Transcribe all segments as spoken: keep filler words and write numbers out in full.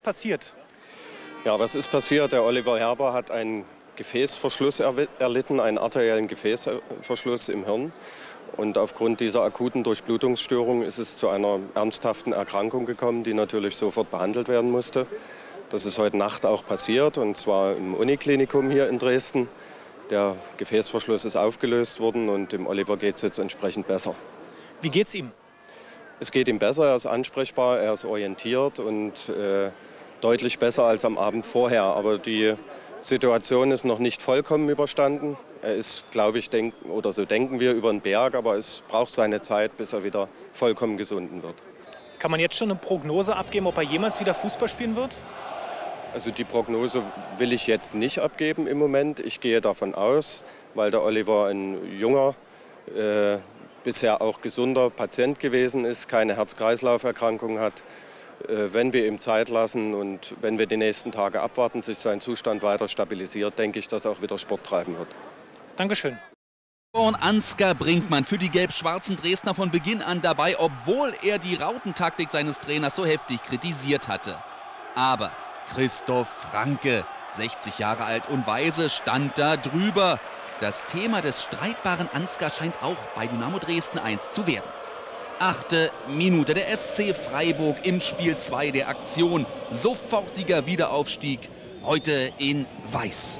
passiert? Ja, was ist passiert? Der Oliver Herber hat einen Gefäßverschluss erlitten, einen arteriellen Gefäßverschluss im Hirn. Und aufgrund dieser akuten Durchblutungsstörung ist es zu einer ernsthaften Erkrankung gekommen, die natürlich sofort behandelt werden musste. Das ist heute Nacht auch passiert, und zwar im Uniklinikum hier in Dresden. Der Gefäßverschluss ist aufgelöst worden und dem Oliver geht es jetzt entsprechend besser. Wie geht's ihm? Es geht ihm besser, er ist ansprechbar, er ist orientiert und äh, deutlich besser als am Abend vorher. Aber die Situation ist noch nicht vollkommen überstanden. Er ist, glaube ich, denk, oder so denken wir, über den Berg, aber es braucht seine Zeit, bis er wieder vollkommen gesunden wird. Kann man jetzt schon eine Prognose abgeben, ob er jemals wieder Fußball spielen wird? Also die Prognose will ich jetzt nicht abgeben im Moment. Ich gehe davon aus, weil der Oliver ein junger, äh, bisher auch gesunder Patient gewesen ist, keine Herz-Kreislauf-Erkrankung hat. Äh, wenn wir ihm Zeit lassen und wenn wir die nächsten Tage abwarten, sich sein Zustand weiter stabilisiert, denke ich, dass er auch wieder Sport treiben wird. Dankeschön. Und Ansgar Brinkmann für die gelb-schwarzen Dresdner von Beginn an dabei, obwohl er die Rautentaktik seines Trainers so heftig kritisiert hatte. Aber Christoph Franke, sechzig Jahre alt und weise, stand da drüber. Das Thema des streitbaren Ansgar scheint auch bei Dynamo Dresden eins zu werden. Achte Minute, der S C Freiburg im Spiel zwei der Aktion. Sofortiger Wiederaufstieg, heute in Weiß.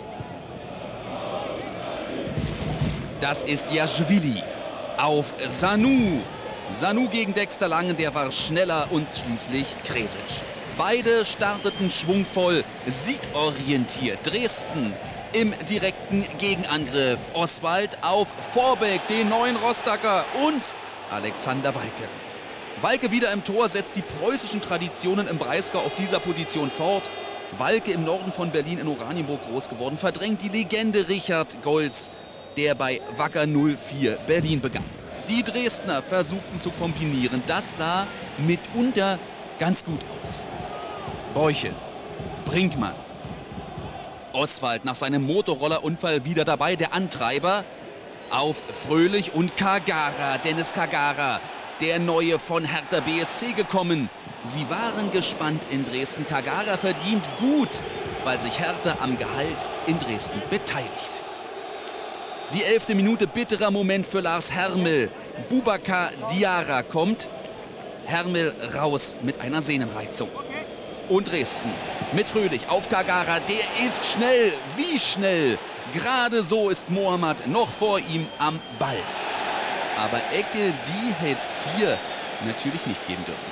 Das ist Jaschwili auf Sanu. Sanu gegen Dexter Langen, der war schneller, und schließlich Kresic. Beide starteten schwungvoll, siegorientiert. Dresden im direkten Gegenangriff. Oswald auf Vorbeck, den neuen Rostocker, und Alexander Walke. Walke wieder im Tor, setzt die preußischen Traditionen im Breisgau auf dieser Position fort. Walke im Norden von Berlin in Oranienburg groß geworden, verdrängt die Legende Richard Goltz, der bei Wacker null vier Berlin begann. Die Dresdner versuchten zu kombinieren. Das sah mitunter ganz gut aus. Bäuche, Brinkmann, Oswald nach seinem Motorrollerunfall wieder dabei, der Antreiber auf Fröhlich und Kagara, Dennis Kagara, der Neue von Hertha B S C gekommen. Sie waren gespannt in Dresden. Kagara verdient gut, weil sich Hertha am Gehalt in Dresden beteiligt. Die elfte Minute, bitterer Moment für Lars Hermel. Boubacar Diarra kommt. Hermel raus mit einer Sehnenreizung. Und Dresden mit Fröhlich auf Kagara. Der ist schnell. Wie schnell? Gerade so ist Mohamed noch vor ihm am Ball. Aber Ecke, die hätte es hier natürlich nicht geben dürfen.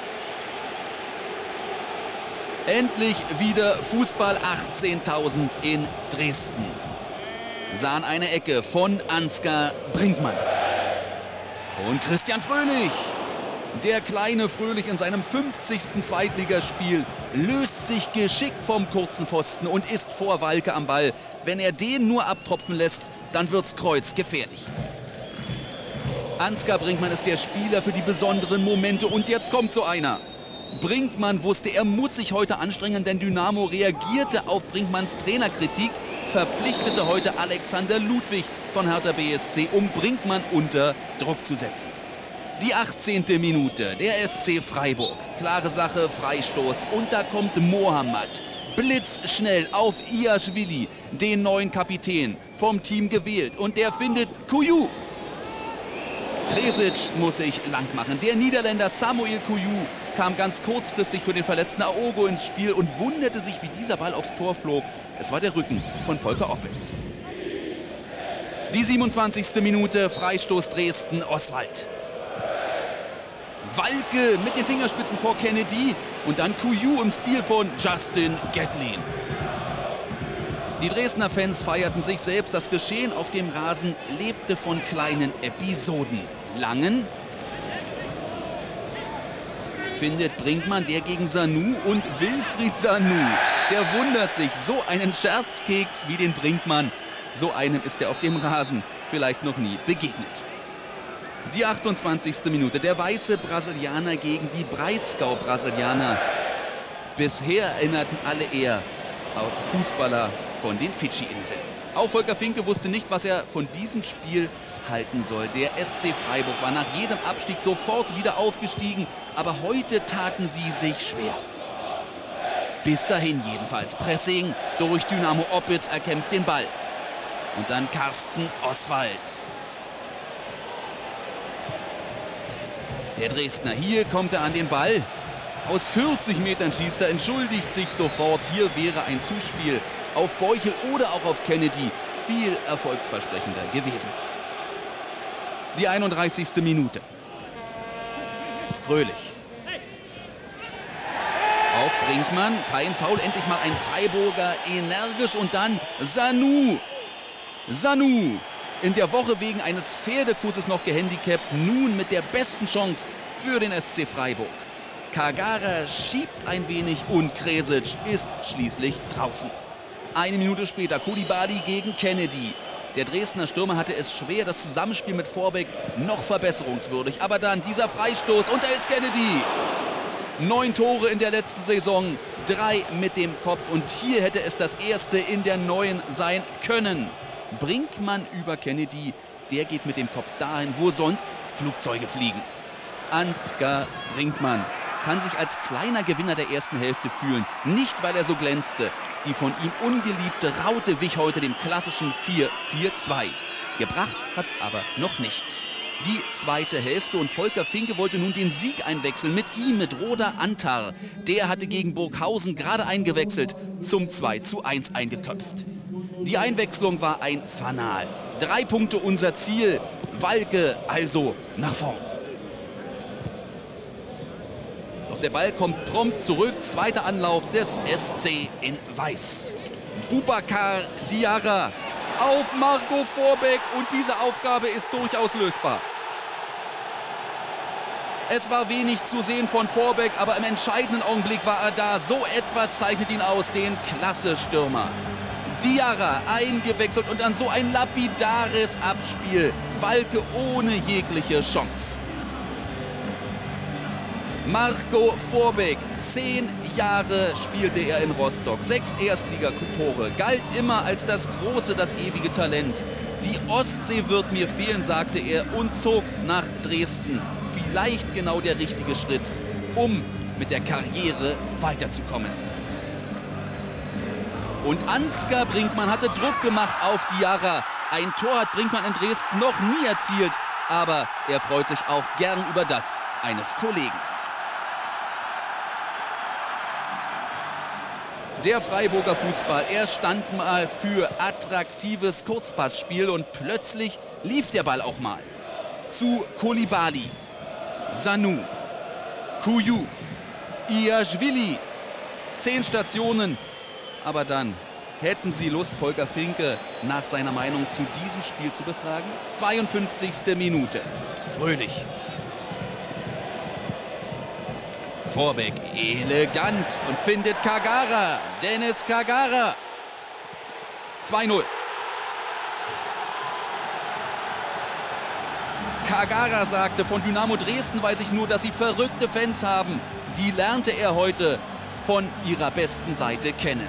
Endlich wieder Fußball, achtzehntausend in Dresden. Sahen eine Ecke von Ansgar Brinkmann. Und Christian Fröhlich. Der kleine Fröhlich in seinem fünfzigsten Zweitligaspiel löst sich geschickt vom kurzen Pfosten und ist vor Walke am Ball. Wenn er den nur abtropfen lässt, dann wird's kreuzgefährlich. Ansgar Brinkmann ist der Spieler für die besonderen Momente, und jetzt kommt so einer. Brinkmann wusste, er muss sich heute anstrengen, denn Dynamo reagierte auf Brinkmanns Trainerkritik, verpflichtete heute Alexander Ludwig von Hertha B S C, um Brinkmann unter Druck zu setzen. Die achtzehnte Minute, der S C Freiburg. Klare Sache, Freistoß, und da kommt Mohamed blitzschnell auf Iashvili, den neuen Kapitän, vom Team gewählt, und der findet Kuju. Kresic muss sich lang machen. Der Niederländer Samuel Kuju kam ganz kurzfristig für den verletzten Aogo ins Spiel und wunderte sich, wie dieser Ball aufs Tor flog. Es war der Rücken von Volker Oppitz. Die siebenundzwanzigste Minute, Freistoß Dresden, Oswald. Walke mit den Fingerspitzen vor Kennedy und dann Kuju im Stil von Justin Gatlin. Die Dresdner Fans feierten sich selbst. Das Geschehen auf dem Rasen lebte von kleinen Episoden. Langen findet Brinkmann, der gegen Sanu, und Wilfried Sanu, der wundert sich, so einen Scherzkeks wie den Brinkmann, so einem ist er auf dem Rasen vielleicht noch nie begegnet. Die achtundzwanzigste Minute, der weiße Brasilianer gegen die Breisgau-Brasilianer. Bisher erinnerten alle eher auf Fußballer von den Fidschi-Inseln. Auch Volker Finke wusste nicht, was er von diesem Spiel halten soll. Der S C Freiburg war nach jedem Abstieg sofort wieder aufgestiegen, aber heute taten sie sich schwer. Bis dahin jedenfalls. Pressing durch Dynamo Opitz erkämpft den Ball. Und dann Carsten Oswald. Der Dresdner, hier kommt er an den Ball. Aus vierzig Metern schießt er, entschuldigt sich sofort. Hier wäre ein Zuspiel auf Beuchel oder auch auf Kennedy viel erfolgsversprechender gewesen. Die einunddreißigste Minute. Fröhlich. Auf Brinkmann, kein Foul, endlich mal ein Freiburger, energisch und dann Sanu. Sanu, in der Woche wegen eines Pferdekusses noch gehandicapt, nun mit der besten Chance für den S C Freiburg. Kagara schiebt ein wenig und Kresic ist schließlich draußen. Eine Minute später Koulibaly gegen Kennedy. Der Dresdner Stürmer hatte es schwer, das Zusammenspiel mit Vorbeck noch verbesserungswürdig. Aber dann dieser Freistoß und da ist Kennedy. Neun Tore in der letzten Saison, drei mit dem Kopf und hier hätte es das erste in der neuen sein können. Brinkmann über Kennedy, der geht mit dem Kopf dahin, wo sonst Flugzeuge fliegen. Ansgar Brinkmann kann sich als kleiner Gewinner der ersten Hälfte fühlen. Nicht, weil er so glänzte. Die von ihm ungeliebte Raute wich heute dem klassischen vier vier zwei. Gebracht hat's aber noch nichts. Die zweite Hälfte und Volker Finke wollte nun den Sieg einwechseln. Mit ihm, mit Roda Antar. Der hatte gegen Burghausen gerade eingewechselt, zum zwei zu eins eingeköpft. Die Einwechslung war ein Fanal. Drei Punkte unser Ziel. Walke also nach vorn. Doch der Ball kommt prompt zurück. Zweiter Anlauf des S C in Weiß. Boubacar Diarra auf Marco Vorbeck und diese Aufgabe ist durchaus lösbar. Es war wenig zu sehen von Vorbeck, aber im entscheidenden Augenblick war er da. So etwas zeichnet ihn aus, den Klasse-Stürmer. Diarra eingewechselt und dann so ein lapidares Abspiel. Walke ohne jegliche Chance. Marco Vorbeck, zehn Jahre spielte er in Rostock, sechs Erstligatore, galt immer als das große, das ewige Talent. Die Ostsee wird mir fehlen, sagte er und zog nach Dresden. Vielleicht genau der richtige Schritt, um mit der Karriere weiterzukommen. Und Ansgar Brinkmann hatte Druck gemacht auf Diarra. Ein Tor hat Brinkmann in Dresden noch nie erzielt, aber er freut sich auch gern über das eines Kollegen. Der Freiburger Fußball, er stand mal für attraktives Kurzpassspiel und plötzlich lief der Ball auch mal. Zu Koulibaly, Sanu, Kuyu, Iashvili. Zehn Stationen, aber dann hätten Sie Lust, Volker Finke nach seiner Meinung zu diesem Spiel zu befragen? zweiundfünfzigste Minute. Fröhlich. Vorbeck elegant und findet Kagara. Dennis Kagara. zwei null. Kagara sagte, von Dynamo Dresden weiß ich nur, dass sie verrückte Fans haben. Die lernte er heute von ihrer besten Seite kennen.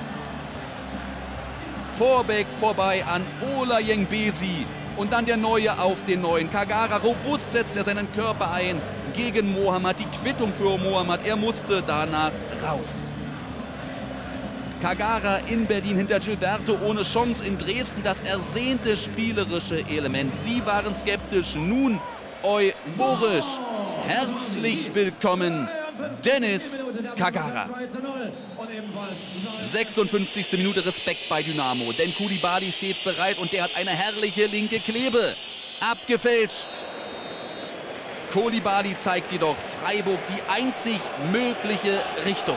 Vorbeck vorbei an Ola Yengbesi. Und dann der Neue auf den Neuen. Kagara, robust setzt er seinen Körper ein gegen Mohamed. Die Quittung für Mohamed, er musste danach raus. Kagara in Berlin hinter Gilberto ohne Chance. In Dresden das ersehnte spielerische Element. Sie waren skeptisch, nun euphorisch. Herzlich willkommen, Dennis Kagara. sechsundfünfzigste Minute, Respekt bei Dynamo, denn Koulibaly steht bereit und der hat eine herrliche linke Klebe. Abgefälscht. Koulibaly zeigt jedoch Freiburg die einzig mögliche Richtung.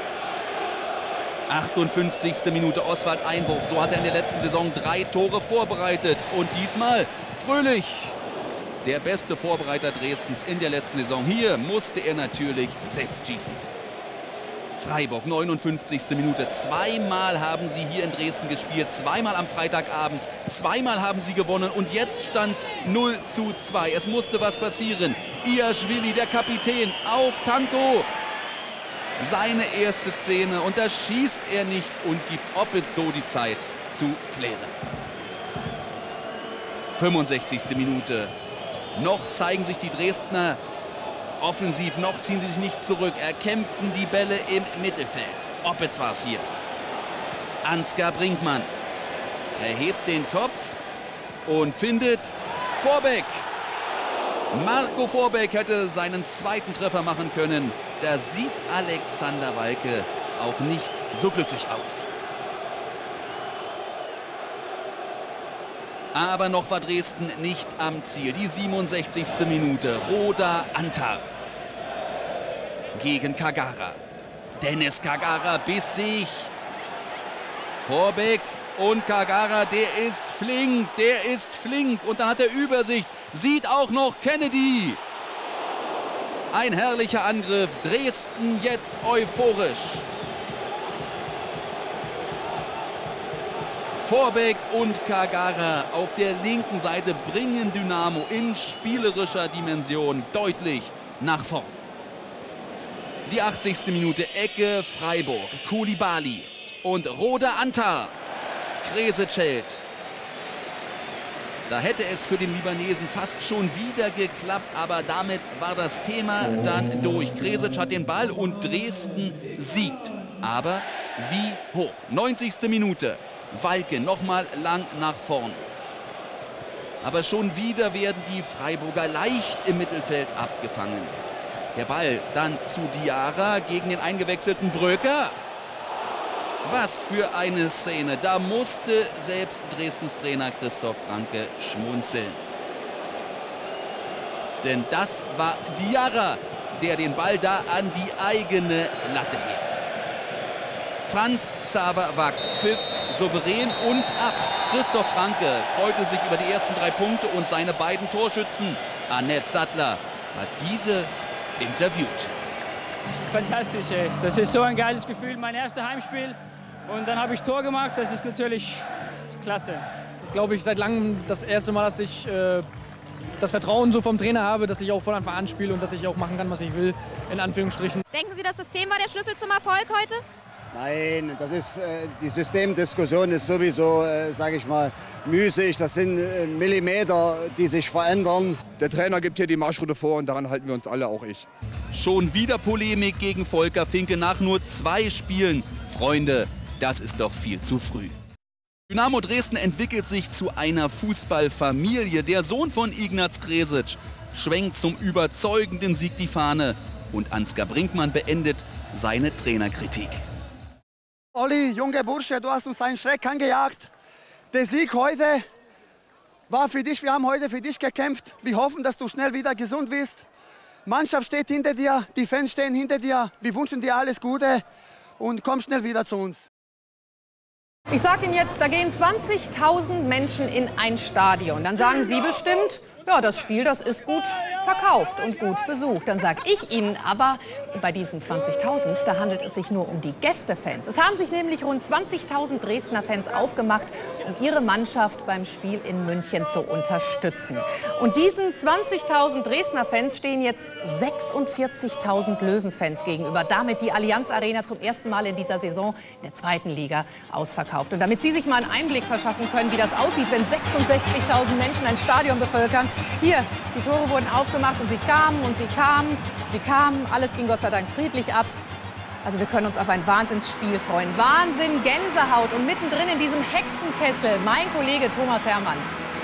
achtundfünfzigste Minute, Oswald Einwurf. So hat er in der letzten Saison drei Tore vorbereitet. Und diesmal Fröhlich. Der beste Vorbereiter Dresdens in der letzten Saison. Hier musste er natürlich selbst schießen. Freiburg, neunundfünfzigste Minute. Zweimal haben sie hier in Dresden gespielt. Zweimal am Freitagabend. Zweimal haben sie gewonnen. Und jetzt stand es null zu zwei. Es musste was passieren. Iashvili, der Kapitän, auf Tanko. Seine erste Szene. Und da schießt er nicht und gibt Opitz so die Zeit zu klären. fünfundsechzigste Minute. Noch zeigen sich die Dresdner Offensiv noch ziehen sie sich nicht zurück, erkämpfen die Bälle im Mittelfeld. Opitz war es hier. Ansgar Brinkmann. Er hebt den Kopf und findet Vorbeck. Marco Vorbeck hätte seinen zweiten Treffer machen können. Da sieht Alexander Walke auch nicht so glücklich aus. Aber noch war Dresden nicht am Ziel. Die siebenundsechzigste Minute. Roda Antar gegen Kagara. Dennis Kagara bissig. Vorbeck und Kagara, der ist flink, der ist flink. Und dann hat er Übersicht. Sieht auch noch Kennedy. Ein herrlicher Angriff. Dresden jetzt euphorisch. Vorbeck und Kagara auf der linken Seite bringen Dynamo in spielerischer Dimension deutlich nach vorn. Die achtzigste Minute, Ecke Freiburg. Koulibaly und Roda Antar. Kresic hält. Da hätte es für den Libanesen fast schon wieder geklappt, aber damit war das Thema dann durch. Kresic hat den Ball und Dresden siegt. Aber wie hoch? neunzigste Minute. Walke nochmal lang nach vorn. Aber schon wieder werden die Freiburger leicht im Mittelfeld abgefangen. Der Ball dann zu Diarra gegen den eingewechselten Bröker. Was für eine Szene. Da musste selbst Dresdens Trainer Christoph Franke schmunzeln. Denn das war Diarra, der den Ball da an die eigene Latte hebt. Franz Xaver Wack pfiff souverän und ab. Christoph Franke freute sich über die ersten drei Punkte und seine beiden Torschützen. Annette Sattler hat diese interviewt. Fantastisch, ey. Das ist so ein geiles Gefühl. Mein erstes Heimspiel und dann habe ich Tor gemacht. Das ist natürlich klasse. Glaube ich, seit langem das erste Mal, dass ich äh, das Vertrauen so vom Trainer habe, dass ich auch von Anfang an spiele und dass ich auch machen kann, was ich will, in Anführungsstrichen. Denken Sie, das System war der Schlüssel zum Erfolg heute? Nein, das ist, äh, die Systemdiskussion ist sowieso, äh, sage ich mal, müßig. Das sind äh, Millimeter, die sich verändern. Der Trainer gibt hier die Marschroute vor und daran halten wir uns alle, auch ich. Schon wieder Polemik gegen Volker Finke nach nur zwei Spielen. Freunde, das ist doch viel zu früh. Dynamo Dresden entwickelt sich zu einer Fußballfamilie. Der Sohn von Ignaz Kresic schwenkt zum überzeugenden Sieg die Fahne. Und Ansgar Brinkmann beendet seine Trainerkritik. Olli, junger Bursche, du hast uns einen Schreck angejagt. Der Sieg heute war für dich, wir haben heute für dich gekämpft. Wir hoffen, dass du schnell wieder gesund wirst. Mannschaft steht hinter dir, die Fans stehen hinter dir. Wir wünschen dir alles Gute und komm schnell wieder zu uns. Ich sage Ihnen jetzt, da gehen zwanzigtausend Menschen in ein Stadion. Dann sagen Sie bestimmt, ja, das Spiel, das ist gut verkauft und gut besucht. Dann sage ich Ihnen aber, bei diesen zwanzigtausend, da handelt es sich nur um die Gästefans. Es haben sich nämlich rund zwanzigtausend Dresdner Fans aufgemacht, um ihre Mannschaft beim Spiel in München zu unterstützen. Und diesen zwanzigtausend Dresdner Fans stehen jetzt sechsundvierzigtausend Löwenfans gegenüber. Damit die Allianz Arena zum ersten Mal in dieser Saison in der zweiten Liga ausverkauft. Und damit Sie sich mal einen Einblick verschaffen können, wie das aussieht, wenn sechsundsechzigtausend Menschen ein Stadion bevölkern. Hier, die Tore wurden aufgemacht und sie kamen und sie kamen, sie kamen. Alles ging Gott sei Dank friedlich ab. Also wir können uns auf ein Wahnsinnsspiel freuen. Wahnsinn, Gänsehaut und mittendrin in diesem Hexenkessel mein Kollege Thomas Herrmann.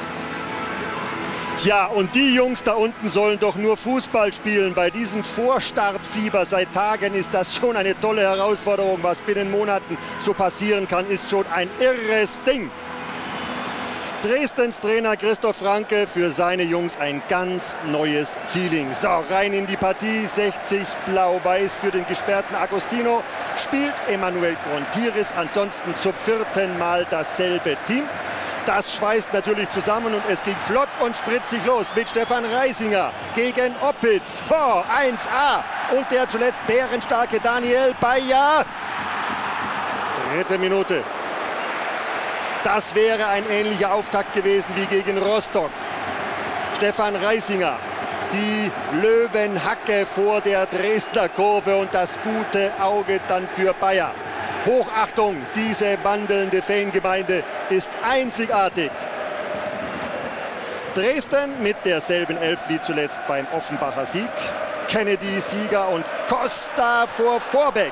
Tja, und die Jungs da unten sollen doch nur Fußball spielen. Bei diesem Vorstartfieber seit Tagen ist das schon eine tolle Herausforderung. Was binnen Monaten so passieren kann, ist schon ein irres Ding. Dresdens Trainer Christoph Franke, für seine Jungs ein ganz neues Feeling. So, rein in die Partie, sechzig blau-weiß für den gesperrten Agostino. Spielt Emanuel Grontiris ansonsten zum vierten Mal dasselbe Team. Das schweißt natürlich zusammen und es ging flott und spritzig los mit Stefan Reisinger gegen Opitz. Oh, eins a. Und der zuletzt bärenstarke Daniel Bayer. Dritte Minute. Das wäre ein ähnlicher Auftakt gewesen wie gegen Rostock. Stefan Reisinger, die Löwenhacke vor der Dresdner Kurve und das gute Auge dann für Bayer. Hochachtung, diese wandelnde Fangemeinde ist einzigartig. Dresden mit derselben Elf wie zuletzt beim Offenbacher Sieg. Kennedy Sieger und Costa vor Vorbeck.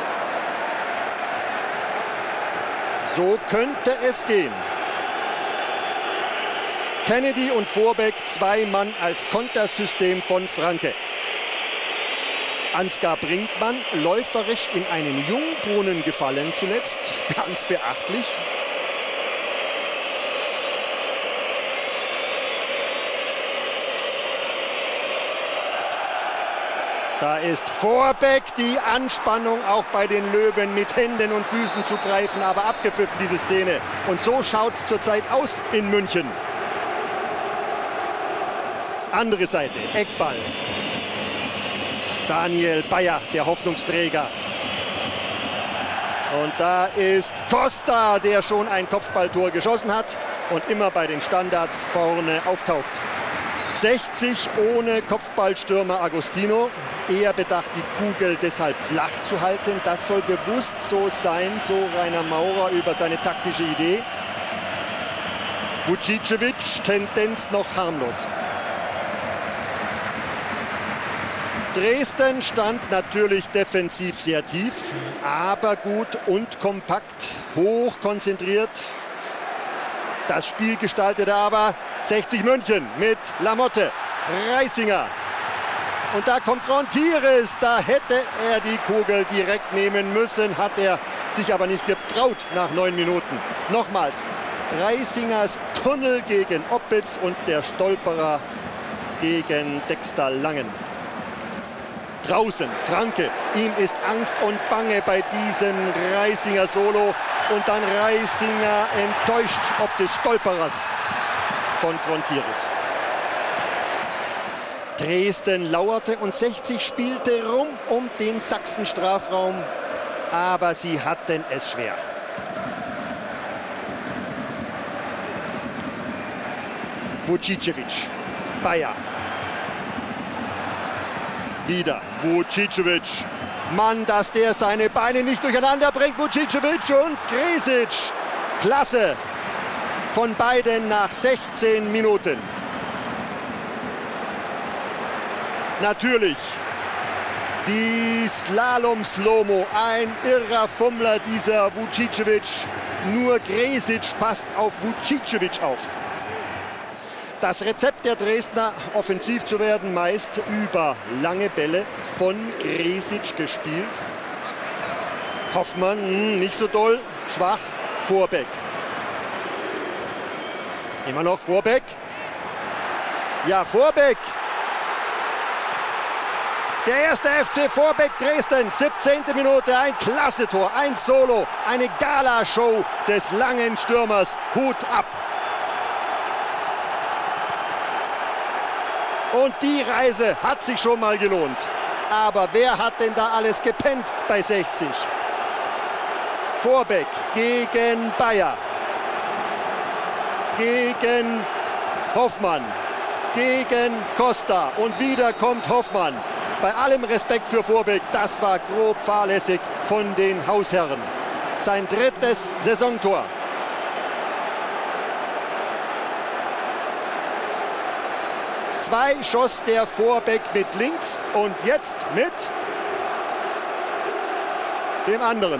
So könnte es gehen. Kennedy und Vorbeck, zwei Mann als Kontersystem von Franke. Ansgar Brinkmann läuferisch in einen Jungbrunnen gefallen zuletzt, ganz beachtlich. Da ist Vorbeck, die Anspannung auch bei den Löwen mit Händen und Füßen zu greifen, aber abgepfiffen diese Szene. Und so schaut es zurzeit aus in München. Andere Seite, Eckball. Daniel Bayer, der Hoffnungsträger. Und da ist Costa, der schon ein Kopfballtor geschossen hat und immer bei den Standards vorne auftaucht. sechzig ohne Kopfballstürmer Agostino. Eher bedacht, die Kugel deshalb flach zu halten. Das soll bewusst so sein, so Rainer Maurer über seine taktische Idee. Vucicevic, Tendenz noch harmlos. Dresden stand natürlich defensiv sehr tief, aber gut und kompakt, hoch konzentriert. Das Spiel gestaltete aber sechzig München mit Lamotte, Reisinger. Und da kommt Grontiris, da hätte er die Kugel direkt nehmen müssen, hat er sich aber nicht getraut nach neun Minuten. Nochmals, Reisingers Tunnel gegen Oppitz und der Stolperer gegen Dexter Langen. Draußen Franke, ihm ist Angst und Bange bei diesem Reisinger Solo und dann Reisinger enttäuscht ob des Stolperers von Grontiris. Dresden lauerte und sechzig spielte rum um den Sachsen-Strafraum, aber sie hatten es schwer. Vucicevic, Bayer. Wieder Vucicevic. Mann, dass der seine Beine nicht durcheinander bringt. Vucicevic und Kresic. Klasse von beiden nach sechzehn Minuten. Natürlich die Slalom-Slomo. Ein irrer Fummler, dieser Vucicevic. Nur Kresic passt auf Vucicevic auf. Das Rezept der Dresdner, offensiv zu werden, meist über lange Bälle von Kresic gespielt. Hoffmann nicht so doll, schwach, Vorbeck. Immer noch Vorbeck. Ja, Vorbeck. Der erste F C Vorbeck Dresden, siebzehnte Minute, ein klasse Tor, ein Solo, eine Galashow des langen Stürmers. Hut ab. Und die Reise hat sich schon mal gelohnt. Aber wer hat denn da alles gepennt bei sechzig? Vorbeck gegen Bayer. Gegen Hoffmann. Gegen Costa. Und wieder kommt Hoffmann. Bei allem Respekt für Vorbeck, das war grob fahrlässig von den Hausherren. Sein drittes Saisontor. Zwei schoss der Vorbeck mit links und jetzt mit dem anderen.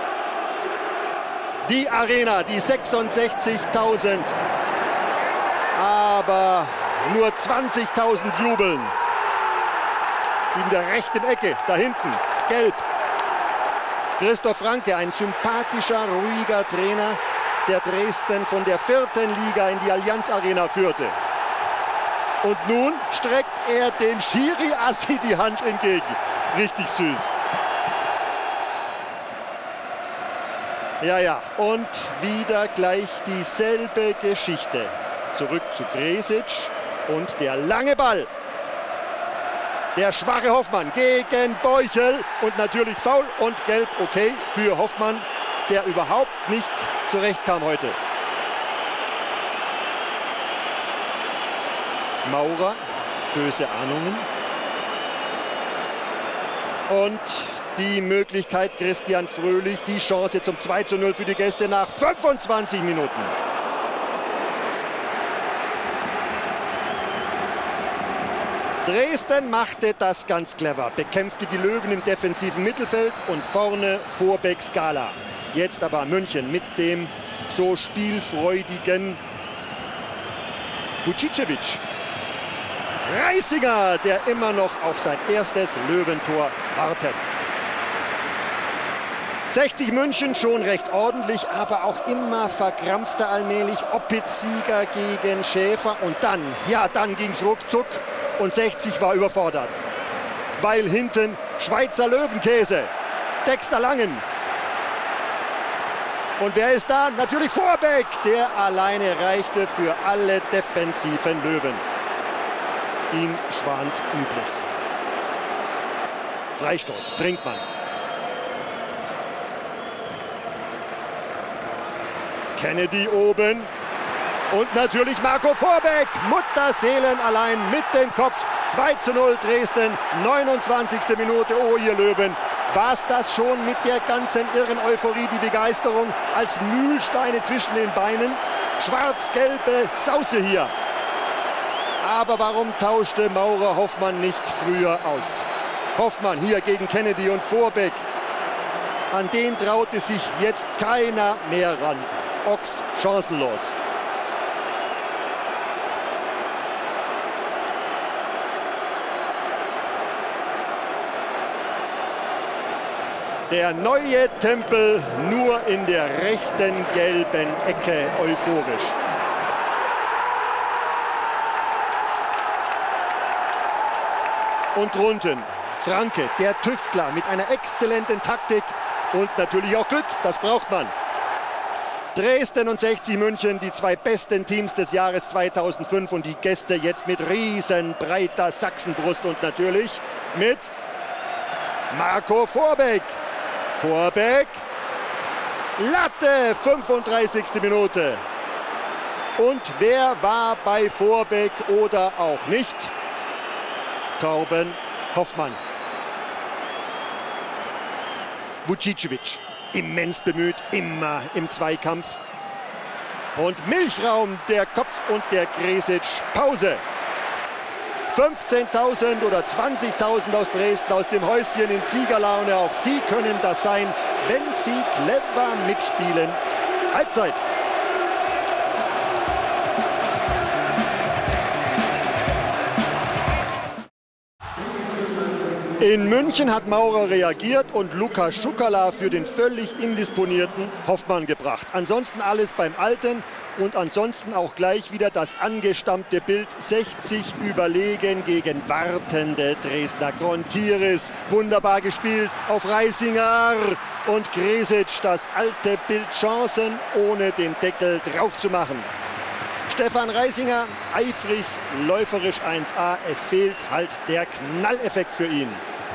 Die Arena, die sechsundsechzigtausend, aber nur zwanzigtausend jubeln. In der rechten Ecke, da hinten, gelb. Christoph Franke, ein sympathischer, ruhiger Trainer, der Dresden von der vierten Liga in die Allianz Arena führte. Und nun streckt er dem Schiri Assi die Hand entgegen. Richtig süß. Ja, ja, und wieder gleich dieselbe Geschichte. Zurück zu Kresic und der lange Ball. Der schwache Hoffmann gegen Beuchel und natürlich faul und gelb, okay, für Hoffmann, der überhaupt nicht zurechtkam heute. Maurer, böse Ahnungen. Und die Möglichkeit, Christian Fröhlich, die Chance zum zwei zu null für die Gäste nach fünfundzwanzig Minuten. Dresden machte das ganz clever, bekämpfte die Löwen im defensiven Mittelfeld und vorne Vorbeck Scala. Jetzt aber München mit dem so spielfreudigen Vucicevic. Reisinger, der immer noch auf sein erstes Löwentor wartet. sechzig München schon recht ordentlich, aber auch immer verkrampfter allmählich. Oppitz-Sieger gegen Schäfer und dann, ja, dann ging es ruckzuck und sechzig war überfordert. Weil hinten Schweizer Löwenkäse, Dexter Langen. Und wer ist da? Natürlich Vorbeck, der alleine reichte für alle defensiven Löwen. Ihm schwant Übles. Freistoß, Brinkmann. Kennedy oben. Und natürlich Marco Vorbeck. Mutterseelen allein mit dem Kopf. zwei zu null Dresden, neunundzwanzigste Minute. Oh, ihr Löwen. War es das schon mit der ganzen irren Euphorie, die Begeisterung als Mühlsteine zwischen den Beinen? Schwarz-gelbe Sauce hier. Aber warum tauschte Maurer Hoffmann nicht früher aus? Hoffmann hier gegen Kennedy und Vorbeck. An den traute sich jetzt keiner mehr ran. Ochs chancenlos. Der neue Tempel nur in der rechten gelben Ecke euphorisch. Und drunten Franke, der Tüftler mit einer exzellenten Taktik und natürlich auch Glück, das braucht man. Dresden und sechzig München, die zwei besten Teams des Jahres zweitausendfünf und die Gäste jetzt mit riesenbreiter Sachsenbrust und natürlich mit Marco Vorbeck. Vorbeck, Latte, fünfunddreißigste Minute. Und wer war bei Vorbeck oder auch nicht? Torben Hoffmann. Vucicevic, immens bemüht, immer im Zweikampf. Und Milchraum, der Kopf und der Kresic, Pause. fünfzehntausend oder zwanzigtausend aus Dresden, aus dem Häuschen in Siegerlaune. Auch sie können das sein, wenn sie clever mitspielen. Halbzeit. In München hat Maurer reagiert und Lukas Schuckala für den völlig indisponierten Hoffmann gebracht. Ansonsten alles beim Alten und ansonsten auch gleich wieder das angestammte Bild. sechzig überlegen gegen wartende Dresdner. Grontiris wunderbar gespielt auf Reisinger und Kresic, das alte Bild, Chancen ohne den Deckel drauf zu machen. Stefan Reisinger eifrig, läuferisch eins A. Es fehlt halt der Knalleffekt für ihn.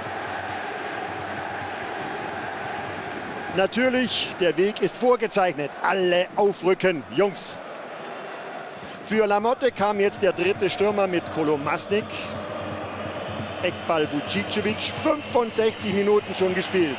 Natürlich, der Weg ist vorgezeichnet. Alle aufrücken, Jungs. Für Lamotte kam jetzt der dritte Stürmer mit Kolomasnik. Eckball Vucicevic, fünfundsechzig Minuten schon gespielt.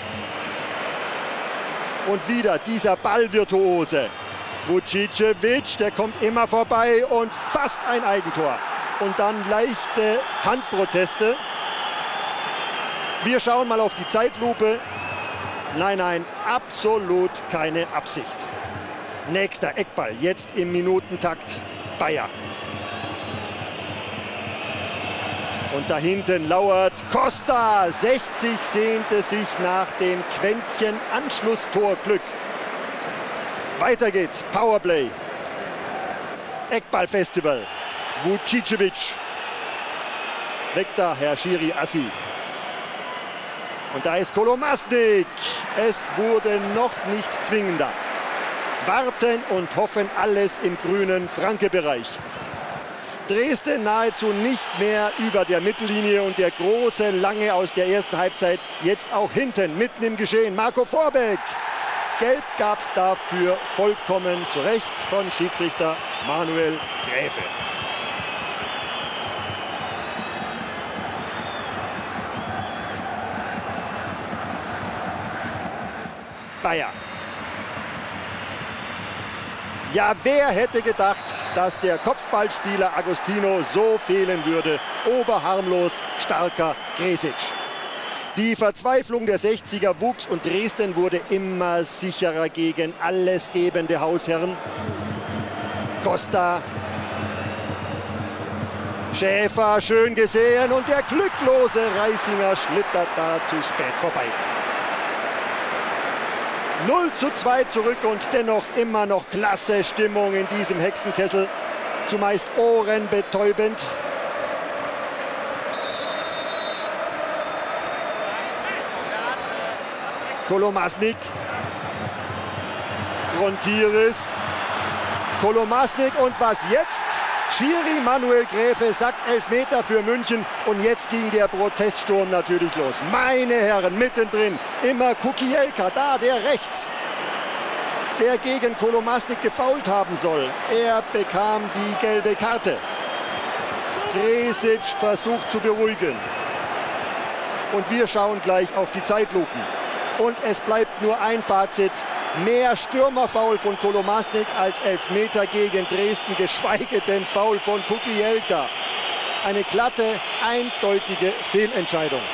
Und wieder dieser Ballvirtuose. Vucicevic, der kommt immer vorbei und fast ein Eigentor. Und dann leichte Handproteste. Wir schauen mal auf die Zeitlupe. Nein, nein, absolut keine Absicht. Nächster Eckball, jetzt im Minutentakt Bayer. Und da hinten lauert Costa. sechzig sehnte sich nach dem Quäntchen Anschlusstorglück. Weiter geht's, Powerplay. Eckballfestival. Vucicevic. Weg da, Herr Schiri Assi. Und da ist Kolomasnik. Es wurde noch nicht zwingender. Warten und hoffen, alles im grünen Franke-Bereich. Dresden nahezu nicht mehr über der Mittellinie und der große Lange aus der ersten Halbzeit jetzt auch hinten, mitten im Geschehen. Marco Vorbeck. Gelb gab es dafür vollkommen zu Recht von Schiedsrichter Manuel Gräfe. Bayer. Ja, wer hätte gedacht, dass der Kopfballspieler Agostino so fehlen würde. Oberharmlos starker Kresic. Die Verzweiflung der sechziger wuchs und Dresden wurde immer sicherer gegen alles gebende Hausherren. Costa. Schäfer, schön gesehen, und der glücklose Reisinger schlittert da zu spät vorbei. null zu zwei zurück und dennoch immer noch klasse Stimmung in diesem Hexenkessel. Zumeist ohrenbetäubend. Kolomasnik. Grontiris. Kolomasnik, und was jetzt? Schiri Manuel Gräfe sagt Elfmeter für München, und jetzt ging der Proteststurm natürlich los. Meine Herren, mittendrin immer Kukielka, da der rechts, der gegen Kolomasnik gefoult haben soll. Er bekam die gelbe Karte. Kresic versucht zu beruhigen. Und wir schauen gleich auf die Zeitlupen. Und es bleibt nur ein Fazit. Mehr Stürmerfoul von Kolomasnik als Elfmeter gegen Dresden, geschweige denn Foul von Kukielka. Eine glatte, eindeutige Fehlentscheidung.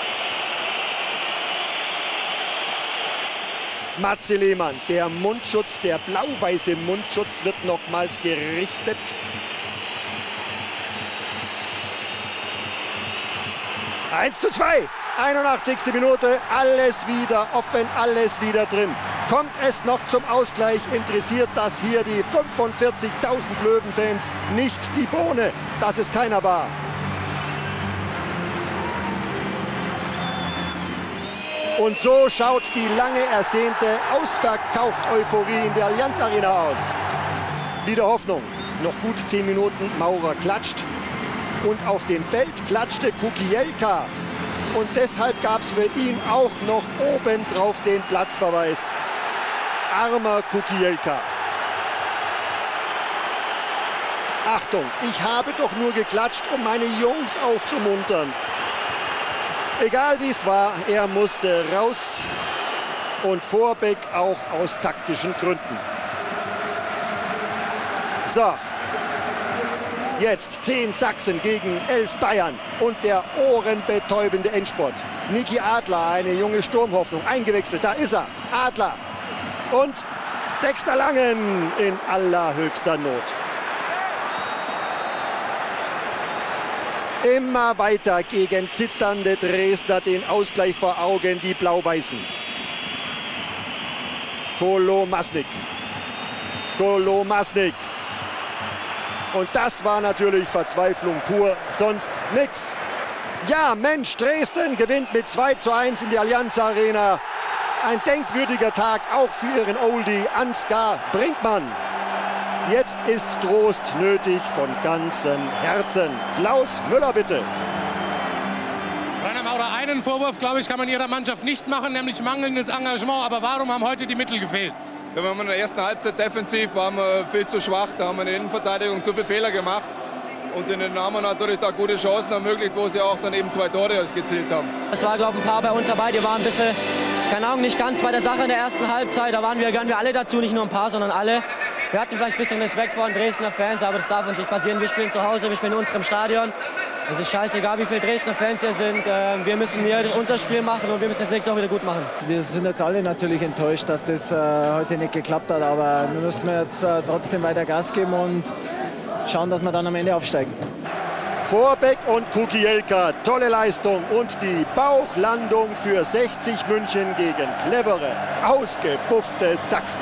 Matze Lehmann, der Mundschutz, der blau-weiße Mundschutz wird nochmals gerichtet. eins zu zwei. einundachtzigste Minute, alles wieder offen, alles wieder drin. Kommt es noch zum Ausgleich, interessiert das hier die fünfundvierzigtausend Löwenfans nicht die Bohne, dass es keiner war. Und so schaut die lange ersehnte Ausverkauft-Euphorie in der Allianz Arena aus. Wieder Hoffnung, noch gut zehn Minuten, Maurer klatscht. Und auf dem Feld klatschte Kukielka. Und deshalb gab es für ihn auch noch obendrauf den Platzverweis. Armer Kukielka. Achtung, ich habe doch nur geklatscht, um meine Jungs aufzumuntern. Egal wie es war, er musste raus. Und Vorbeck auch aus taktischen Gründen. So. Jetzt zehn Sachsen gegen elf Bayern und der ohrenbetäubende Endspurt. Niki Adler, eine junge Sturmhoffnung, eingewechselt. Da ist er, Adler. Und Dexter Langen in allerhöchster Not. Immer weiter gegen zitternde Dresdner, den Ausgleich vor Augen, die Blau-Weißen. Kolomasnik. Kolomasnik. Und das war natürlich Verzweiflung pur, sonst nix. Ja, Mensch, Dresden gewinnt mit zwei zu eins in die Allianz Arena. Ein denkwürdiger Tag auch für ihren Oldie Ansgar Brinkmann. Jetzt ist Trost nötig von ganzem Herzen. Klaus Müller, bitte. Rainer Maurer, einen Vorwurf, glaube ich, kann man ihrer Mannschaft nicht machen, nämlich mangelndes Engagement. Aber warum haben heute die Mittel gefehlt? Ja, wir haben in der ersten Halbzeit defensiv waren wir viel zu schwach. Da haben wir in der Innenverteidigung zu viele Fehler gemacht. Und in den haben wir natürlich da gute Chancen ermöglicht, wo sie auch dann eben zwei Tore gezielt haben. Es war, glaube ich, ein paar bei uns dabei, die waren ein bisschen, keine Ahnung, nicht ganz bei der Sache in der ersten Halbzeit. Da waren wir, gehören wir alle dazu, nicht nur ein paar, sondern alle. Wir hatten vielleicht ein bisschen Respekt vor den Dresdner Fans, aber das darf uns nicht passieren. Wir spielen zu Hause, wir spielen in unserem Stadion. Es ist scheißegal, wie viele Dresdner Fans hier sind. Wir müssen hier unser Spiel machen und wir müssen das nächste auch wieder gut machen. Wir sind jetzt alle natürlich enttäuscht, dass das äh, heute nicht geklappt hat. Aber wir müssen jetzt äh, trotzdem weiter Gas geben und schauen, dass wir dann am Ende aufsteigen. Vorbeck und Kukielka, tolle Leistung und die Bauchlandung für sechzig München gegen clevere, ausgebuffte Sachsen.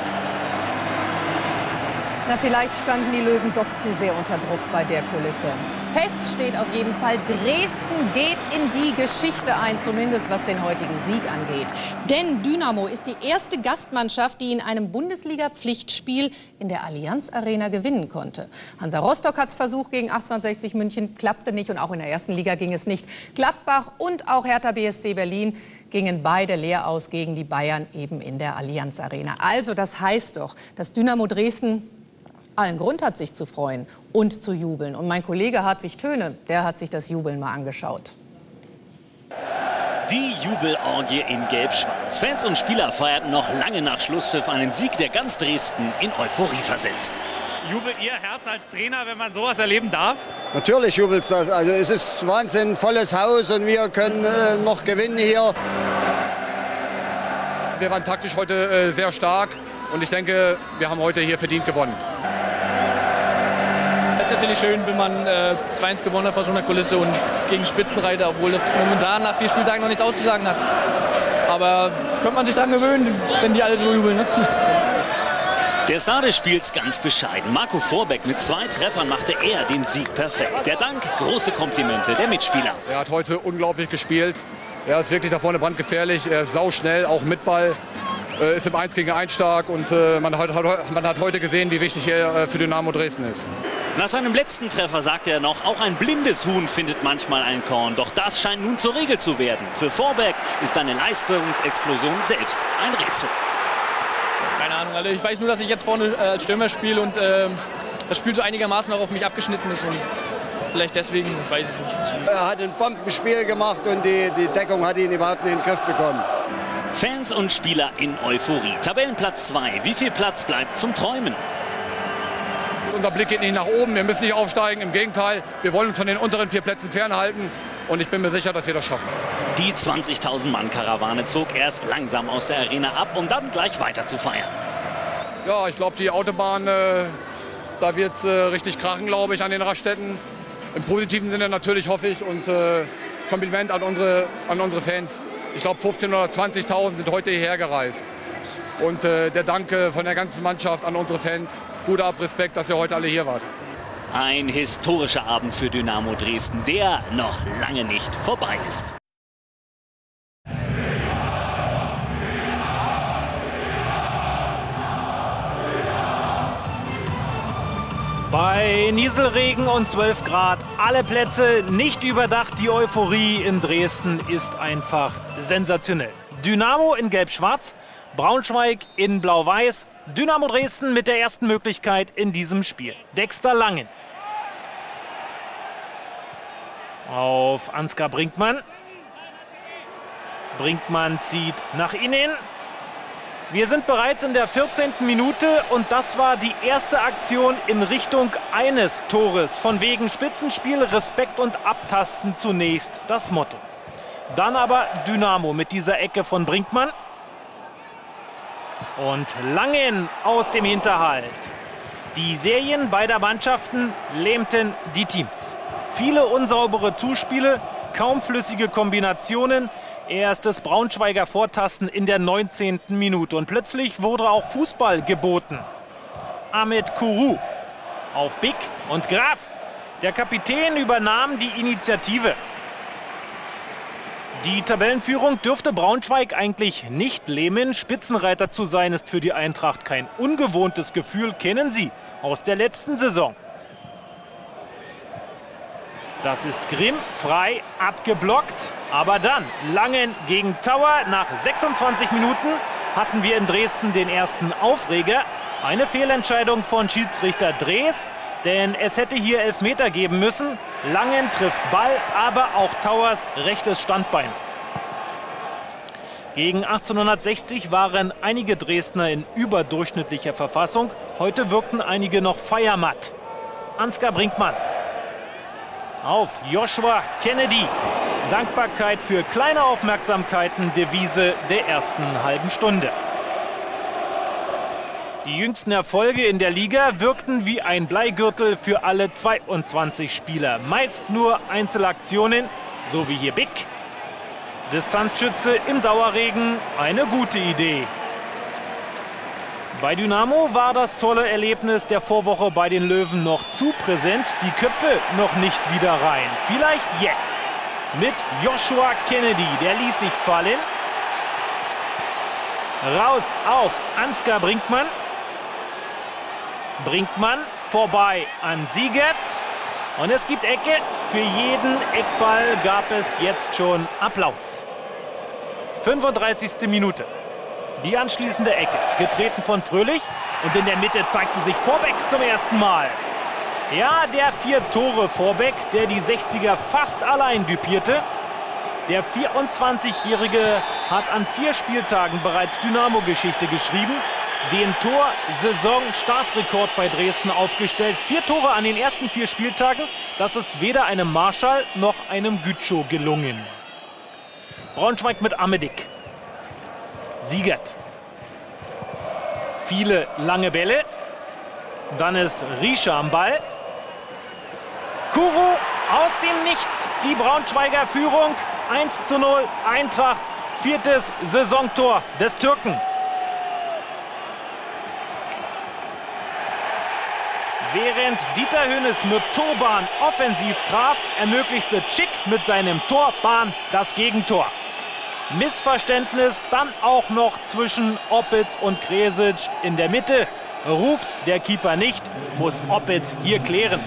Na, vielleicht standen die Löwen doch zu sehr unter Druck bei der Kulisse. Fest steht auf jeden Fall, Dresden geht in die Geschichte ein, zumindest was den heutigen Sieg angeht. Denn Dynamo ist die erste Gastmannschaft, die in einem Bundesliga-Pflichtspiel in der Allianz Arena gewinnen konnte. Hansa Rostock hat es versucht gegen achtzehnhundertsechzig München, klappte nicht, und auch in der ersten Liga ging es nicht. Gladbach und auch Hertha B S C Berlin gingen beide leer aus gegen die Bayern eben in der Allianz Arena. Also das heißt doch, dass Dynamo Dresden allen Grund hat, sich zu freuen und zu jubeln. Und mein Kollege Hartwig Töne, der hat sich das Jubeln mal angeschaut. Die Jubelorgie in Gelb-Schwarz. Fans und Spieler feierten noch lange nach Schlusspfiff einen Sieg, der ganz Dresden in Euphorie versetzt. Jubelt Ihr Herz als Trainer, wenn man sowas erleben darf? Natürlich jubelt es. Also es ist Wahnsinn, volles Haus und wir können äh, noch gewinnen hier. Wir waren taktisch heute äh, sehr stark und ich denke, wir haben heute hier verdient gewonnen. Es ist natürlich schön, wenn man äh, zwei eins gewonnen hat vor so einer Kulisse und gegen Spitzenreiter, obwohl das momentan nach vier Spieltagen noch nichts auszusagen hat. Aber könnte man sich daran gewöhnen, wenn die alle so jubeln. Ne? Der Star des Spiels ganz bescheiden. Marco Vorbeck mit zwei Treffern machte er den Sieg perfekt. Der Dank, große Komplimente der Mitspieler. Er hat heute unglaublich gespielt. Er ist wirklich da vorne brandgefährlich. Er ist sauschnell, auch mit Ball. Äh, ist im eins gegen eins stark und äh, man, hat, man hat heute gesehen, wie wichtig er äh, für Dynamo Dresden ist. Nach seinem letzten Treffer sagte er noch, auch ein blindes Huhn findet manchmal ein Korn. Doch das scheint nun zur Regel zu werden. Für Vorbeck ist eine Leistungsexplosion selbst ein Rätsel. Keine Ahnung, also ich weiß nur, dass ich jetzt vorne äh, als Stürmer spiele und äh, das Spiel so einigermaßen auch auf mich abgeschnitten ist. Und vielleicht deswegen, ich weiß es nicht. Er hat ein Bombenspiel gemacht und die, die Deckung hat ihn überhaupt nicht in den Griff bekommen. Fans und Spieler in Euphorie. Tabellenplatz zwei. Wie viel Platz bleibt zum Träumen? Unser Blick geht nicht nach oben. Wir müssen nicht aufsteigen. Im Gegenteil, wir wollen uns von den unteren vier Plätzen fernhalten. Und ich bin mir sicher, dass wir das schaffen. Die zwanzigtausend Mann Karawane zog erst langsam aus der Arena ab, um dann gleich weiter zu feiern. Ja, ich glaube, die Autobahn, äh, da wird äh, richtig krachen, glaube ich, an den Raststätten. Im positiven Sinne natürlich, hoffe ich. Und äh, Kompliment an unsere, an unsere Fans. Ich glaube, fünfzehntausend oder zwanzigtausend sind heute hierher gereist. Und äh, der Dank äh, von der ganzen Mannschaft an unsere Fans. Hut ab, Respekt, dass ihr heute alle hier wart. Ein historischer Abend für Dynamo Dresden, der noch lange nicht vorbei ist. Bei Nieselregen und zwölf Grad, alle Plätze nicht überdacht. Die Euphorie in Dresden ist einfach sensationell. Dynamo in gelb-schwarz, Braunschweig in blau-weiß. Dynamo Dresden mit der ersten Möglichkeit in diesem Spiel. Dexter Langen. Auf Ansgar Brinkmann. Brinkmann zieht nach innen. Wir sind bereits in der vierzehnten Minute und das war die erste Aktion in Richtung eines Tores. Von wegen Spitzenspiel, Respekt und Abtasten zunächst das Motto. Dann aber Dynamo mit dieser Ecke von Brinkmann. Und Langen aus dem Hinterhalt. Die Serien beider Mannschaften lähmten die Teams. Viele unsaubere Zuspiele, kaum flüssige Kombinationen. Erstes Braunschweiger Vortasten in der neunzehnten Minute. Und plötzlich wurde auch Fußball geboten. Ahmed Kuru auf Big und Graf. Der Kapitän übernahm die Initiative. Die Tabellenführung dürfte Braunschweig eigentlich nicht lähmen. Spitzenreiter zu sein ist für die Eintracht kein ungewohntes Gefühl, kennen sie aus der letzten Saison. Das ist Grimm, frei, abgeblockt. Aber dann Langen gegen Tauer. Nach sechsundzwanzig Minuten hatten wir in Dresden den ersten Aufreger. Eine Fehlentscheidung von Schiedsrichter Drees, denn es hätte hier Elfmeter geben müssen. Langen trifft Ball, aber auch Tauers rechtes Standbein. Gegen achtzehnhundertsechzig waren einige Dresdner in überdurchschnittlicher Verfassung. Heute wirkten einige noch feiermatt. Ansgar Brinkmann auf Joshua Kennedy. Dankbarkeit für kleine Aufmerksamkeiten, Devise der ersten halben Stunde. Die jüngsten Erfolge in der Liga wirkten wie ein Bleigürtel für alle zweiundzwanzig Spieler. Meist nur Einzelaktionen, so wie hier Big. Distanzschütze im Dauerregen, eine gute Idee. Bei Dynamo war das tolle Erlebnis der Vorwoche bei den Löwen noch zu präsent. Die Köpfe noch nicht wieder rein. Vielleicht jetzt mit Joshua Kennedy. Der ließ sich fallen. Raus auf Ansgar Brinkmann. Brinkmann vorbei an Siegert. Und es gibt Ecke. Für jeden Eckball gab es jetzt schon Applaus. fünfunddreißigste Minute. Die anschließende Ecke, getreten von Fröhlich. Und in der Mitte zeigte sich Vorbeck zum ersten Mal. Ja, der Vier-Tore-Vorbeck, der die sechziger fast allein düpierte. Der vierundzwanzigjährige hat an vier Spieltagen bereits Dynamo-Geschichte geschrieben. den Tor-Saison-Startrekord bei Dresden aufgestellt. Vier Tore an den ersten vier Spieltagen. Das ist weder einem Marschall noch einem Gütschow gelungen. Braunschweig mit Amedik. Siegert. Viele lange Bälle. Dann ist Riesche am Ball. Kuru aus dem Nichts. Die Braunschweiger Führung. eins zu null. Eintracht. Viertes Saisontor des Türken. Während Dieter Hönes mit Turban offensiv traf, ermöglichte Schick mit seinem Torban das Gegentor. Missverständnis dann auch noch zwischen Oppitz und Kresic in der Mitte. Ruft der Keeper nicht, muss Oppitz hier klären.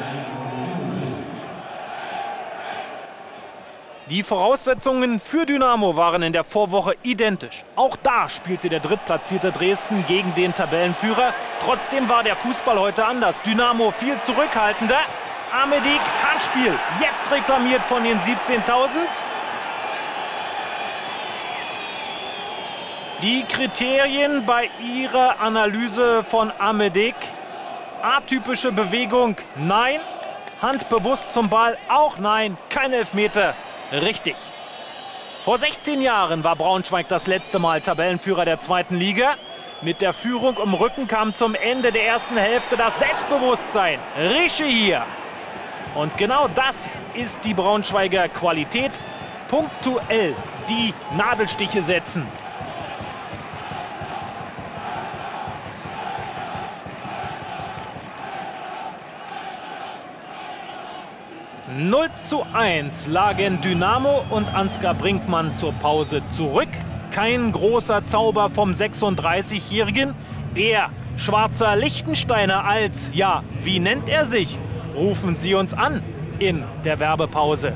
Die Voraussetzungen für Dynamo waren in der Vorwoche identisch. Auch da spielte der drittplatzierte Dresden gegen den Tabellenführer. Trotzdem war der Fußball heute anders. Dynamo viel zurückhaltender. Amedik, Handspiel, jetzt reklamiert von den siebzehntausend. Die Kriterien bei ihrer Analyse von Amedik. Atypische Bewegung, nein. Handbewusst zum Ball, auch nein. Kein Elfmeter. Richtig. Vor sechzehn Jahren war Braunschweig das letzte Mal Tabellenführer der zweiten Liga. Mit der Führung im Rücken kam zum Ende der ersten Hälfte das Selbstbewusstsein. Riesche hier. Und genau das ist die Braunschweiger Qualität. Punktuell die Nadelstiche setzen. null zu eins lagen Dynamo und Ansgar Brinkmann zur Pause zurück. Kein großer Zauber vom sechsunddreißigjährigen. Eher schwarzer Lichtensteiner als, ja, wie nennt er sich? Rufen Sie uns an in der Werbepause.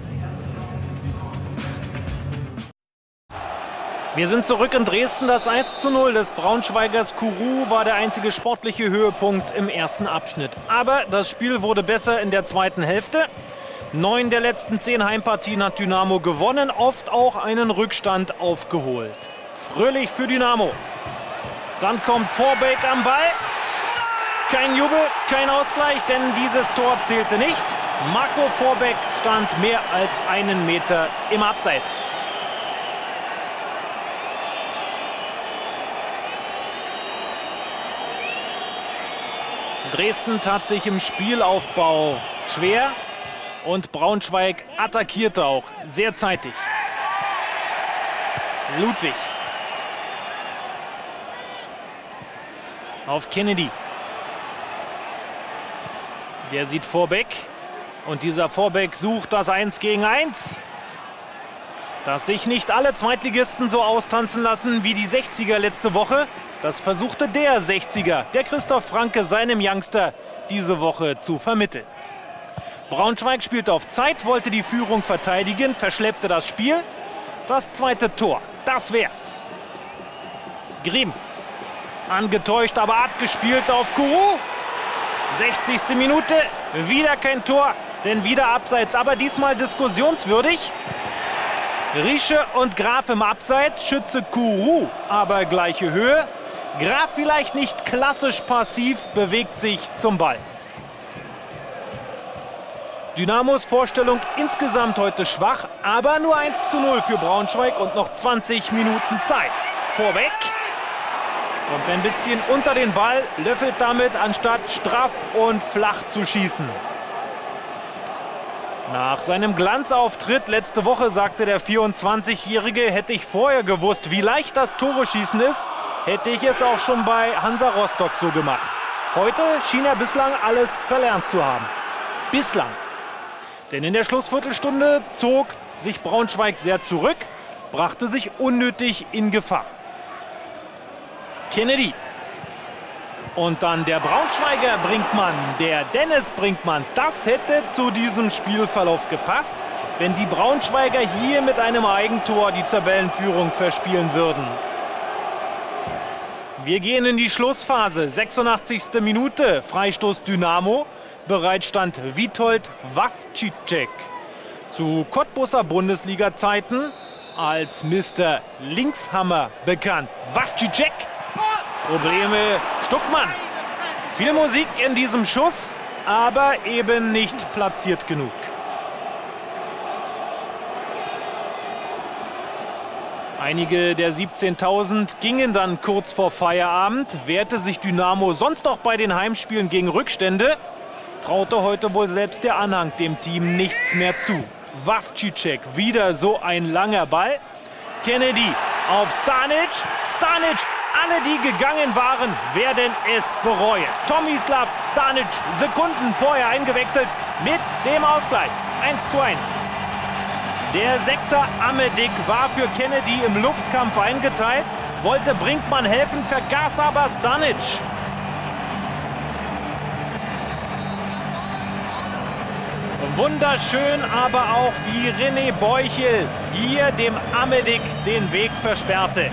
Wir sind zurück in Dresden. Das eins zu null des Braunschweigers Kuru war der einzige sportliche Höhepunkt im ersten Abschnitt. Aber das Spiel wurde besser in der zweiten Hälfte. Neun der letzten zehn Heimpartien hat Dynamo gewonnen, oft auch einen Rückstand aufgeholt. Fröhlich für Dynamo. Dann kommt Vorbeck am Ball. Kein Jubel, kein Ausgleich, denn dieses Tor zählte nicht. Marco Vorbeck stand mehr als einen Meter im Abseits. Dresden tat sich im Spielaufbau schwer und Braunschweig attackierte auch sehr zeitig. Ludwig. Auf Kennedy. Der sieht Vorbeck und dieser Vorbeck sucht das eins gegen eins. Dass sich nicht alle Zweitligisten so austanzen lassen wie die sechziger letzte Woche. Das versuchte der sechziger, der Christoph Franke, seinem Youngster diese Woche zu vermitteln. Braunschweig spielte auf Zeit, wollte die Führung verteidigen, verschleppte das Spiel. Das zweite Tor, das wär's. Grimm, angetäuscht, aber abgespielt auf Kuru. sechzigste Minute, wieder kein Tor, denn wieder abseits, aber diesmal diskussionswürdig. Riesche und Graf im Abseits, Schütze Kuru, aber gleiche Höhe. Graf vielleicht nicht klassisch passiv, bewegt sich zum Ball. Dynamos Vorstellung insgesamt heute schwach, aber nur eins zu null für Braunschweig und noch zwanzig Minuten Zeit. Vorweg. Und ein bisschen unter den Ball, löffelt damit, anstatt straff und flach zu schießen. Nach seinem Glanzauftritt letzte Woche sagte der vierundzwanzigjährige, hätte ich vorher gewusst, wie leicht das Tore-Schießen ist, hätte ich es auch schon bei Hansa Rostock so gemacht. Heute schien er bislang alles verlernt zu haben. Bislang. Denn in der Schlussviertelstunde zog sich Braunschweig sehr zurück, brachte sich unnötig in Gefahr. Kennedy. Und dann der Braunschweiger Brinkmann, der Dennis Brinkmann. Das hätte zu diesem Spielverlauf gepasst, wenn die Braunschweiger hier mit einem Eigentor die Tabellenführung verspielen würden. Wir gehen in die Schlussphase. sechsundachtzigste Minute, Freistoß Dynamo. Bereit stand Witold Wawczyk. Zu Cottbuser Bundesliga-Zeiten als Mister Linkshammer bekannt. Wawczyk. Probleme Stuckmann. Viel Musik in diesem Schuss, aber eben nicht platziert genug. Einige der siebzehntausend gingen dann kurz vor Feierabend. Wehrte sich Dynamo sonst noch bei den Heimspielen gegen Rückstände, traute heute wohl selbst der Anhang dem Team nichts mehr zu. Wawczyk, wieder so ein langer Ball. Kennedy auf Stanic. Stanic, alle die gegangen waren, werden es bereuen. Tomislav Stanic Sekunden vorher eingewechselt mit dem Ausgleich. eins zu eins. Der Sechser Amedik war für Kennedy im Luftkampf eingeteilt, wollte Brinkmann helfen, vergaß aber Stanic. Wunderschön aber auch, wie René Beuchel hier dem Amedik den Weg versperrte.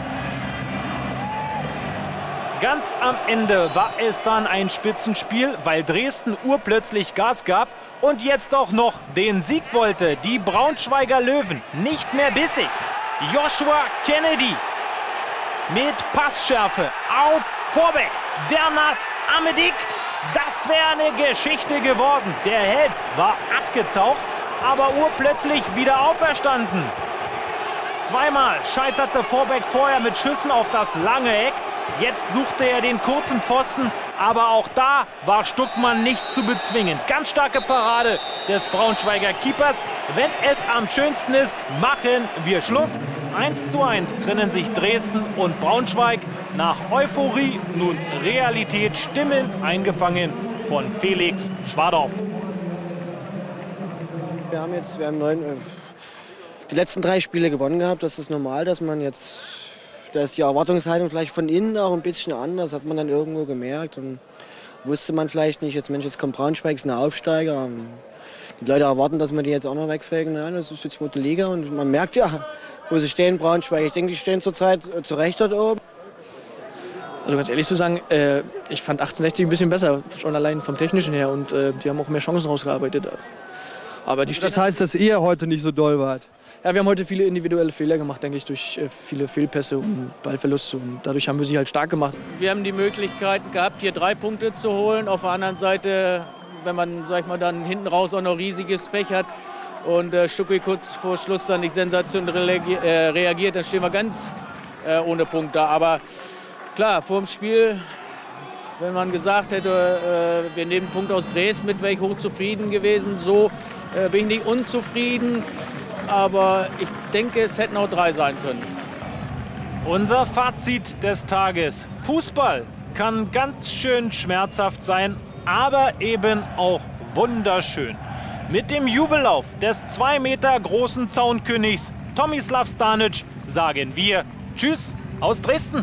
Ganz am Ende war es dann ein Spitzenspiel, weil Dresden urplötzlich Gas gab und jetzt auch noch den Sieg wollte. Die Braunschweiger Löwen nicht mehr bissig. Joshua Kennedy mit Passschärfe auf Vorbeck. Dernat Amedik. Das wäre eine Geschichte geworden. Der Held war abgetaucht, aber urplötzlich wieder auferstanden. Zweimal scheiterte Vorbeck vorher mit Schüssen auf das lange Eck. Jetzt suchte er den kurzen Pfosten, aber auch da war Stuckmann nicht zu bezwingen. Ganz starke Parade des Braunschweiger Keepers. Wenn es am schönsten ist, machen wir Schluss. eins zu eins trennen sich Dresden und Braunschweig. Nach Euphorie nun Realität, Stimmen eingefangen von Felix Schwadorf. Wir haben jetzt, wir haben neun, äh, die letzten drei Spiele gewonnen gehabt. Das ist normal, dass man jetzt, da ist die Erwartungshaltung vielleicht von innen auch ein bisschen anders, hat man dann irgendwo gemerkt. Und wusste man vielleicht nicht, jetzt Mensch, jetzt kommt Braunschweig, ist ein Aufsteiger. Die Leute erwarten, dass man die jetzt auch noch wegfegen. Nein, das ist die zweite Liga und man merkt ja, wo sie stehen, Braunschweig. Ich denke, die stehen zurzeit zu Recht dort oben. Also ganz ehrlich zu sagen, äh, ich fand achtzehnhundertsechzig ein bisschen besser, schon allein vom Technischen her. Und äh, die haben auch mehr Chancen rausgearbeitet. Aber die das heißt, dass ihr heute nicht so doll wart? Ja, wir haben heute viele individuelle Fehler gemacht, denke ich, durch äh, viele Fehlpässe und Ballverluste. Und dadurch haben wir sie halt stark gemacht. Wir haben die Möglichkeit gehabt, hier drei Punkte zu holen. Auf der anderen Seite, wenn man, sag ich mal, dann hinten raus auch noch riesiges Pech hat und äh, Stucki kurz vor Schluss dann nicht sensationell äh, reagiert, dann stehen wir ganz äh, ohne Punkt da. Aber klar, vor dem Spiel, wenn man gesagt hätte, äh, wir nehmen einen Punkt aus Dresden mit, wäre ich hochzufrieden gewesen. So äh, bin ich nicht unzufrieden, aber ich denke, es hätten auch drei sein können. Unser Fazit des Tages. Fußball kann ganz schön schmerzhaft sein, aber eben auch wunderschön. Mit dem Jubellauf des zwei Meter großen Zaunkönigs Tomislav Stanic sagen wir Tschüss aus Dresden.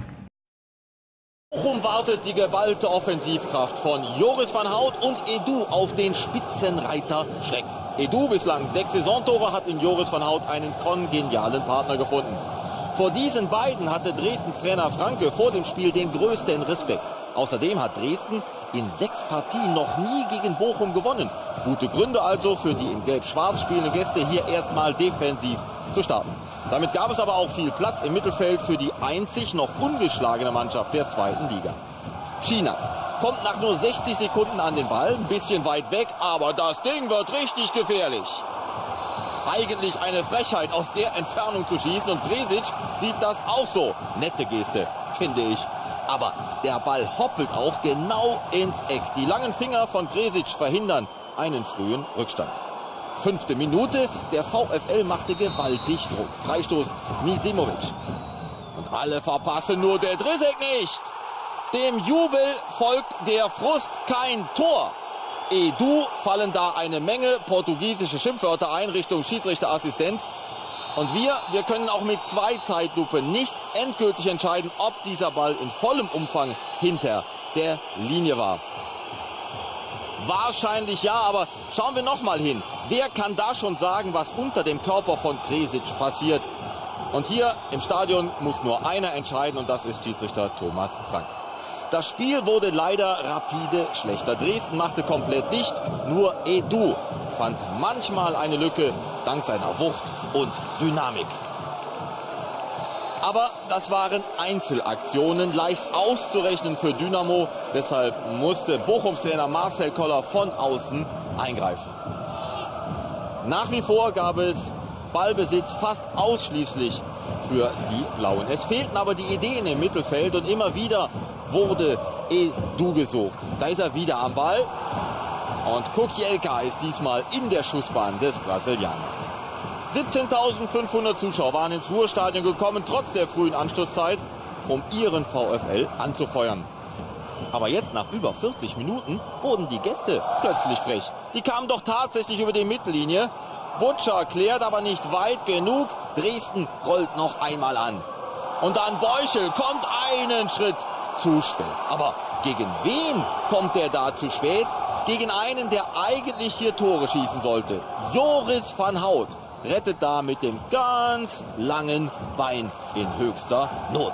Bochum wartet die geballte Offensivkraft von Joris van Hout und Edu auf den Spitzenreiter Schreck. Edu, bislang sechs Saisontore, hat in Joris van Hout einen kongenialen Partner gefunden. Vor diesen beiden hatte Dresdens Trainer Franke vor dem Spiel den größten Respekt. Außerdem hat Dresden in sechs Partien noch nie gegen Bochum gewonnen. Gute Gründe also für die in Gelb-Schwarz spielenden Gäste, hier erstmal defensiv zu starten. Damit gab es aber auch viel Platz im Mittelfeld für die einzig noch ungeschlagene Mannschaft der zweiten Liga. China kommt nach nur sechzig Sekunden an den Ball, ein bisschen weit weg, aber das Ding wird richtig gefährlich. Eigentlich eine Frechheit, aus der Entfernung zu schießen, und Kresic sieht das auch so. Nette Geste, finde ich. Aber der Ball hoppelt auch genau ins Eck. Die langen Finger von Kresic verhindern einen frühen Rückstand. Fünfte Minute, der VfL machte gewaltig Druck. Freistoß Misimovic. Und alle verpassen, nur der Drisek nicht. Dem Jubel folgt der Frust, kein Tor. Edu fallen da eine Menge portugiesische Schimpfwörter ein Richtung Schiedsrichterassistent. Und wir, wir können auch mit zwei Zeitlupen nicht endgültig entscheiden, ob dieser Ball in vollem Umfang hinter der Linie war. Wahrscheinlich ja, aber schauen wir noch mal hin. Wer kann da schon sagen, was unter dem Körper von Kresic passiert? Und hier im Stadion muss nur einer entscheiden, und das ist Schiedsrichter Thomas Frank. Das Spiel wurde leider rapide schlechter. Dresden machte komplett dicht, nur Edu fand manchmal eine Lücke dank seiner Wucht und Dynamik. Aber das waren Einzelaktionen, leicht auszurechnen für Dynamo. Deshalb musste Bochums Trainer Marcel Koller von außen eingreifen. Nach wie vor gab es Ballbesitz fast ausschließlich für die Blauen. Es fehlten aber die Ideen im Mittelfeld und immer wieder wurde Edu gesucht. Da ist er wieder am Ball und Kukielka ist diesmal in der Schussbahn des Brasilianers. siebzehntausendfünfhundert Zuschauer waren ins Ruhrstadion gekommen, trotz der frühen Anstoßzeit, um ihren VfL anzufeuern. Aber jetzt, nach über vierzig Minuten, wurden die Gäste plötzlich frech. Die kamen doch tatsächlich über die Mittellinie. Butcher klärt aber nicht weit genug. Dresden rollt noch einmal an. Und dann Beuchel kommt einen Schritt zu spät. Aber gegen wen kommt der da zu spät? Gegen einen, der eigentlich hier Tore schießen sollte. Joris van Hout rettet da mit dem ganz langen Bein in höchster Not.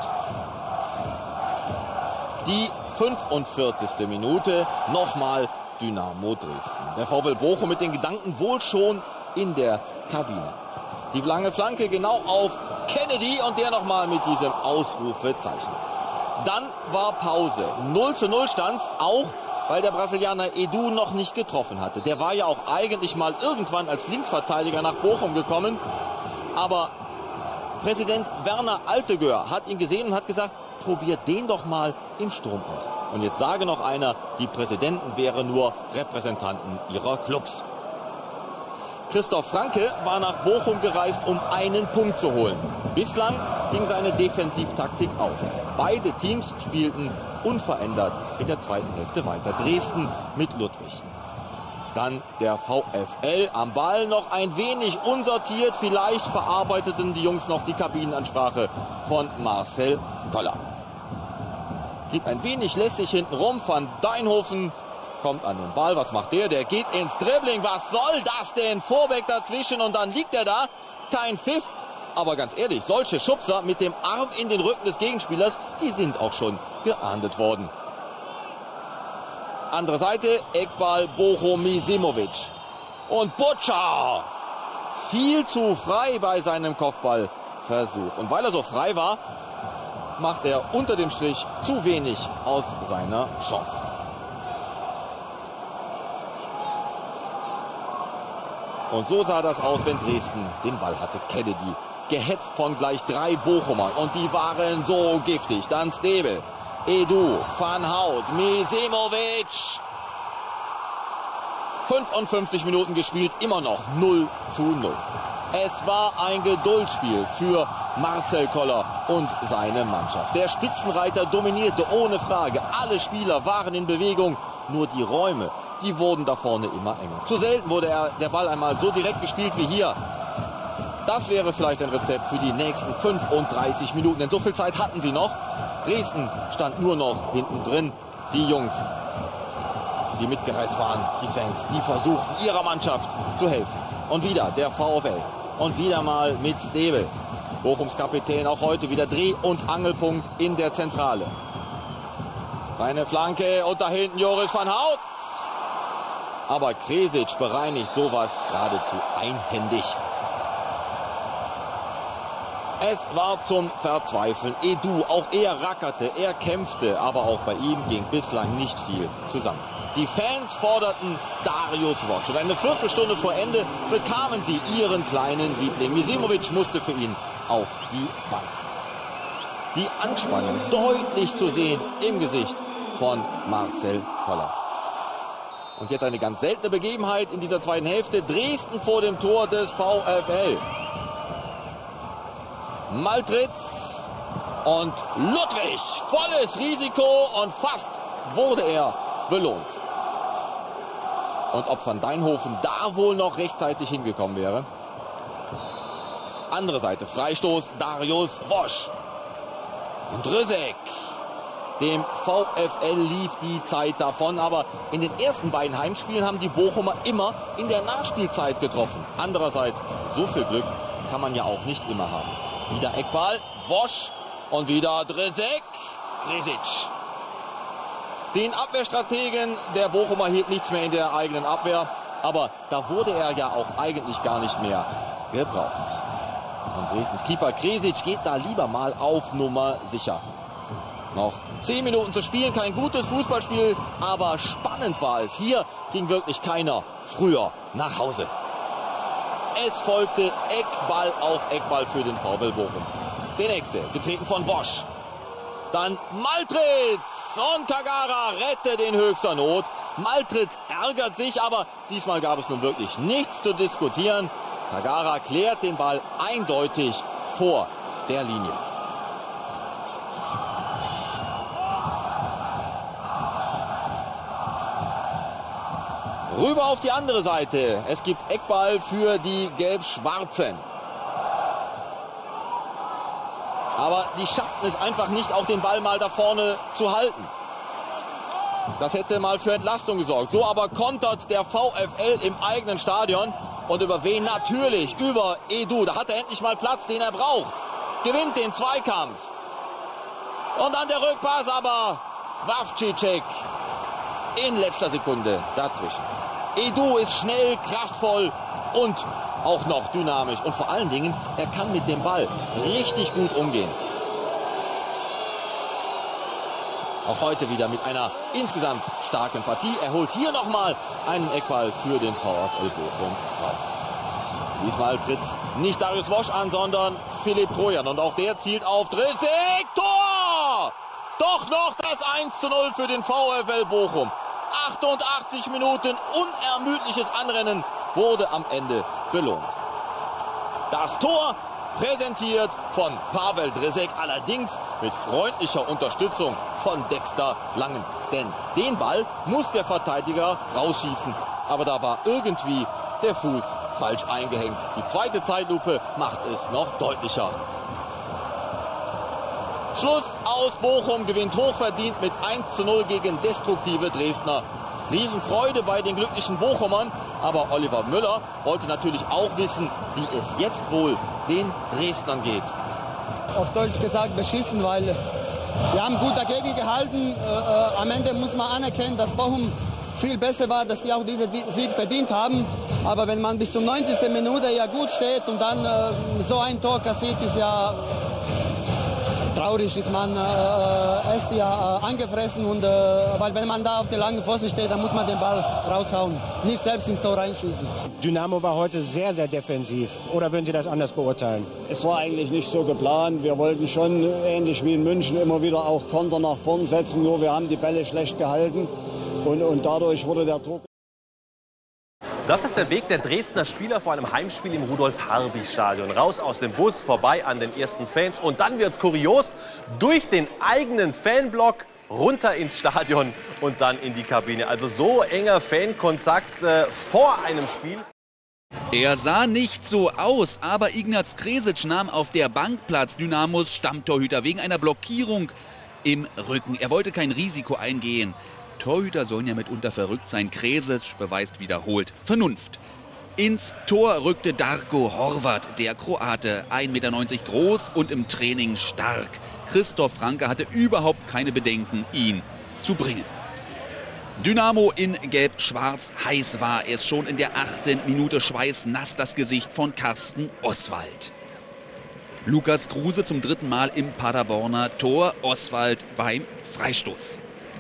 Die fünfundvierzigste Minute, nochmal Dynamo Dresden. Der VfL Bochum mit den Gedanken wohl schon in der Kabine. Die lange Flanke genau auf Kennedy und der nochmal mit diesem Ausrufezeichen. Dann war Pause. null zu null stand es, auch weil der Brasilianer Edu noch nicht getroffen hatte. Der war ja auch eigentlich mal irgendwann als Linksverteidiger nach Bochum gekommen. Aber Präsident Werner Altegör hat ihn gesehen und hat gesagt, probiert den doch mal im Sturm aus. Und jetzt sage noch einer, die Präsidenten wären nur Repräsentanten ihrer Clubs. Christoph Franke war nach Bochum gereist, um einen Punkt zu holen. Bislang ging seine Defensivtaktik auf. Beide Teams spielten unverändert in der zweiten Hälfte weiter. Dresden mit Ludwig. Dann der VfL am Ball, noch ein wenig unsortiert. Vielleicht verarbeiteten die Jungs noch die Kabinenansprache von Marcel Koller. Geht ein wenig lässig hinten rum. Van Deinhofen kommt an den Ball. Was macht der? Der geht ins Dribbling. Was soll das denn? Vorbeck dazwischen und dann liegt er da. Kein Pfiff. Aber ganz ehrlich, solche Schubser mit dem Arm in den Rücken des Gegenspielers, die sind auch schon geahndet worden. Andere Seite, Eckball Bochum Misimovic. Und Butcher! Viel zu frei bei seinem Kopfballversuch. Und weil er so frei war, macht er unter dem Strich zu wenig aus seiner Chance. Und so sah das aus, wenn Dresden den Ball hatte. Kennedy, gehetzt von gleich drei Bochumern. Und die waren so giftig. Dann Stebel, Edu, Van Hout, Misimovic. fünfundfünfzig Minuten gespielt, immer noch null zu null. Es war ein Geduldsspiel für Marcel Koller und seine Mannschaft. Der Spitzenreiter dominierte ohne Frage. Alle Spieler waren in Bewegung. Nur die Räume, die wurden da vorne immer enger. Zu selten wurde er, der Ball einmal so direkt gespielt wie hier. Das wäre vielleicht ein Rezept für die nächsten fünfunddreißig Minuten. Denn so viel Zeit hatten sie noch. Dresden stand nur noch hinten drin. Die Jungs, die mitgereist waren, die Fans, die versuchten ihrer Mannschaft zu helfen. Und wieder der VfL. Und wieder mal mit Stebel. Bochums Kapitän auch heute wieder Dreh- und Angelpunkt in der Zentrale. Seine Flanke und da hinten Joris van Hout. Aber Kresic bereinigt sowas geradezu einhändig. Es war zum Verzweifeln. Edu, auch er rackerte, er kämpfte, aber auch bei ihm ging bislang nicht viel zusammen. Die Fans forderten Darius Wosch. Und eine Viertelstunde vor Ende bekamen sie ihren kleinen Liebling. Misimovic musste für ihn auf die Bank. Die Anspannung deutlich zu sehen im Gesicht von Marcel Koller. Und jetzt eine ganz seltene Begebenheit in dieser zweiten Hälfte. Dresden vor dem Tor des VfL. Maltritz und Ludwig. Volles Risiko und fast wurde er belohnt. Und ob Van Deinhofen da wohl noch rechtzeitig hingekommen wäre. Andere Seite, Freistoß, Darius Wosch. Und Rysek. Dem VfL lief die Zeit davon, aber in den ersten beiden Heimspielen haben die Bochumer immer in der Nachspielzeit getroffen. Andererseits, so viel Glück kann man ja auch nicht immer haben. Wieder Eckball, Wosch und wieder Dresek, Kresic. Den Abwehrstrategen der Bochumer hielt nichts mehr in der eigenen Abwehr, aber da wurde er ja auch eigentlich gar nicht mehr gebraucht. Und Dresdens Keeper Kresic geht da lieber mal auf Nummer sicher. Noch zehn Minuten zu spielen, kein gutes Fußballspiel, aber spannend war es. Hier ging wirklich keiner früher nach Hause. Es folgte Eckball auf Eckball für den VfL Bochum. Der nächste, getreten von Wosch. Dann Maltritz und Kagara rettet in höchster Not. Maltritz ärgert sich, aber diesmal gab es nun wirklich nichts zu diskutieren. Kagara klärt den Ball eindeutig vor der Linie. Rüber auf die andere Seite. Es gibt Eckball für die Gelb-Schwarzen. Aber die schafften es einfach nicht, auch den Ball mal da vorne zu halten. Das hätte mal für Entlastung gesorgt. So aber kontert der VfL im eigenen Stadion. Und über wen? Natürlich über Edu. Da hat er endlich mal Platz, den er braucht. Gewinnt den Zweikampf. Und dann der Rückpass, aber Wawczyk in letzter Sekunde dazwischen. Edu ist schnell, kraftvoll und auch noch dynamisch. Und vor allen Dingen, er kann mit dem Ball richtig gut umgehen. Auch heute wieder mit einer insgesamt starken Partie. Er holt hier nochmal einen Eckball für den VfL Bochum raus. Diesmal tritt nicht Darius Wosch an, sondern Philipp Trojan. Und auch der zielt auf Dresig. Tor! Doch noch das eins zu null für den VfL Bochum. achtundachtzig Minuten unermüdliches Anrennen wurde am Ende belohnt. Das Tor präsentiert von Pavel Dresek, allerdings mit freundlicher Unterstützung von Dexter Langen. Denn den Ball muss der Verteidiger rausschießen. Aber da war irgendwie der Fuß falsch eingehängt. Die zweite Zeitlupe macht es noch deutlicher. Schluss aus. Bochum gewinnt hochverdient mit eins zu null gegen destruktive Dresdner. Riesenfreude bei den glücklichen Bochumern. Aber Oliver Müller wollte natürlich auch wissen, wie es jetzt wohl den Dresdnern geht. Auf Deutsch gesagt beschissen, weil wir haben gut dagegen gehalten. Äh, äh, am Ende muss man anerkennen, dass Bochum viel besser war, dass die auch diesen Sieg verdient haben. Aber wenn man bis zum neunzigsten Minute ja gut steht und dann äh, so ein Tor kassiert, ist ja traurig, ist man äh, erst ja äh, angefressen. Und, äh, weil wenn man da auf der langen Pfosten steht, dann muss man den Ball raushauen, nicht selbst ins Tor reinschießen. Dynamo war heute sehr, sehr defensiv. Oder würden Sie das anders beurteilen? Es war eigentlich nicht so geplant. Wir wollten schon, ähnlich wie in München, immer wieder auch Konter nach vorn setzen. Nur wir haben die Bälle schlecht gehalten. Und, und dadurch wurde der Druck. Das ist der Weg der Dresdner Spieler vor einem Heimspiel im Rudolf-Harbig-Stadion. Raus aus dem Bus, vorbei an den ersten Fans. Und dann wird's kurios. Durch den eigenen Fanblock, runter ins Stadion und dann in die Kabine. Also so enger Fankontakt äh, vor einem Spiel. Er sah nicht so aus, aber Ignaz Kresic nahm auf der Bank Platz, Dynamos Stammtorhüter, wegen einer Blockierung im Rücken. Er wollte kein Risiko eingehen. Torhüter sollen ja mitunter verrückt sein. Kresic beweist wiederholt Vernunft. Ins Tor rückte Darko Horvat, der Kroate, ein Meter neunzig groß und im Training stark. Christoph Franke hatte überhaupt keine Bedenken, ihn zu bringen. Dynamo in Gelb-Schwarz, heiß war es schon in der achten Minute, schweißnass das Gesicht von Carsten Oswald. Lukas Kruse zum dritten Mal im Paderborner Tor, Oswald beim Freistoß.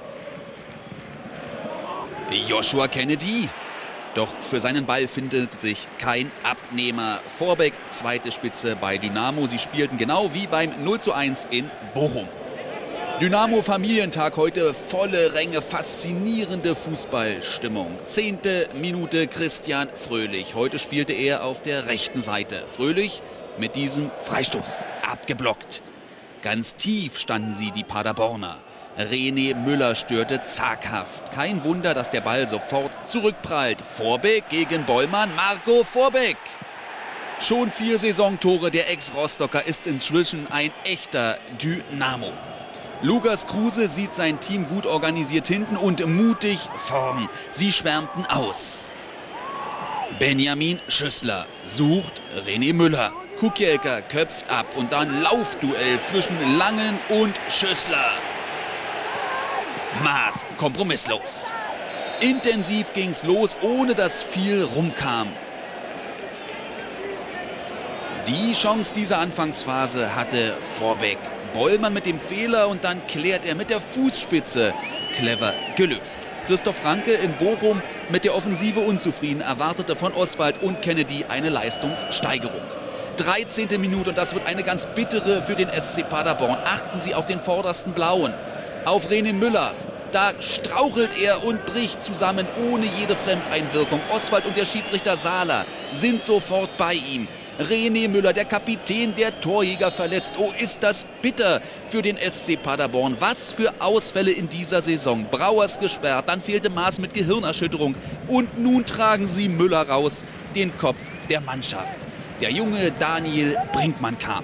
Joshua Kennedy. Doch für seinen Ball findet sich kein Abnehmer. Vorbeck, zweite Spitze bei Dynamo. Sie spielten genau wie beim null zu eins in Bochum. Dynamo Familientag heute, volle Ränge, faszinierende Fußballstimmung. Zehnte Minute Christian Fröhlich. Heute spielte er auf der rechten Seite. Fröhlich mit diesem Freistoß abgeblockt. Ganz tief standen sie, die Paderborner. René Müller störte zaghaft. Kein Wunder, dass der Ball sofort zurückprallt. Vorbeck gegen Bollmann, Marco Vorbeck. Schon vier Saisontore, der Ex-Rostocker ist inzwischen ein echter Dynamo. Lukas Kruse sieht sein Team gut organisiert hinten und mutig vorn. Sie schwärmten aus. Benjamin Schüssler sucht René Müller. Kukielka köpft ab und dann Laufduell zwischen Langen und Schüssler. Maas kompromisslos. Intensiv ging's los, ohne dass viel rumkam. Die Chance dieser Anfangsphase hatte Vorbeck. Bollmann mit dem Fehler und dann klärt er mit der Fußspitze. Clever gelöst. Christoph Franke in Bochum mit der Offensive unzufrieden, erwartete von Oswald und Kennedy eine Leistungssteigerung. dreizehnte Minute und das wird eine ganz bittere für den S C Paderborn. Achten Sie auf den vordersten Blauen, auf René Müller. Da strauchelt er und bricht zusammen ohne jede Fremdeinwirkung. Oswald und der Schiedsrichter Sahler sind sofort bei ihm. René Müller, der Kapitän, der Torjäger, verletzt. Oh, ist das bitter für den S C Paderborn. Was für Ausfälle in dieser Saison. Brauers gesperrt, dann fehlte Maas mit Gehirnerschütterung. Und nun tragen sie Müller raus, den Kopf der Mannschaft. Der junge Daniel Brinkmann kam.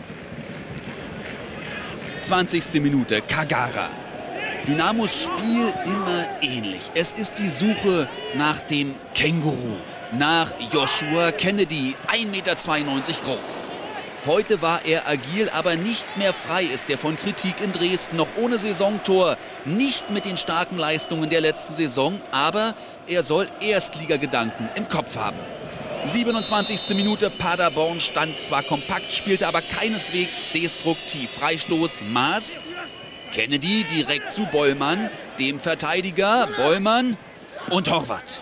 zwanzigste Minute, Kagara. Dynamos Spiel immer ähnlich. Es ist die Suche nach dem Känguru, nach Joshua Kennedy, ein Meter zweiundneunzig groß. Heute war er agil, aber nicht mehr frei ist er von Kritik in Dresden. Noch ohne Saisontor, nicht mit den starken Leistungen der letzten Saison, aber er soll Erstligagedanken im Kopf haben. siebenundzwanzigste Minute, Paderborn stand zwar kompakt, spielte aber keineswegs destruktiv. Freistoß Maas. Kennedy direkt zu Bollmann, dem Verteidiger, Bollmann und Horvath.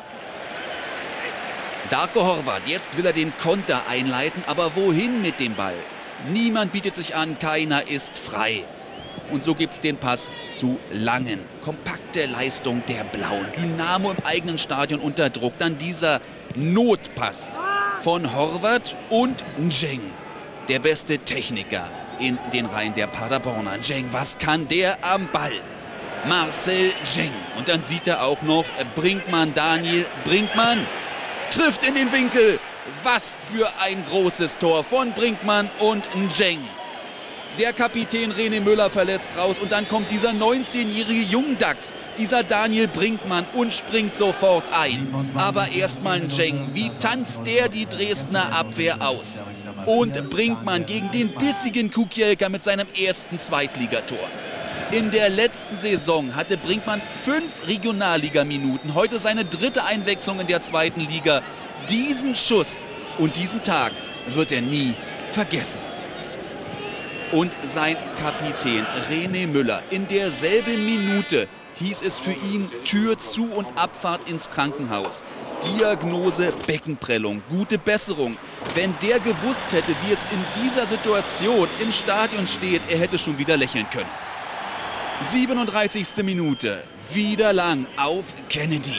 Darko Horvath, jetzt will er den Konter einleiten, aber wohin mit dem Ball? Niemand bietet sich an, keiner ist frei. Und so gibt es den Pass zu Langen. Kompakte Leistung der Blauen. Dynamo im eigenen Stadion unter Druck. Dann dieser Notpass von Horvath und Njeng, der beste Techniker in den Reihen der Paderborner. Njeng, was kann der am Ball? Marcel Njeng. Und dann sieht er auch noch Brinkmann, Daniel Brinkmann. Trifft in den Winkel. Was für ein großes Tor von Brinkmann und Njeng. Der Kapitän René Müller verletzt raus und dann kommt dieser neunzehnjährige Jungdachs, dieser Daniel Brinkmann und springt sofort ein. Aber erstmal Njeng, wie tanzt der die Dresdner Abwehr aus? Und Brinkmann gegen den bissigen Kukielka mit seinem ersten Zweitligator. In der letzten Saison hatte Brinkmann fünf Regionalligaminuten, heute seine dritte Einwechslung in der zweiten Liga. Diesen Schuss und diesen Tag wird er nie vergessen. Und sein Kapitän René Müller, in derselben Minute hieß es für ihn Tür zu und Abfahrt ins Krankenhaus. Diagnose Beckenprellung, gute Besserung. Wenn der gewusst hätte, wie es in dieser Situation im Stadion steht, er hätte schon wieder lächeln können. siebenunddreißigste Minute, wieder lang auf Kennedy.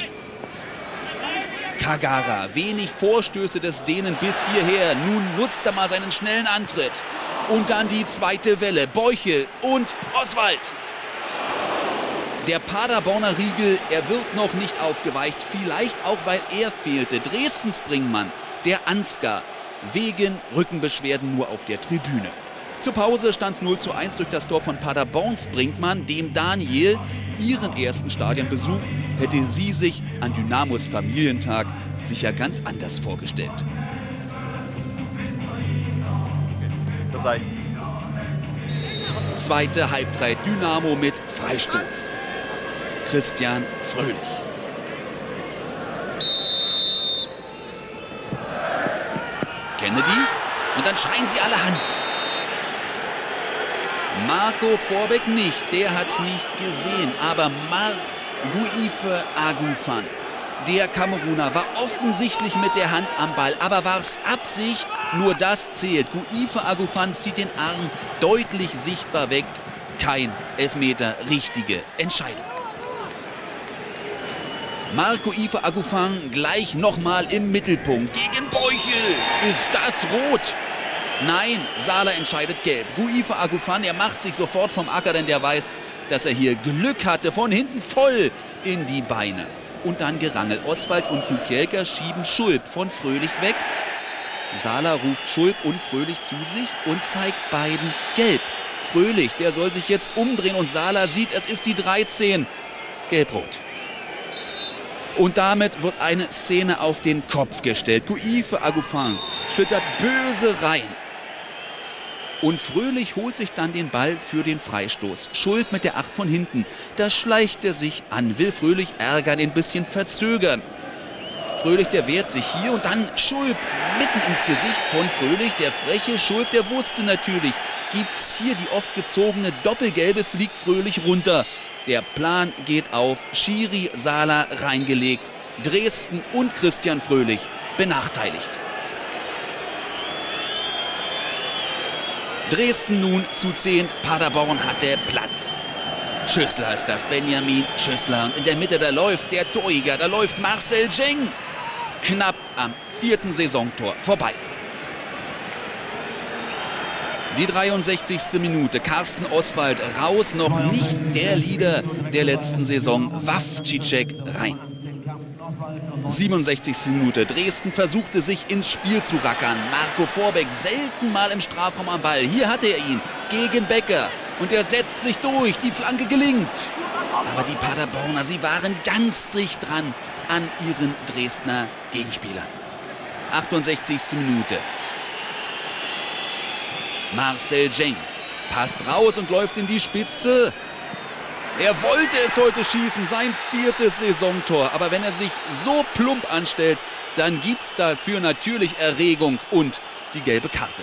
Kagara, wenig Vorstöße des Dänen bis hierher. Nun nutzt er mal seinen schnellen Antritt. Und dann die zweite Welle, Beuchel und Oswald. Der Paderborner Riegel, er wird noch nicht aufgeweicht, vielleicht auch, weil er fehlte. Dresdens Brinkmann, der Ansgar, wegen Rückenbeschwerden nur auf der Tribüne. Zur Pause stand es null zu eins durch das Tor von Paderborns Brinkmann, dem Daniel ihren ersten Stadionbesuch hätte sie sich an Dynamos Familientag sicher ganz anders vorgestellt. Zweite Halbzeit, Dynamo mit Freistoß. Christian Fröhlich. Kennedy und dann schreien sie alle Hand. Marco Vorbeck nicht, der hat es nicht gesehen, aber Marc Guife Agufan, der Kameruner, war offensichtlich mit der Hand am Ball, aber war es Absicht? Nur das zählt. Guife Agufan zieht den Arm deutlich sichtbar weg. Kein Elfmeter, richtige Entscheidung. Marco Guife Agufan gleich nochmal im Mittelpunkt. Gegen Beuchel. Ist das rot? Nein, Sahler entscheidet gelb. Guife Agufan, er macht sich sofort vom Acker, denn der weiß, dass er hier Glück hatte. Von hinten voll in die Beine. Und dann Gerangel. Oswald und Kukielka schieben Schulp von Fröhlich weg. Sahler ruft Schulp und Fröhlich zu sich und zeigt beiden gelb. Fröhlich, der soll sich jetzt umdrehen und Sahler sieht, es ist die dreizehn. Gelb-rot. Und damit wird eine Szene auf den Kopf gestellt. Guife Agufan schlittert böse rein. Und Fröhlich holt sich dann den Ball für den Freistoß. Schulp mit der acht von hinten. Da schleicht er sich an, will Fröhlich ärgern, ein bisschen verzögern. Fröhlich, der wehrt sich hier und dann Schulp mitten ins Gesicht von Fröhlich. Der freche Schulp, der wusste natürlich, gibt's hier die oft gezogene Doppelgelbe, fliegt Fröhlich runter. Der Plan geht auf, Schiri Sala reingelegt. Dresden und Christian Fröhlich benachteiligt. Dresden nun zu zehnt, Paderborn hatte Platz. Schüssler ist das, Benjamin Schüssler. Und in der Mitte, da läuft der Torjäger, da läuft Marcel Jeng. Knapp am vierten Saisontor vorbei. Die dreiundsechzigste Minute, Carsten Oswald raus, noch nicht der Leader der letzten Saison, Wawcicek rein. siebenundsechzigste Minute, Dresden versuchte sich ins Spiel zu rackern. Marco Vorbeck selten mal im Strafraum am Ball. Hier hatte er ihn gegen Becker und er setzt sich durch, die Flanke gelingt. Aber die Paderborner, sie waren ganz dicht dran an ihren Dresdner Gegenspielern. achtundsechzigste Minute. Marcel Jeng passt raus und läuft in die Spitze. Er wollte es heute schießen, sein viertes Saisontor. Aber wenn er sich so plump anstellt, dann gibt es dafür natürlich Erregung und die gelbe Karte.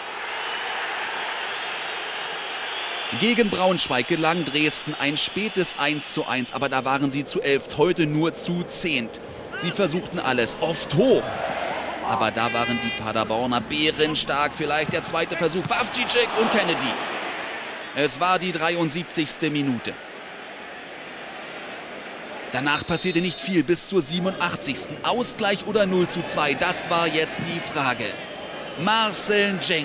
Gegen Braunschweig gelang Dresden ein spätes eins zu eins, aber da waren sie zu elft, heute nur zu zehnt. Sie versuchten alles, oft hoch. Aber da waren die Paderborner bärenstark. Vielleicht der zweite Versuch, Wawcicek und Kennedy. Es war die dreiundsiebzigste Minute. Danach passierte nicht viel bis zur siebenundachtzigsten Ausgleich oder null zu zwei, das war jetzt die Frage. Marcel Jeng.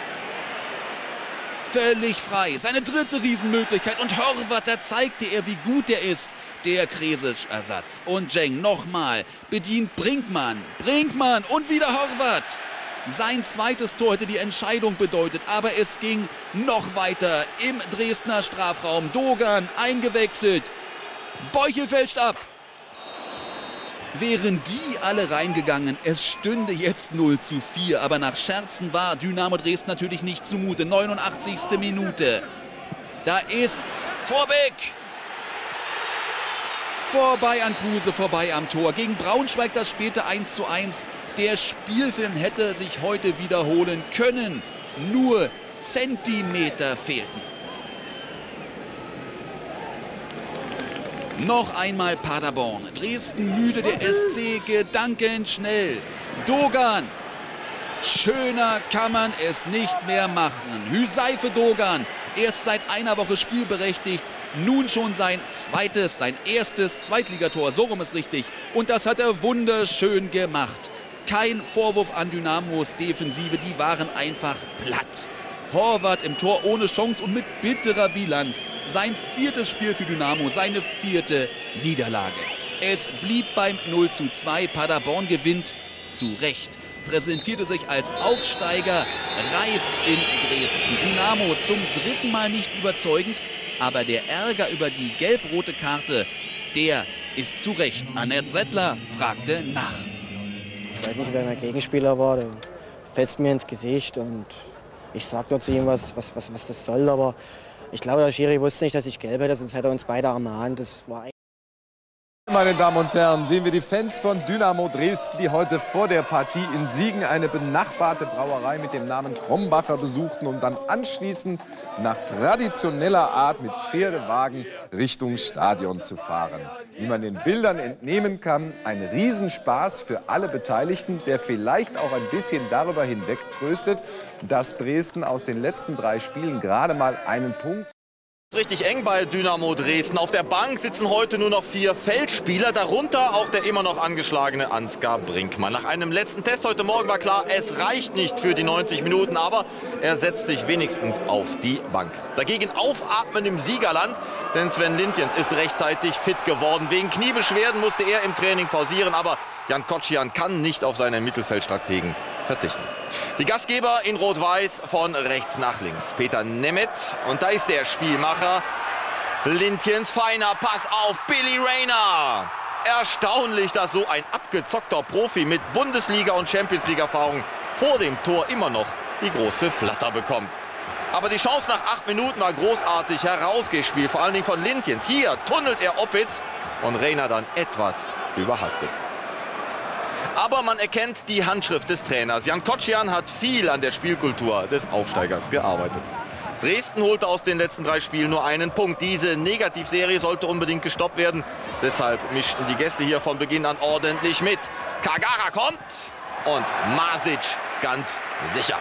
Völlig frei, seine dritte Riesenmöglichkeit. Und Horvath, da zeigte er, wie gut er ist. Der Kresic-Ersatz. Und Jeng nochmal, bedient Brinkmann. Brinkmann und wieder Horvath. Sein zweites Tor hätte die Entscheidung bedeutet, aber es ging noch weiter im Dresdner Strafraum. Dogan eingewechselt. Beuchel fälscht ab. Wären die alle reingegangen, es stünde jetzt null zu vier. Aber nach Scherzen war Dynamo Dresden natürlich nicht zumute. neunundachtzigste Minute. Da ist Vorbeck. Vorbei an Kruse, vorbei am Tor. Gegen Braunschweig das späte eins zu eins. Der Spielfilm hätte sich heute wiederholen können. Nur Zentimeter fehlten. Noch einmal Paderborn. Dresden müde, der S C gedankenschnell. Dogan. Schöner kann man es nicht mehr machen. Hüseife Dogan. Erst seit einer Woche spielberechtigt. Nun schon sein zweites, sein erstes Zweitligator. So rum ist richtig. Und das hat er wunderschön gemacht. Kein Vorwurf an Dynamos Defensive. Die waren einfach platt. Horvath im Tor ohne Chance und mit bitterer Bilanz. Sein viertes Spiel für Dynamo, seine vierte Niederlage. Es blieb beim null zu zwei. Paderborn gewinnt zu Recht. Präsentierte sich als Aufsteiger reif in Dresden. Dynamo zum dritten Mal nicht überzeugend, aber der Ärger über die gelb-rote Karte, der ist zu Recht. Annette Settler fragte nach. Ich weiß nicht, wer mein Gegenspieler war. Der fest mir ins Gesicht und ich sag nur zu ihm, was, was, was, was das soll, aber ich glaube, der Schiri wusste nicht, dass ich gelb hätte, sonst hätte er uns beide ermahnt. Das war Meine Damen und Herren, sehen wir die Fans von Dynamo Dresden, die heute vor der Partie in Siegen eine benachbarte Brauerei mit dem Namen Krombacher besuchten, um dann anschließend nach traditioneller Art mit Pferdewagen Richtung Stadion zu fahren. Wie man den Bildern entnehmen kann, ein Riesenspaß für alle Beteiligten, der vielleicht auch ein bisschen darüber hinweg tröstet, dass Dresden aus den letzten drei Spielen gerade mal einen Punkt. Richtig eng bei Dynamo Dresden. Auf der Bank sitzen heute nur noch vier Feldspieler, darunter auch der immer noch angeschlagene Ansgar Brinkmann. Nach einem letzten Test heute Morgen war klar, es reicht nicht für die neunzig Minuten, aber er setzt sich wenigstens auf die Bank. Dagegen aufatmen im Siegerland, denn Sven Lindjens ist rechtzeitig fit geworden. Wegen Kniebeschwerden musste er im Training pausieren, aber Jan Kocian kann nicht auf seine Mittelfeldstrategen verzichten. Die Gastgeber in Rot-Weiß von rechts nach links. Peter Nemeth und da ist der Spielmacher. Lindjens, feiner Pass auf Billy Rayner. Erstaunlich, dass so ein abgezockter Profi mit Bundesliga- und Champions-League-Erfahrung vor dem Tor immer noch die große Flatter bekommt. Aber die Chance nach acht Minuten war großartig herausgespielt, vor allen Dingen von Lindjens. Hier tunnelt er Opitz und Rayner dann etwas überhastet. Aber man erkennt die Handschrift des Trainers. Jan Kocian hat viel an der Spielkultur des Aufsteigers gearbeitet. Dresden holte aus den letzten drei Spielen nur einen Punkt. Diese Negativserie sollte unbedingt gestoppt werden. Deshalb mischten die Gäste hier von Beginn an ordentlich mit. Kagara kommt und Masic ganz sicher.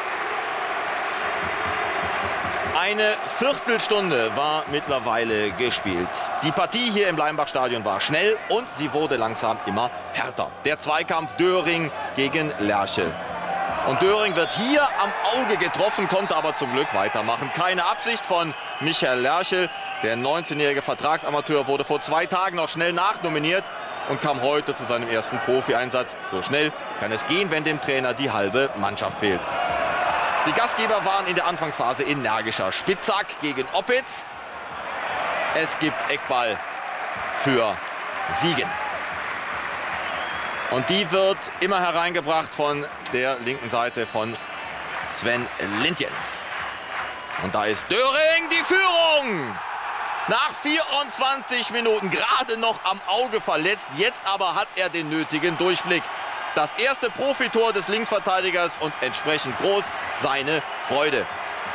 Eine Viertelstunde war mittlerweile gespielt. Die Partie hier im Leimbach-Stadion war schnell und sie wurde langsam immer härter. Der Zweikampf Döring gegen Lerchel. Und Döring wird hier am Auge getroffen, konnte aber zum Glück weitermachen. Keine Absicht von Michael Lerchel. Der neunzehnjährige Vertragsamateur wurde vor zwei Tagen noch schnell nachnominiert und kam heute zu seinem ersten Profi-Einsatz. So schnell kann es gehen, wenn dem Trainer die halbe Mannschaft fehlt. Die Gastgeber waren in der Anfangsphase energischer. Spitzak gegen Oppitz. Es gibt Eckball für Siegen. Und die wird immer hereingebracht von der linken Seite von Sven Lindjens. Und da ist Döring die Führung. Nach vierundzwanzig Minuten gerade noch am Auge verletzt. Jetzt aber hat er den nötigen Durchblick. Das erste Profitor des Linksverteidigers und entsprechend groß seine Freude.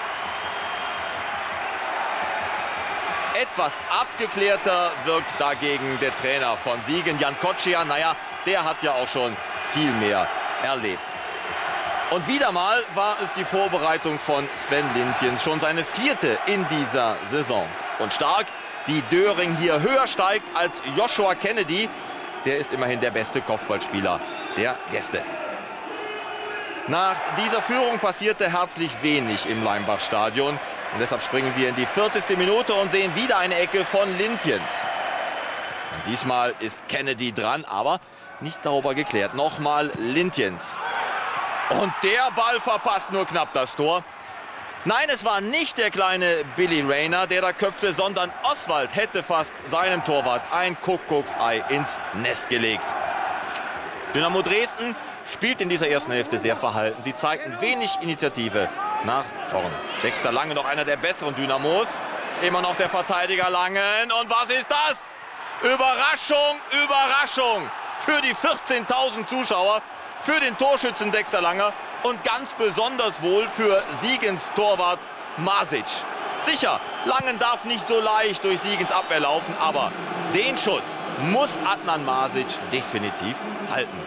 Etwas abgeklärter wirkt dagegen der Trainer von Siegen, Jan Kocian. Naja, der hat ja auch schon viel mehr erlebt. Und wieder mal war es die Vorbereitung von Sven Lindjens, schon seine vierte in dieser Saison. Und stark, wie Döring hier höher steigt als Joshua Kennedy. Der ist immerhin der beste Kopfballspieler der Gäste. Nach dieser Führung passierte herzlich wenig im Leimbach-Stadion. Und deshalb springen wir in die vierzigste Minute und sehen wieder eine Ecke von Lindjens. Und diesmal ist Kennedy dran, aber nicht sauber geklärt. Nochmal Lindjens. Und der Ball verpasst nur knapp das Tor. Nein, es war nicht der kleine Billy Rayner, der da köpfte, sondern Oswald hätte fast seinem Torwart ein Kuckucksei ins Nest gelegt. Dynamo Dresden spielt in dieser ersten Hälfte sehr verhalten. Sie zeigten wenig Initiative nach vorne. Dexter Lange, noch einer der besseren Dynamos. Immer noch der Verteidiger Langen. Und was ist das? Überraschung, Überraschung für die vierzehntausend Zuschauer, für den Torschützen Dexter Lange und ganz besonders wohl für Siegens Torwart Masic. Sicher, Langen darf nicht so leicht durch Siegens Abwehr laufen, aber den Schuss muss Adnan Masic definitiv halten.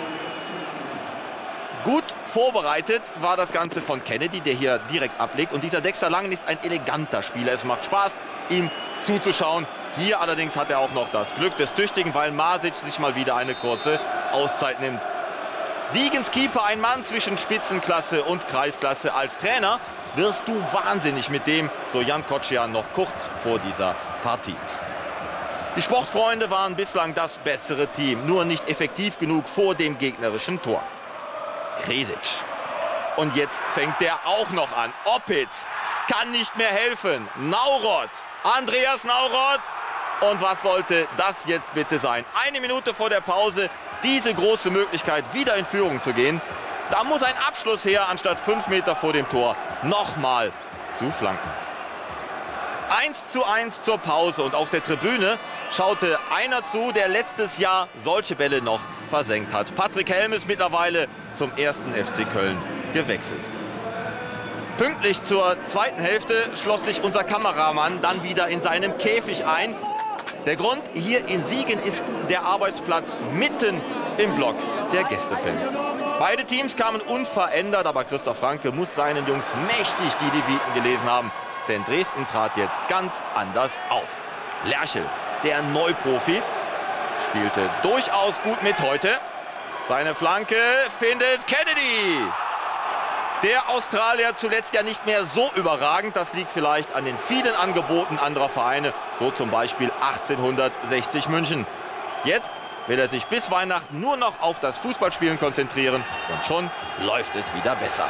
Gut vorbereitet war das Ganze von Kennedy, der hier direkt ablegt. Und dieser Dexter Langen ist ein eleganter Spieler. Es macht Spaß, ihm zuzuschauen. Hier allerdings hat er auch noch das Glück des Tüchtigen, weil Masic sich mal wieder eine kurze Auszeit nimmt. Siegens Keeper, ein Mann zwischen Spitzenklasse und Kreisklasse. Als Trainer wirst du wahnsinnig mit dem, so Jan Kocian noch kurz vor dieser Partie. Die Sportfreunde waren bislang das bessere Team, nur nicht effektiv genug vor dem gegnerischen Tor. Kresic. Und jetzt fängt der auch noch an. Oppitz kann nicht mehr helfen. Nauroth. Andreas Nauroth. Und was sollte das jetzt bitte sein? Eine Minute vor der Pause diese große Möglichkeit, wieder in Führung zu gehen. Da muss ein Abschluss her, anstatt fünf Meter vor dem Tor nochmal zu flanken. eins zu eins zur Pause und auf der Tribüne schaute einer zu, der letztes Jahr solche Bälle noch versenkt hat. Patrick Helm ist mittlerweile zum ersten F C Köln gewechselt. Pünktlich zur zweiten Hälfte schloss sich unser Kameramann dann wieder in seinem Käfig ein. Der Grund hier in Siegen ist der Arbeitsplatz mitten im Block der Gästefans. Beide Teams kamen unverändert, aber Christoph Franke muss seinen Jungs mächtig die Leviten gelesen haben. Denn Dresden trat jetzt ganz anders auf. Lerchel, der Neuprofi, spielte durchaus gut mit heute. Seine Flanke findet Kennedy. Der Australier zuletzt ja nicht mehr so überragend. Das liegt vielleicht an den vielen Angeboten anderer Vereine, so zum Beispiel achtzehnhundertsechzig München. Jetzt will er sich bis Weihnachten nur noch auf das Fußballspielen konzentrieren und schon läuft es wieder besser.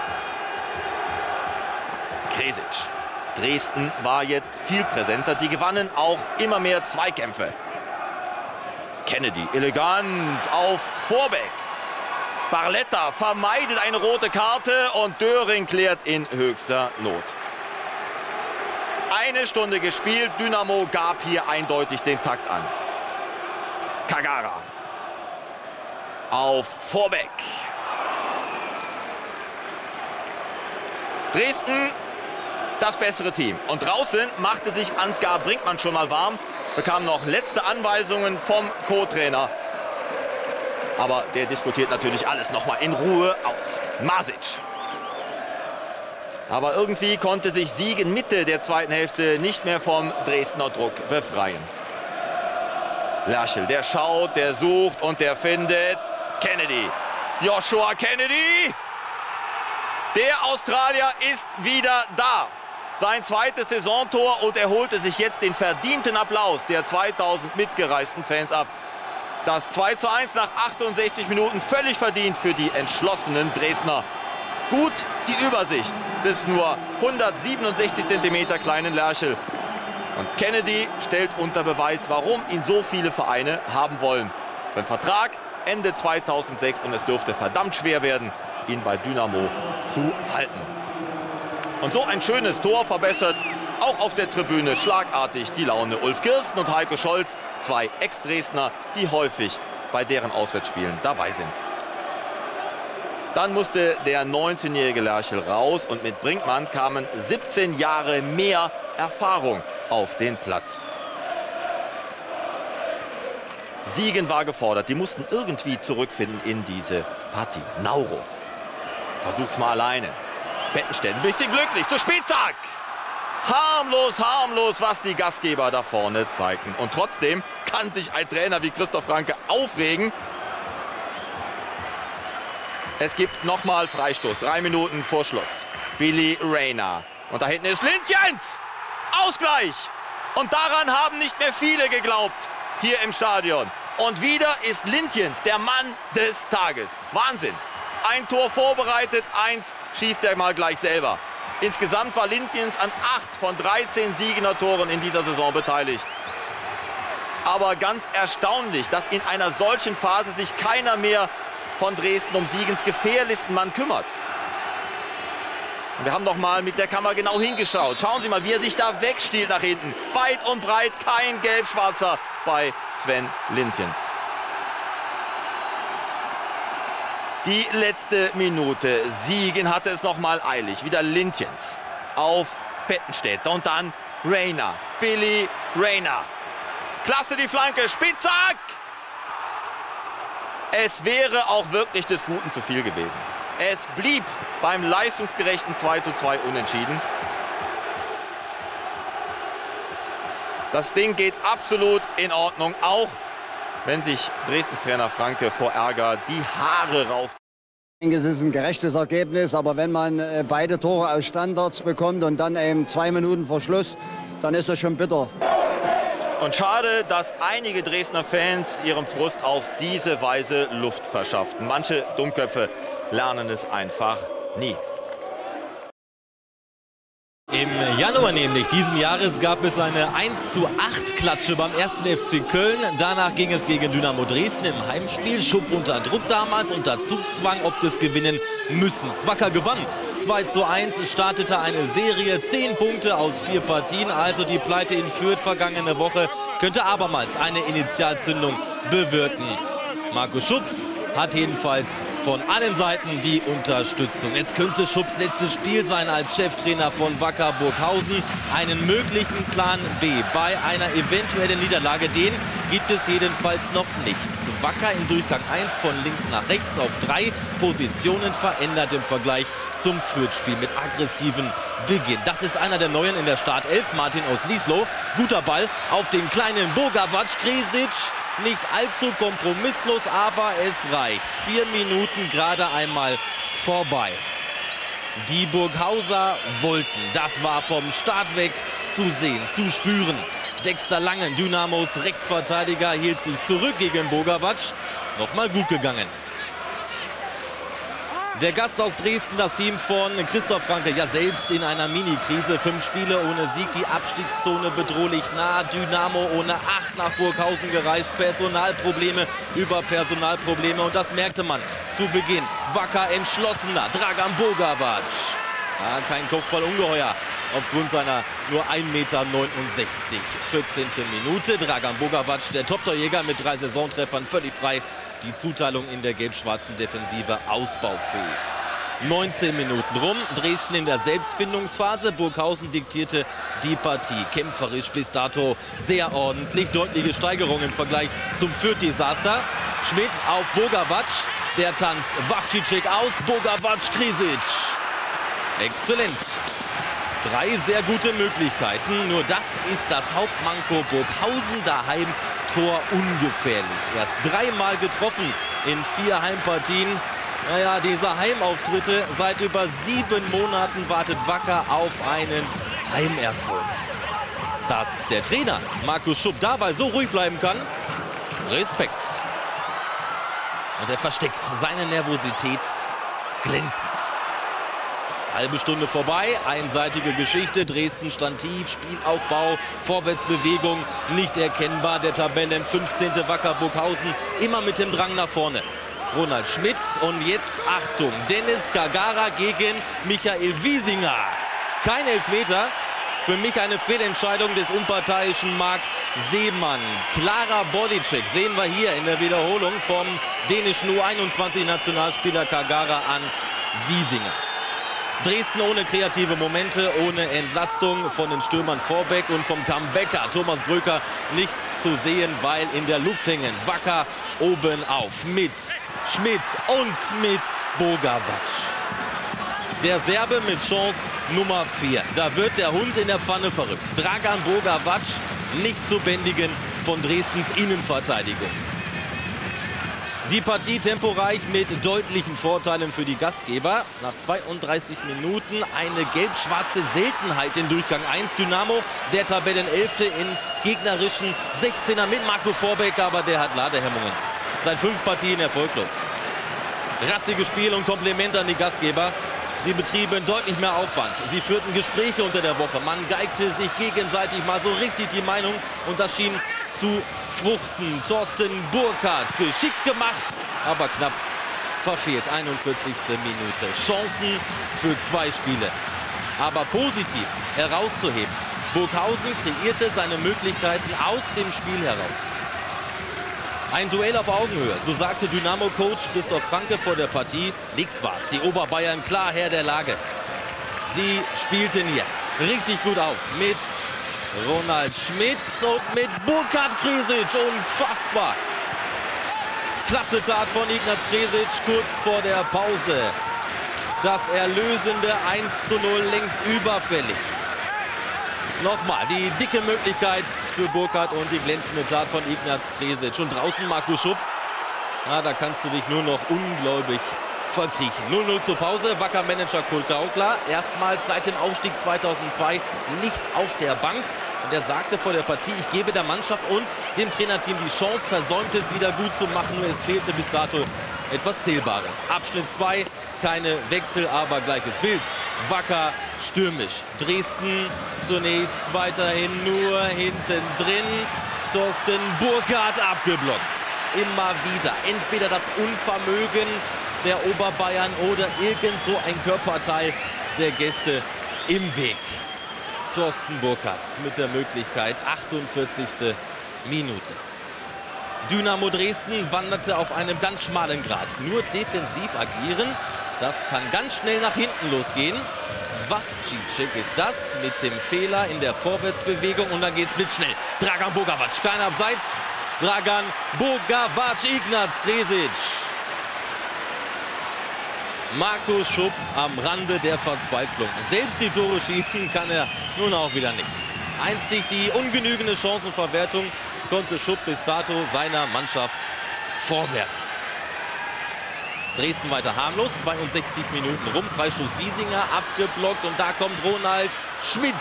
Kresic. Dresden war jetzt viel präsenter. Die gewannen auch immer mehr Zweikämpfe. Kennedy elegant auf Vorbeck. Barletta vermeidet eine rote Karte und Döring klärt in höchster Not. Eine Stunde gespielt. Dynamo gab hier eindeutig den Takt an. Kagara. auf Vorbeck. Dresden, das bessere Team. Und draußen machte sich Ansgar Brinkmann schon mal warm, bekam noch letzte Anweisungen vom Co-Trainer. Aber der diskutiert natürlich alles noch mal in Ruhe aus. Masic. Aber irgendwie konnte sich Siegen Mitte der zweiten Hälfte nicht mehr vom Dresdner Druck befreien. Lerchel, der schaut, der sucht und der findet Kennedy. Joshua Kennedy. Der Australier ist wieder da. Sein zweites Saisontor und er holte sich jetzt den verdienten Applaus der zweitausend mitgereisten Fans ab. Das zwei zu eins nach achtundsechzig Minuten völlig verdient für die entschlossenen Dresdner. Gut die Übersicht des nur hundertsiebenundsechzig Zentimeter kleinen Lerchel. Und Kennedy stellt unter Beweis, warum ihn so viele Vereine haben wollen. Sein Vertrag Ende zweitausendsechs und es dürfte verdammt schwer werden, ihn bei Dynamo zu halten. Und so ein schönes Tor verbessert auch auf der Tribüne schlagartig die Laune. Ulf Kirsten und Heiko Scholz, zwei Ex-Dresdner, die häufig bei deren Auswärtsspielen dabei sind. Dann musste der neunzehnjährige Lerchel raus und mit Brinkmann kamen siebzehn Jahre mehr Erfahrung auf den Platz. Siegen war gefordert. Die mussten irgendwie zurückfinden in diese Partie. Nauroth versucht's mal alleine. Bettenstedt ein bisschen glücklich. Zu Spitzak. Harmlos, harmlos, was die Gastgeber da vorne zeigten. Und trotzdem kann sich ein Trainer wie Christoph Franke aufregen. Es gibt nochmal Freistoß. Drei Minuten vor Schluss. Billy Rayner. Und da hinten ist Lindjens. Ausgleich. Und daran haben nicht mehr viele geglaubt hier im Stadion. Und wieder ist Lindjens der Mann des Tages. Wahnsinn. Ein Tor vorbereitet, eins schießt er mal gleich selber. Insgesamt war Lindjens an acht von dreizehn Siegener Toren in dieser Saison beteiligt. Aber ganz erstaunlich, dass in einer solchen Phase sich keiner mehr von Dresden um Siegens gefährlichsten Mann kümmert. Und wir haben noch mal mit der Kamera genau hingeschaut. Schauen Sie mal, wie er sich da wegstiehlt nach hinten. Weit und breit kein Gelb-Schwarzer bei Sven Lindjens. Die letzte Minute. Siegen hatte es noch mal eilig. Wieder Lindjens auf Bettenstedt. Und dann Rayner. Billy Rayner. Klasse die Flanke. Spitzak! Es wäre auch wirklich des Guten zu viel gewesen. Es blieb beim leistungsgerechten zwei zu zwei unentschieden. Das Ding geht absolut in Ordnung, auch wenn sich Dresdens Trainer Franke vor Ärger die Haare rauft. Ich denke, es ist ein gerechtes Ergebnis, aber wenn man beide Tore aus Standards bekommt und dann eben zwei Minuten vor Schluss, dann ist das schon bitter. Und schade, dass einige Dresdner Fans ihrem Frust auf diese Weise Luft verschafften. Manche Dummköpfe lernen es einfach nie. Im Januar nämlich diesen Jahres gab es eine eins zu acht Klatsche beim ersten F C Köln. Danach ging es gegen Dynamo Dresden im Heimspiel. Schupp unter Druck damals, unter Zugzwang, ob des Gewinnen müssen. Wacker gewann. zwei zu eins startete eine Serie, zehn Punkte aus vier Partien. Also die Pleite in Fürth vergangene Woche könnte abermals eine Initialzündung bewirken. Markus Schupp hat jedenfalls von allen Seiten die Unterstützung. Es könnte Schupps letztes Spiel sein als Cheftrainer von Wacker Burghausen. Einen möglichen Plan B bei einer eventuellen Niederlage, den gibt es jedenfalls noch nicht. Wacker im Durchgang eins von links nach rechts auf drei Positionen verändert im Vergleich zum Fürth-Spiel mit aggressiven Beginn. Das ist einer der Neuen in der Startelf, Martin aus Lieslow. Guter Ball auf den kleinen Bogawac. Kresic nicht allzu kompromisslos, aber es reicht. Vier Minuten gerade einmal vorbei. Die Burghauser wollten. Das war vom Start weg zu sehen, zu spüren. Dexter Langen, Dynamos Rechtsverteidiger, hielt sich zurück gegen Bogawac. Nochmal gut gegangen. Der Gast aus Dresden, das Team von Christoph Franke, ja selbst in einer Mini-Krise. Fünf Spiele ohne Sieg, die Abstiegszone bedrohlich nah. Dynamo ohne acht nach Burghausen gereist. Personalprobleme über Personalprobleme. Und das merkte man zu Beginn. Wacker entschlossener. Dragan Bogawac. Ja, kein Kopfballungeheuer aufgrund seiner nur ein Meter neunundsechzig. vierzehnte Minute. Dragan Bogavac, der Top-Torjäger mit drei Saisontreffern, völlig frei. Die Zuteilung in der gelb-schwarzen Defensive ausbaufähig. neunzehn Minuten rum. Dresden in der Selbstfindungsphase. Burghausen diktierte die Partie. Kämpferisch bis dato sehr ordentlich. Deutliche Steigerung im Vergleich zum Fürth-Desaster. Schmidt auf Bogavac. Der tanzt Wawcicek aus. Bogavac, Kresic. Exzellent. Drei sehr gute Möglichkeiten. Nur das ist das Hauptmanko. Burghausen daheim Tor ungefährlich. Erst dreimal getroffen in vier Heimpartien. Naja, diese Heimauftritte, seit über sieben Monaten wartet Wacker auf einen Heimerfolg. Dass der Trainer Markus Schupp dabei so ruhig bleiben kann, Respekt. Und er versteckt seine Nervosität glänzend. Halbe Stunde vorbei, einseitige Geschichte. Dresden stand tief, Spielaufbau, Vorwärtsbewegung nicht erkennbar. Der Tabellen fünfzehnte Wacker Burghausen immer mit dem Drang nach vorne. Ronald Schmidt und jetzt Achtung, Dennis Kagara gegen Michael Wiesinger. Kein Elfmeter, für mich eine Fehlentscheidung des unparteiischen Marc Seemann. Klara Bolicek sehen wir hier in der Wiederholung vom dänischen U einundzwanzig-Nationalspieler Kagara an Wiesinger. Dresden ohne kreative Momente, ohne Entlastung von den Stürmern Vorbeck und vom Comebacker Thomas Bröker nichts zu sehen, weil in der Luft hängend. Wacker oben auf mit Schmidt und mit Bogavac. Der Serbe mit Chance Nummer vier. Da wird der Hund in der Pfanne verrückt. Dragan Bogavac nicht zu bändigen von Dresdens Innenverteidigung. Die Partie temporeich mit deutlichen Vorteilen für die Gastgeber. Nach zweiunddreißig Minuten eine gelb-schwarze Seltenheit in Durchgang eins. Dynamo, der Tabellenelfte in gegnerischen sechzehner mit Marco Vorbeck, aber der hat Ladehemmungen. Seit fünf Partien erfolglos. Rassiges Spiel und Kompliment an die Gastgeber. Sie betrieben deutlich mehr Aufwand. Sie führten Gespräche unter der Woche. Man geigte sich gegenseitig mal so richtig die Meinung und das schien zu fruchten. Thorsten Burkhardt, geschickt gemacht, aber knapp verfehlt. einundvierzigste Minute. Chancen für zwei Spiele. Aber positiv herauszuheben. Burghausen kreierte seine Möglichkeiten aus dem Spiel heraus. Ein Duell auf Augenhöhe, so sagte Dynamo-Coach Christoph Franke vor der Partie. Nix war's, die Oberbayern klar Herr der Lage. Sie spielten hier richtig gut auf mit Ronald Schmidt und mit Burkhard Kresic. Unfassbar. Klasse Tat von Ignaz Kresic kurz vor der Pause. Das erlösende eins zu null längst überfällig. Nochmal die dicke Möglichkeit für Burkhardt und die glänzende Tat von Ignaz Kresic. Und draußen Marco Schupp. Na, da kannst du dich nur noch ungläubig verkriechen. null null zur Pause. Wacker-Manager Kurt Gaukler erstmals seit dem Aufstieg zweitausendzwei nicht auf der Bank. Und er sagte vor der Partie, ich gebe der Mannschaft und dem Trainerteam die Chance, versäumt es wieder gut zu machen. Nur es fehlte bis dato etwas Zählbares. Abschnitt zwei, keine Wechsel, aber gleiches Bild. Wacker stürmisch. Dresden zunächst weiterhin nur hinten drin. Thorsten Burkhardt abgeblockt. Immer wieder. Entweder das Unvermögen der Oberbayern oder irgend so ein Körperteil der Gäste im Weg. Thorsten Burkhardt mit der Möglichkeit, achtundvierzigste Minute. Dynamo Dresden wanderte auf einem ganz schmalen Grat. Nur defensiv agieren, das kann ganz schnell nach hinten losgehen. Wawcicek ist das mit dem Fehler in der Vorwärtsbewegung und dann geht's blitzschnell. Dragan Bogavac, kein Abseits. Dragan Bogavac, Ignaz Kresic. Markus Schupp am Rande der Verzweiflung. Selbst die Tore schießen kann er nun auch wieder nicht. Einzig die ungenügende Chancenverwertung konnte Schupp bis dato seiner Mannschaft vorwerfen. Dresden weiter harmlos, zweiundsechzig Minuten rum, Freistoß Wiesinger abgeblockt und da kommt Ronald Schmidt.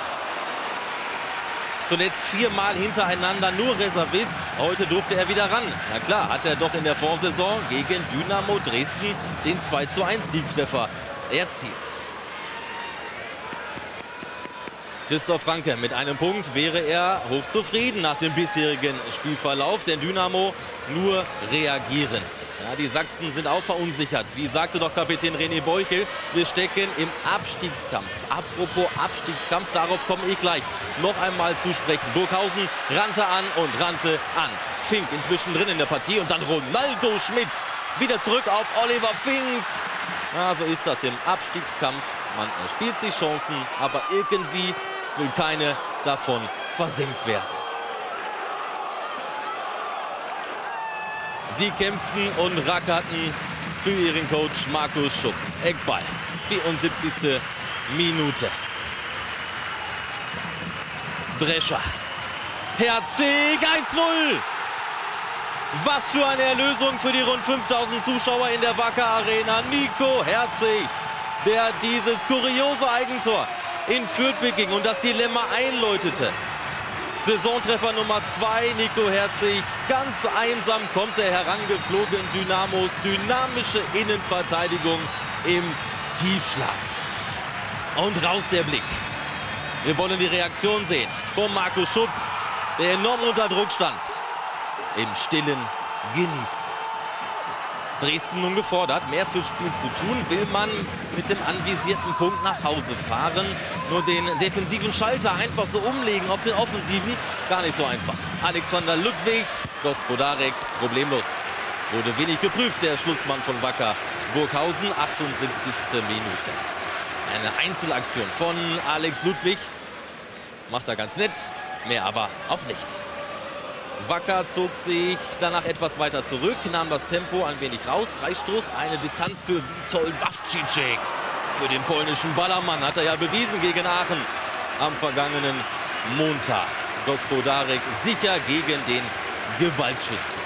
Zuletzt viermal hintereinander nur Reservist, heute durfte er wieder ran. Na klar, hat er doch in der Vorsaison gegen Dynamo Dresden den zwei zu eins Siegtreffer erzielt. Christoph Franke mit einem Punkt wäre er hochzufrieden nach dem bisherigen Spielverlauf. Denn Dynamo nur reagierend. Ja, die Sachsen sind auch verunsichert. Wie sagte doch Kapitän René Beuchel, wir stecken im Abstiegskampf. Apropos Abstiegskampf, darauf komme ich gleich noch einmal zu sprechen. Burghausen rannte an und rannte an. Fink inzwischen drin in der Partie und dann Ronaldo Schmidt. Wieder zurück auf Oliver Fink. Ja, so ist das im Abstiegskampf. Man erspielt sich Chancen, aber irgendwie will keine davon versenkt werden. Sie kämpften und rackerten für ihren Coach Markus Schupp. Eckball, vierundsiebzigste Minute. Drescher. Herzig, eins null. Was für eine Erlösung für die rund fünftausend Zuschauer in der Wacker Arena. Nico Herzig, der dieses kuriose Eigentor in Fürth beging und das Dilemma einläutete. Saisontreffer Nummer zwei, Nico Herzig. Ganz einsam kommt er herangeflogen. Dynamos dynamische Innenverteidigung im Tiefschlaf. Und raus der Blick. Wir wollen die Reaktion sehen von Markus Schupp, der enorm unter Druck stand. Im Stillen genießen. Dresden nun gefordert, mehr fürs Spiel zu tun, will man mit dem anvisierten Punkt nach Hause fahren. Nur den defensiven Schalter einfach so umlegen auf den offensiven, gar nicht so einfach. Alexander Ludwig, Gospodarek problemlos. Wurde wenig geprüft, der Schlussmann von Wacker Burghausen, achtundsiebzigste Minute. Eine Einzelaktion von Alex Ludwig. Macht er ganz nett, mehr aber auch nicht. Wacker zog sich danach etwas weiter zurück, nahm das Tempo ein wenig raus. Freistoß, eine Distanz für Witold Wawczyk. Für den polnischen Ballermann hat er ja bewiesen gegen Aachen am vergangenen Montag. Gospodarek sicher gegen den Gewaltschützen.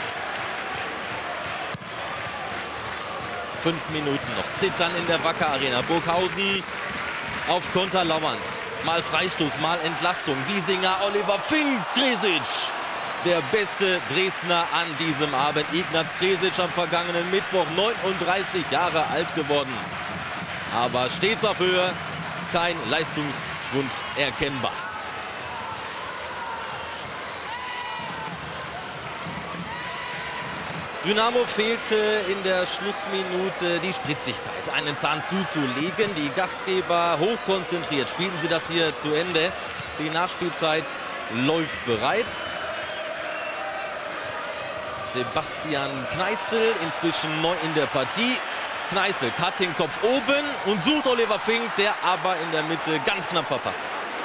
Fünf Minuten noch zittern in der Wacker Arena. Burghausen auf Konter lauernd. Mal Freistoß, mal Entlastung. Wiesinger, Oliver Fink, Kresic. Der beste Dresdner an diesem Abend. Ignaz Kresic am vergangenen Mittwoch, neununddreißig Jahre alt geworden. Aber stets auf Höhe, kein Leistungsschwund erkennbar. Dynamo fehlte in der Schlussminute die Spritzigkeit, einen Zahn zuzulegen. Die Gastgeber hochkonzentriert. Spielen sie das hier zu Ende. Die Nachspielzeit läuft bereits. Sebastian Kneißl inzwischen neu in der Partie. Kneißl hat den Kopf oben und sucht Oliver Fink, der aber in der Mitte ganz knapp verpasst.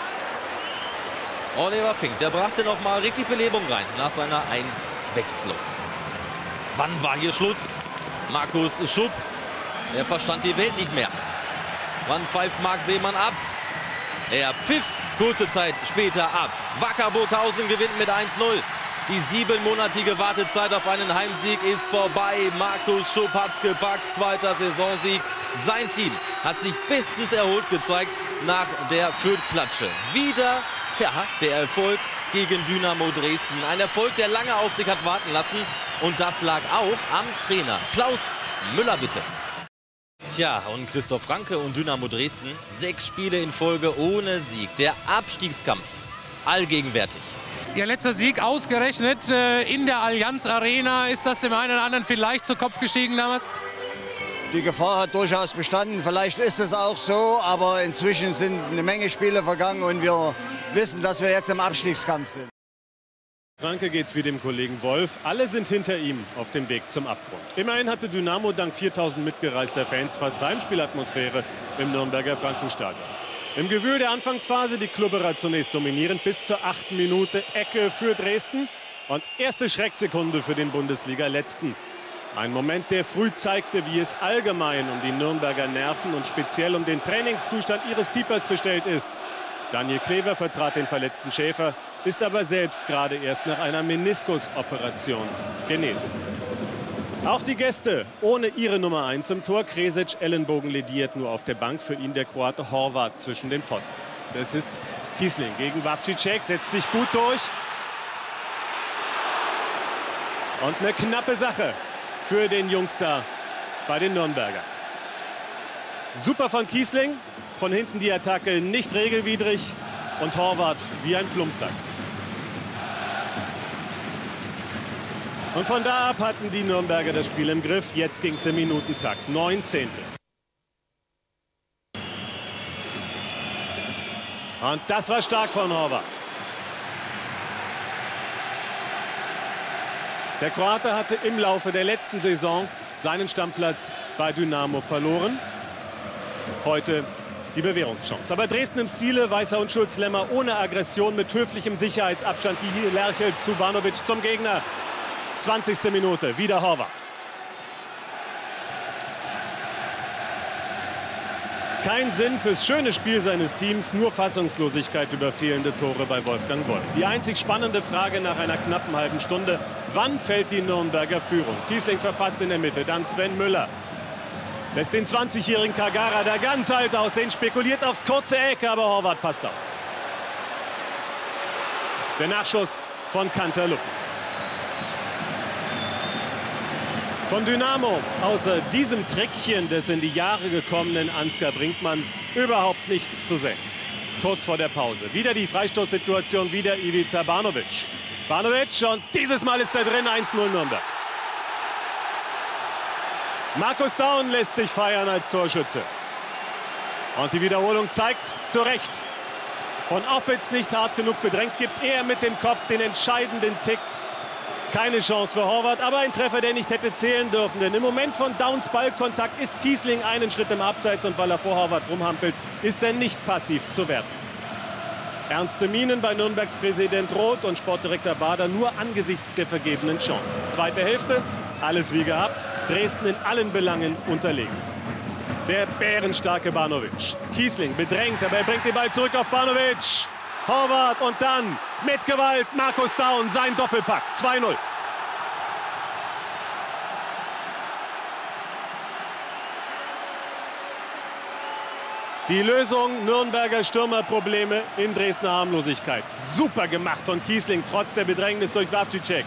Oliver Fink, der brachte noch mal richtig Belebung rein nach seiner Einwechslung. Wann war hier Schluss? Markus Schupp, er verstand die Welt nicht mehr. Wann pfeift Marc Seemann ab? Er pfiff kurze Zeit später ab. Wacker Burghausen gewinnt mit eins null. Die siebenmonatige Wartezeit auf einen Heimsieg ist vorbei. Markus Schupp hat's gepackt, zweiter Saisonsieg. Sein Team hat sich bestens erholt gezeigt nach der Fürth-Klatsche. Wieder ja, der Erfolg gegen Dynamo Dresden. Ein Erfolg, der lange auf sich hat warten lassen. Und das lag auch am Trainer. Klaus Müller, bitte. Tja, und Christoph Franke und Dynamo Dresden. Sechs Spiele in Folge ohne Sieg. Der Abstiegskampf allgegenwärtig. Ihr letzter Sieg ausgerechnet äh, in der Allianz Arena. Ist das dem einen oder anderen vielleicht zu Kopf gestiegen damals? Die Gefahr hat durchaus bestanden. Vielleicht ist es auch so, aber inzwischen sind eine Menge Spiele vergangen und wir wissen, dass wir jetzt im Abstiegskampf sind. Franke geht's wie dem Kollegen Wolf. Alle sind hinter ihm auf dem Weg zum Abgrund. Immerhin hatte Dynamo dank viertausend mitgereister Fans fast Heimspielatmosphäre im Nürnberger Frankenstadion. Im Gewühl der Anfangsphase die Klubberer zunächst dominierend bis zur achten Minute. Ecke für Dresden und erste Schrecksekunde für den Bundesliga-Letzten. Ein Moment, der früh zeigte, wie es allgemein um die Nürnberger Nerven und speziell um den Trainingszustand ihres Keepers bestellt ist. Daniel Klever vertrat den verletzten Schäfer, ist aber selbst gerade erst nach einer Meniskusoperation genesen. Auch die Gäste ohne ihre Nummer eins im Tor. Kresic, Ellenbogen lediert, nur auf der Bank. Für ihn der Kroate Horvath zwischen den Pfosten. Das ist Kiesling gegen Wawczyk, setzt sich gut durch. Und eine knappe Sache für den Jungster bei den Nürnberger. Super von Kiesling. Von hinten die Attacke nicht regelwidrig. und Horvath wie ein Plumpsack. Und von da ab hatten die Nürnberger das Spiel im Griff. Jetzt ging es im Minutentakt. Neun Zehntel. Und das war stark von Horvath. Der Kroate hatte im Laufe der letzten Saison seinen Stammplatz bei Dynamo verloren. Heute die Bewährungschance. Aber Dresden im Stile weißer Unschuldslämmer, ohne Aggression, mit höflichem Sicherheitsabstand wie hier Lerchel zu Banovic zum Gegner. zwanzigste Minute, wieder Horvath. Kein Sinn fürs schöne Spiel seines Teams, nur Fassungslosigkeit über fehlende Tore bei Wolfgang Wolf. Die einzig spannende Frage nach einer knappen halben Stunde: Wann fällt die Nürnberger Führung? Kiesling verpasst in der Mitte, dann Sven Müller. Lässt den zwanzigjährigen Kagara, der ganz alt aussehen, spekuliert aufs kurze Eck, aber Horvath passt auf. Der Nachschuss von Kanterluppen. Von Dynamo, außer diesem Trickchen des in die Jahre gekommenen Ansgar Brinkmann, überhaupt nichts zu sehen. Kurz vor der Pause. Wieder die Freistoßsituation, wieder Ivica Banovic. Banovic, und dieses Mal ist er drin, eins null Nürnberg. Markus Daun lässt sich feiern als Torschütze. Und die Wiederholung zeigt, zu Recht, von Oppitz nicht hart genug bedrängt, gibt er mit dem Kopf den entscheidenden Tick. Keine Chance für Horvath, aber ein Treffer, der nicht hätte zählen dürfen. Denn im Moment von Dauns Ballkontakt ist Kiesling einen Schritt im Abseits, und weil er vor Horvath rumhampelt, ist er nicht passiv zu werden. Ernste Mienen bei Nürnbergs Präsident Roth und Sportdirektor Bader, nur angesichts der vergebenen Chancen. Zweite Hälfte, alles wie gehabt, Dresden in allen Belangen unterlegen. Der bärenstarke Banovic. Kiesling bedrängt, aber er bringt den Ball zurück auf Banovic. Horvath und dann mit Gewalt Markus Daun, sein Doppelpack. zwei null. Die Lösung Nürnberger Stürmerprobleme in Dresdner Harmlosigkeit. Super gemacht von Kiesling, trotz der Bedrängnis durch Wawcicek.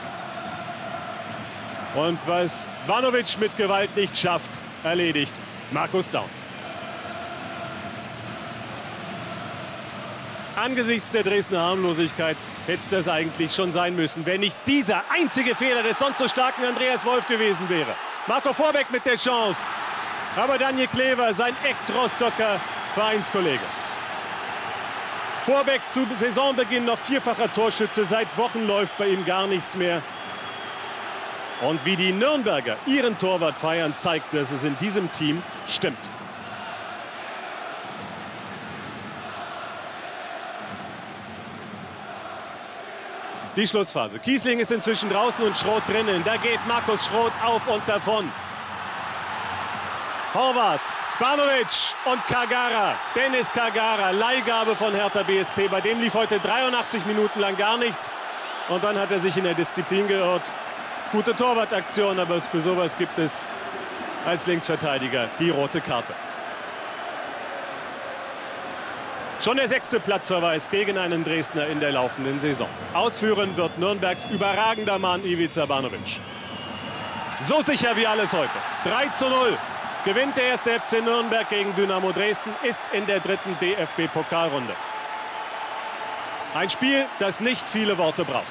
Und was Banovic mit Gewalt nicht schafft, erledigt Markus Daun. Angesichts der Dresdner Harmlosigkeit hätte es das eigentlich schon sein müssen, wenn nicht dieser einzige Fehler des sonst so starken Andreas Wolf gewesen wäre. Marco Vorbeck mit der Chance. Aber Daniel Klever, sein Ex-Rostocker Vereinskollege. Vorbeck zu Saisonbeginn noch vierfacher Torschütze. Seit Wochen läuft bei ihm gar nichts mehr. Und wie die Nürnberger ihren Torwart feiern, zeigt, dass es in diesem Team stimmt. Die Schlussphase. Kiesling ist inzwischen draußen und Schroth drinnen. Da geht Markus Schroth auf und davon. Horvath, Banovic und Kagara. Dennis Kagara, Leihgabe von Hertha B S C. Bei dem lief heute dreiundachtzig Minuten lang gar nichts. Und dann hat er sich in der Disziplin geirrt. Gute Torwartaktion, aber für sowas gibt es als Linksverteidiger die rote Karte. Schon der sechste Platzverweis gegen einen Dresdner in der laufenden Saison. Ausführen wird Nürnbergs überragender Mann Ivica Banovic. So sicher wie alles heute. drei zu null gewinnt der erste F C Nürnberg gegen Dynamo Dresden, ist in der dritten D F B-Pokalrunde. Ein Spiel, das nicht viele Worte braucht.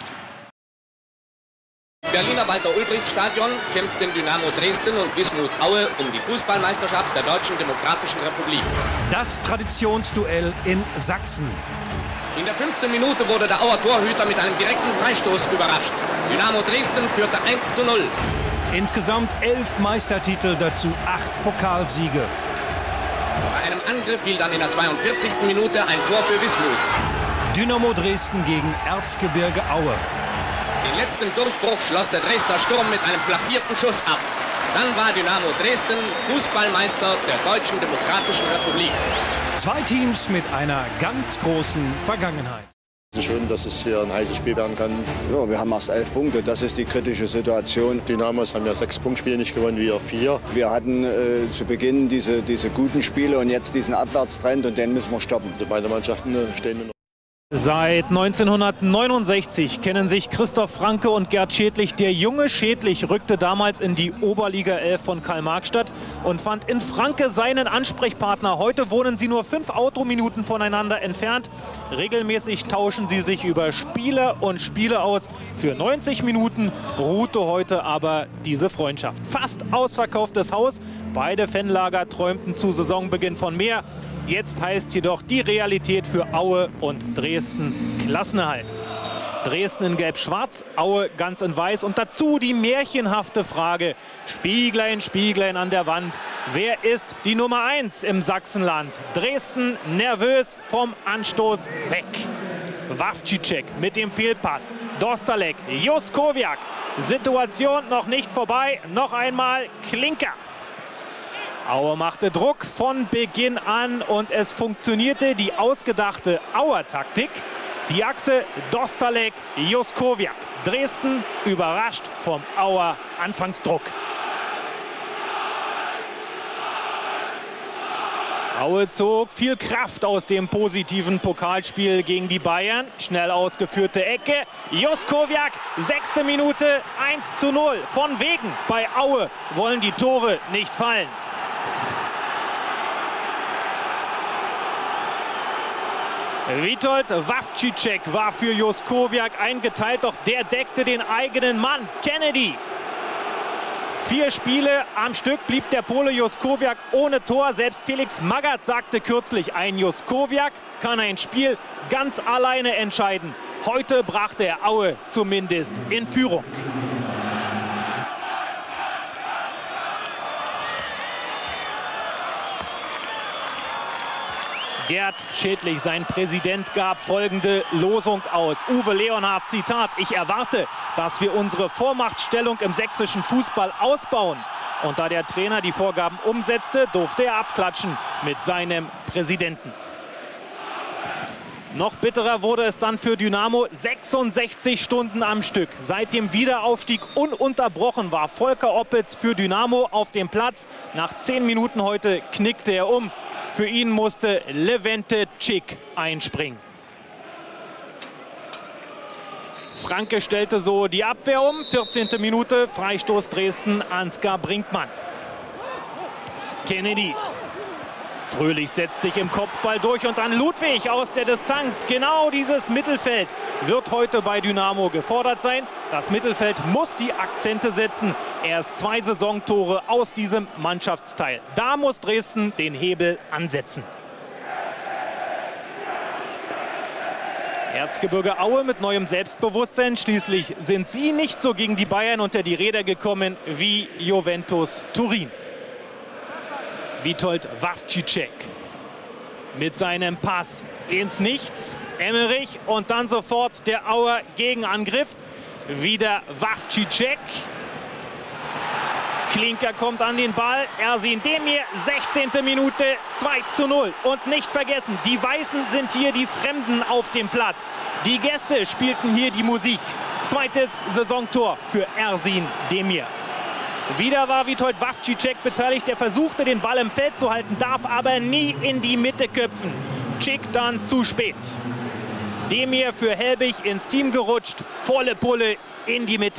Berliner Walter-Ulbricht-Stadion kämpften Dynamo Dresden und Wismut Aue um die Fußballmeisterschaft der Deutschen Demokratischen Republik. Das Traditionsduell in Sachsen. In der fünften Minute wurde der Auer Torhüter mit einem direkten Freistoß überrascht. Dynamo Dresden führte eins zu null. Insgesamt elf Meistertitel, dazu acht Pokalsiege. Bei einem Angriff fiel dann in der zweiundvierzigsten Minute ein Tor für Wismut. Dynamo Dresden gegen Erzgebirge Aue. Den letzten Durchbruch schloss der Dresdner Sturm mit einem platzierten Schuss ab. Dann war Dynamo Dresden Fußballmeister der Deutschen Demokratischen Republik. Zwei Teams mit einer ganz großen Vergangenheit. Es ist schön, dass es hier ein heißes Spiel werden kann. Ja, wir haben erst elf Punkte, das ist die kritische Situation. Die Dynamos haben ja sechs Punktspiele nicht gewonnen, wir vier. Wir hatten äh, zu Beginn diese, diese guten Spiele und jetzt diesen Abwärtstrend, und den müssen wir stoppen. Beide Mannschaften stehen Seit neunzehnhundertneunundsechzig kennen sich Christoph Franke und Gerd Schädlich. Der junge Schädlich rückte damals in die Oberliga elf von Karl-Marx-Stadt und fand in Franke seinen Ansprechpartner. Heute wohnen sie nur fünf Autominuten voneinander entfernt. Regelmäßig tauschen sie sich über Spieler und Spiele aus. Für neunzig Minuten ruhte heute aber diese Freundschaft. Fast ausverkauftes Haus. Beide Fanlager träumten zu Saisonbeginn von mehr. Jetzt heißt jedoch die Realität für Aue und Dresden Klassenerhalt. Dresden in gelb-schwarz, Aue ganz in weiß und dazu die märchenhafte Frage: Spieglein, Spieglein an der Wand, wer ist die Nummer eins im Sachsenland? Dresden nervös vom Anstoß weg. Wawczyk mit dem Fehlpass, Dostalek, Juskowiak, Situation noch nicht vorbei, noch einmal Klinker. Aue machte Druck von Beginn an und es funktionierte die ausgedachte Auer-Taktik. Die Achse Dostalek, Juskowiak. Dresden überrascht vom Auer Anfangsdruck. Aue zog viel Kraft aus dem positiven Pokalspiel gegen die Bayern. Schnell ausgeführte Ecke. Juskowiak, sechste Minute, eins zu null. Von wegen, bei Aue wollen die Tore nicht fallen. Witold Wawczyk war für Juskowiak eingeteilt, doch der deckte den eigenen Mann, Kennedy. Vier Spiele am Stück blieb der Pole Juskowiak ohne Tor. Selbst Felix Magath sagte kürzlich, ein Juskowiak kann ein Spiel ganz alleine entscheiden. Heute brachte er Aue zumindest in Führung. Gerd Schädlich, sein Präsident, gab folgende Losung aus. Uwe Leonhardt, Zitat: Ich erwarte, dass wir unsere Vormachtstellung im sächsischen Fußball ausbauen. Und da der Trainer die Vorgaben umsetzte, durfte er abklatschen mit seinem Präsidenten. Noch bitterer wurde es dann für Dynamo. sechsundsechzig Stunden am Stück. Seit dem Wiederaufstieg ununterbrochen war Volker Oppitz für Dynamo auf dem Platz. Nach zehn Minuten heute knickte er um. Für ihn musste Levente Cik einspringen. Franke stellte so die Abwehr um. vierzehnte Minute, Freistoß Dresden, Ansgar Brinkmann. Kennedy. Fröhlich setzt sich im Kopfball durch und dann Ludwig aus der Distanz. Genau dieses Mittelfeld wird heute bei Dynamo gefordert sein. Das Mittelfeld muss die Akzente setzen. Erst zwei Saisontore aus diesem Mannschaftsteil. Da muss Dresden den Hebel ansetzen. Erzgebirge Aue mit neuem Selbstbewusstsein. Schließlich sind sie nicht so gegen die Bayern unter die Räder gekommen wie Juventus Turin. Witold Wawczyk mit seinem Pass ins Nichts. Emmerich und dann sofort der Auer Gegenangriff. Wieder Wawczyk. Klinker kommt an den Ball. Ersin Demir, sechzehnte Minute, zwei zu null. Und nicht vergessen, die Weißen sind hier die Fremden auf dem Platz. Die Gäste spielten hier die Musik. Zweites Saisontor für Ersin Demir. Wieder war Witold Wawczyk beteiligt. Der versuchte, den Ball im Feld zu halten, darf aber nie in die Mitte köpfen. Cik dann zu spät. Demir für Helbig ins Team gerutscht. Volle Pulle in die Mitte.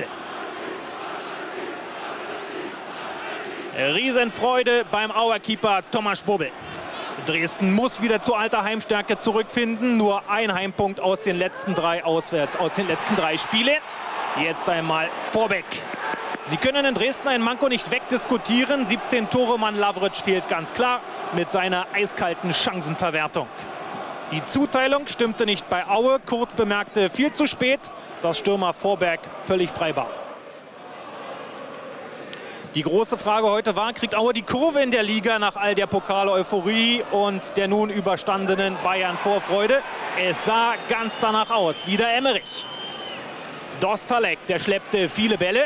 Riesenfreude beim Auerkeeper Thomas Bobbel. Dresden muss wieder zu alter Heimstärke zurückfinden. Nur ein Heimpunkt aus den letzten drei auswärts, aus den letzten drei Spielen. Jetzt einmal Vorbeck. Sie können in Dresden ein Manko nicht wegdiskutieren. siebzehn Tore, Mann Lavric fehlt ganz klar mit seiner eiskalten Chancenverwertung. Die Zuteilung stimmte nicht bei Aue. Kurt bemerkte viel zu spät, dass Stürmer Vorberg völlig frei war. Die große Frage heute war, kriegt Aue die Kurve in der Liga nach all der Pokal-Euphorie und der nun überstandenen Bayern-Vorfreude? Es sah ganz danach aus. Wieder Emmerich. Dostalek, der schleppte viele Bälle.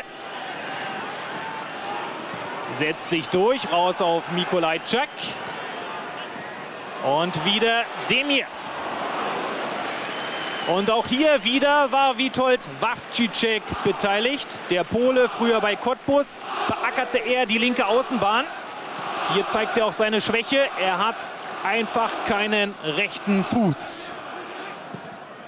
Setzt sich durch, raus auf Mikolajczak. Und wieder Demir. Und auch hier wieder war Witold Wawczyk beteiligt. Der Pole, früher bei Cottbus, beackerte er die linke Außenbahn. Hier zeigt er auch seine Schwäche. Er hat einfach keinen rechten Fuß.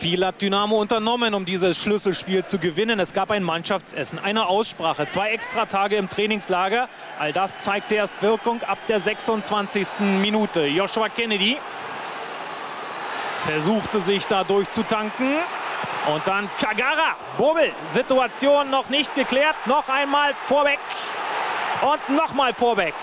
Viel hat Dynamo unternommen, um dieses Schlüsselspiel zu gewinnen. Es gab ein Mannschaftsessen, eine Aussprache, zwei Extratage im Trainingslager. All das zeigte erst Wirkung ab der sechsundzwanzigsten Minute. Joshua Kennedy versuchte sich da durchzutanken. Und dann Kagara, Bobel, Situation noch nicht geklärt. Noch einmal Vorbeck und nochmal Vorbeck.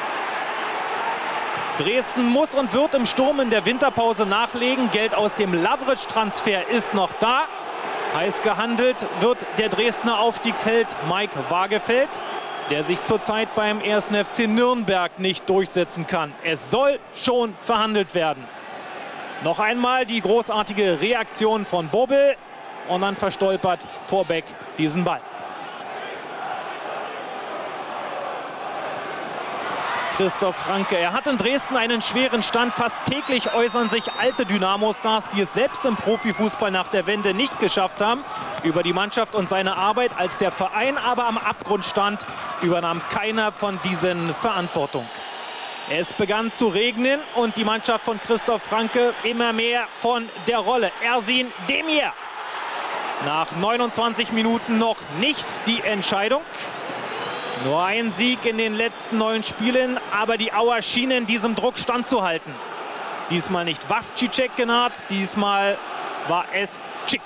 Dresden muss und wird im Sturm in der Winterpause nachlegen. Geld aus dem Lavric-Transfer ist noch da. Heiß gehandelt wird der Dresdner Aufstiegsheld Mike Wagefeld, der sich zurzeit beim ersten F C Nürnberg nicht durchsetzen kann. Es soll schon verhandelt werden. Noch einmal die großartige Reaktion von Bobel und dann verstolpert Vorbeck diesen Ball. Christoph Franke. Er hat in Dresden einen schweren Stand. Fast täglich äußern sich alte Dynamo-Stars, die es selbst im Profifußball nach der Wende nicht geschafft haben, über die Mannschaft und seine Arbeit. Als der Verein aber am Abgrund stand, übernahm keiner von diesen Verantwortung. Es begann zu regnen und die Mannschaft von Christoph Franke immer mehr von der Rolle. Ersin Demir. Nach neunundzwanzig Minuten noch nicht die Entscheidung. Nur ein Sieg in den letzten neun Spielen, aber die Auer schienen diesem Druck standzuhalten. Diesmal nicht Wawcicek genannt, diesmal war es Schick.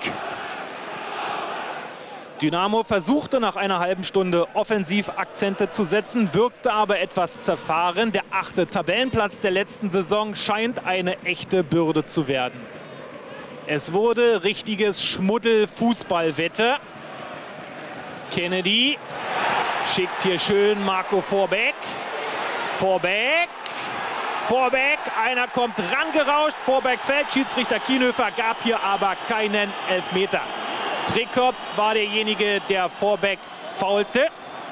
Dynamo versuchte nach einer halben Stunde offensiv Akzente zu setzen, wirkte aber etwas zerfahren. Der achte Tabellenplatz der letzten Saison scheint eine echte Bürde zu werden. Es wurde richtiges Schmuddel-Fußballwetter. Kennedy schickt hier schön Marco Vorbeck. Vorbeck. Vorbeck. Einer kommt rangerauscht. Vorbeck fällt. Schiedsrichter Kienhöfer gab hier aber keinen Elfmeter. Trikopf war derjenige, der Vorbeck faulte.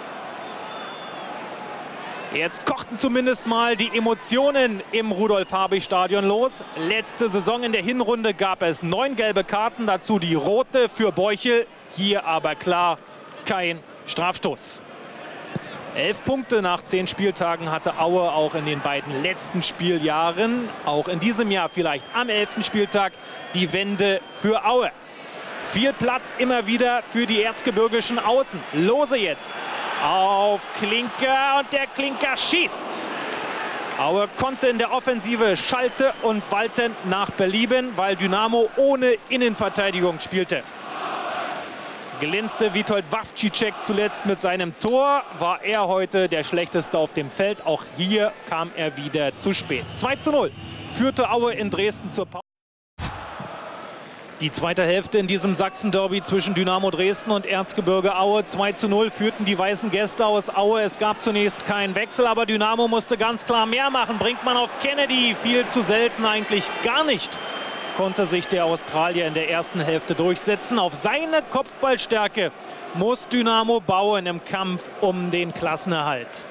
Jetzt kochten zumindest mal die Emotionen im Rudolf-Habich-Stadion los. Letzte Saison in der Hinrunde gab es neun gelbe Karten, dazu die rote für Beuchel. Hier aber klar kein Strafstoß. Elf Punkte nach zehn Spieltagen hatte Aue auch in den beiden letzten Spieljahren. Auch in diesem Jahr vielleicht am elften Spieltag die Wende für Aue. Viel Platz immer wieder für die erzgebirgischen Außen. Lose jetzt auf Klinker und der Klinker schießt. Aue konnte in der Offensive schalten und walten nach Belieben, weil Dynamo ohne Innenverteidigung spielte. Glänzte Witold Wawcicek zuletzt mit seinem Tor, war er heute der Schlechteste auf dem Feld. Auch hier kam er wieder zu spät. zwei zu null führte Aue in Dresden zur Pause. Die zweite Hälfte in diesem Sachsen-Derby zwischen Dynamo Dresden und Erzgebirge Aue. zwei zu null führten die weißen Gäste aus Aue. Es gab zunächst keinen Wechsel, aber Dynamo musste ganz klar mehr machen. Bringt man auf Kennedy, viel zu selten, eigentlich gar nicht. Konnte sich der Australier in der ersten Hälfte durchsetzen. Auf seine Kopfballstärke muss Dynamo bauen im Kampf um den Klassenerhalt.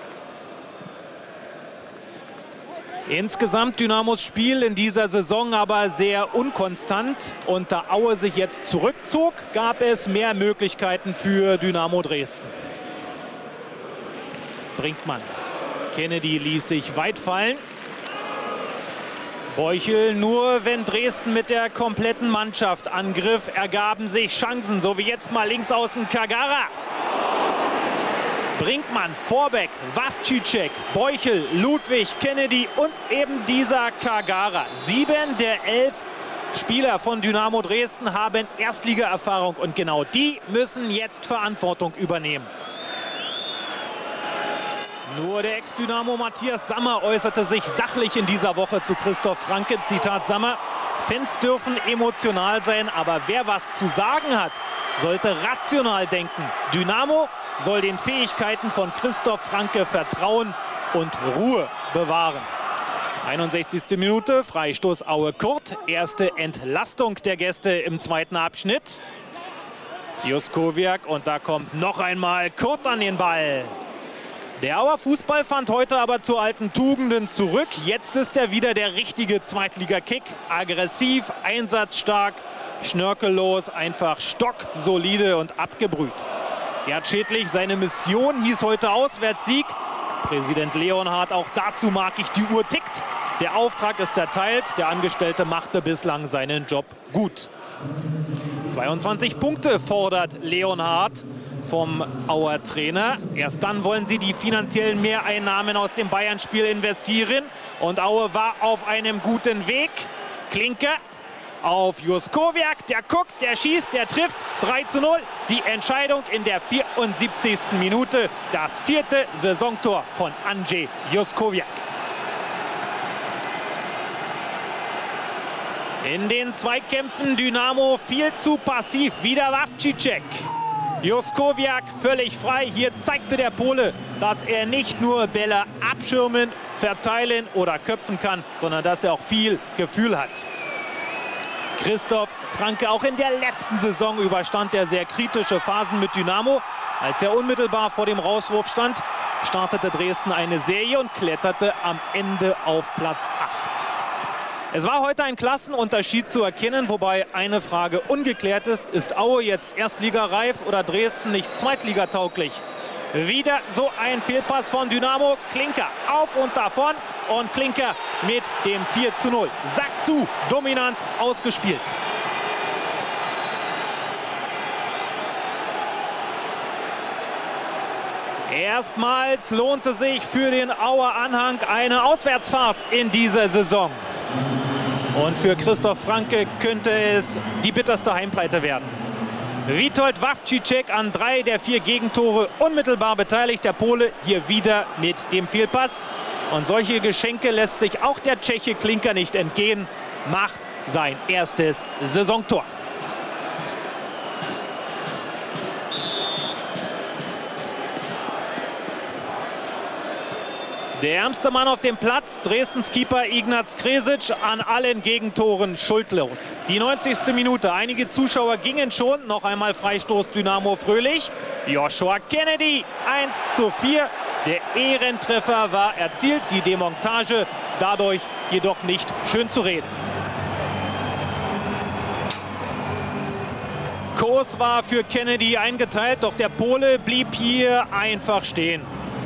Insgesamt Dynamos Spiel in dieser Saison aber sehr unkonstant. Und da Aue sich jetzt zurückzog, gab es mehr Möglichkeiten für Dynamo Dresden. Brinkmann. Kennedy ließ sich weit fallen. Beuchel, nur wenn Dresden mit der kompletten Mannschaft angriff, ergaben sich Chancen. So wie jetzt mal links außen Kagara. Brinkmann, Vorbeck, Wawcicek, Beuchel, Ludwig, Kennedy und eben dieser Kagara. Sieben der elf Spieler von Dynamo Dresden haben Erstligaerfahrung und genau die müssen jetzt Verantwortung übernehmen. Nur der Ex-Dynamo Matthias Sammer äußerte sich sachlich in dieser Woche zu Christoph Franke. Zitat Sammer: Fans dürfen emotional sein, aber wer was zu sagen hat, sollte rational denken. Dynamo soll den Fähigkeiten von Christoph Franke vertrauen und Ruhe bewahren. einundsechzigste Minute, Freistoß Aue Kurt. Erste Entlastung der Gäste im zweiten Abschnitt. Juskowiak und da kommt noch einmal Kurt an den Ball. Der Auer Fußball fand heute aber zu alten Tugenden zurück. Jetzt ist er wieder der richtige Zweitliga-Kick. Aggressiv, einsatzstark, schnörkellos, einfach stocksolide und abgebrüht. Gerd Schädlich, seine Mission hieß heute Auswärtssieg. Präsident Leonhardt, auch dazu mag ich, die Uhr tickt. Der Auftrag ist erteilt. Der Angestellte machte bislang seinen Job gut. zweiundzwanzig Punkte fordert Leonhardt vom Auer Trainer. Erst dann wollen sie die finanziellen Mehreinnahmen aus dem Bayern-Spiel investieren. Und Aue war auf einem guten Weg. Klinke auf Juskowiak, der guckt, der schießt, der trifft. drei zu null. Die Entscheidung in der vierundsiebzigsten Minute. Das vierte Saisontor von Andrzej Juskowiak. In den Zweikämpfen Dynamo viel zu passiv. Wieder Wawczyk. Juskowiak völlig frei. Hier zeigte der Pole, dass er nicht nur Bälle abschirmen, verteilen oder köpfen kann, sondern dass er auch viel Gefühl hat. Christoph Franke, auch in der letzten Saison überstand er sehr kritische Phasen mit Dynamo. Als er unmittelbar vor dem Rauswurf stand, startete Dresden eine Serie und kletterte am Ende auf Platz acht. Es war heute ein Klassenunterschied zu erkennen, wobei eine Frage ungeklärt ist. Ist Aue jetzt erstligareif oder Dresden nicht zweitligatauglich? Wieder so ein Fehlpass von Dynamo. Klinker auf und davon. Und Klinker mit dem vier zu null. Sack zu, Dominanz ausgespielt. Erstmals lohnte sich für den Auer Anhang eine Auswärtsfahrt in dieser Saison. Und für Christoph Franke könnte es die bitterste Heimpleite werden. Witold Wawczyk an drei der vier Gegentore unmittelbar beteiligt. Der Pole hier wieder mit dem Fehlpass. Und solche Geschenke lässt sich auch der Tscheche Klinker nicht entgehen. Macht sein erstes Saisontor. Der ärmste Mann auf dem Platz, Dresdens Keeper Ignaz Kresic, an allen Gegentoren schuldlos. Die neunzigste Minute, einige Zuschauer gingen schon, noch einmal Freistoß Dynamo Fröhlich. Joshua Kennedy, eins zu vier. Der Ehrentreffer war erzielt, die Demontage dadurch jedoch nicht schön zu reden. Kos war für Kennedy eingeteilt, doch der Pole blieb hier einfach stehen.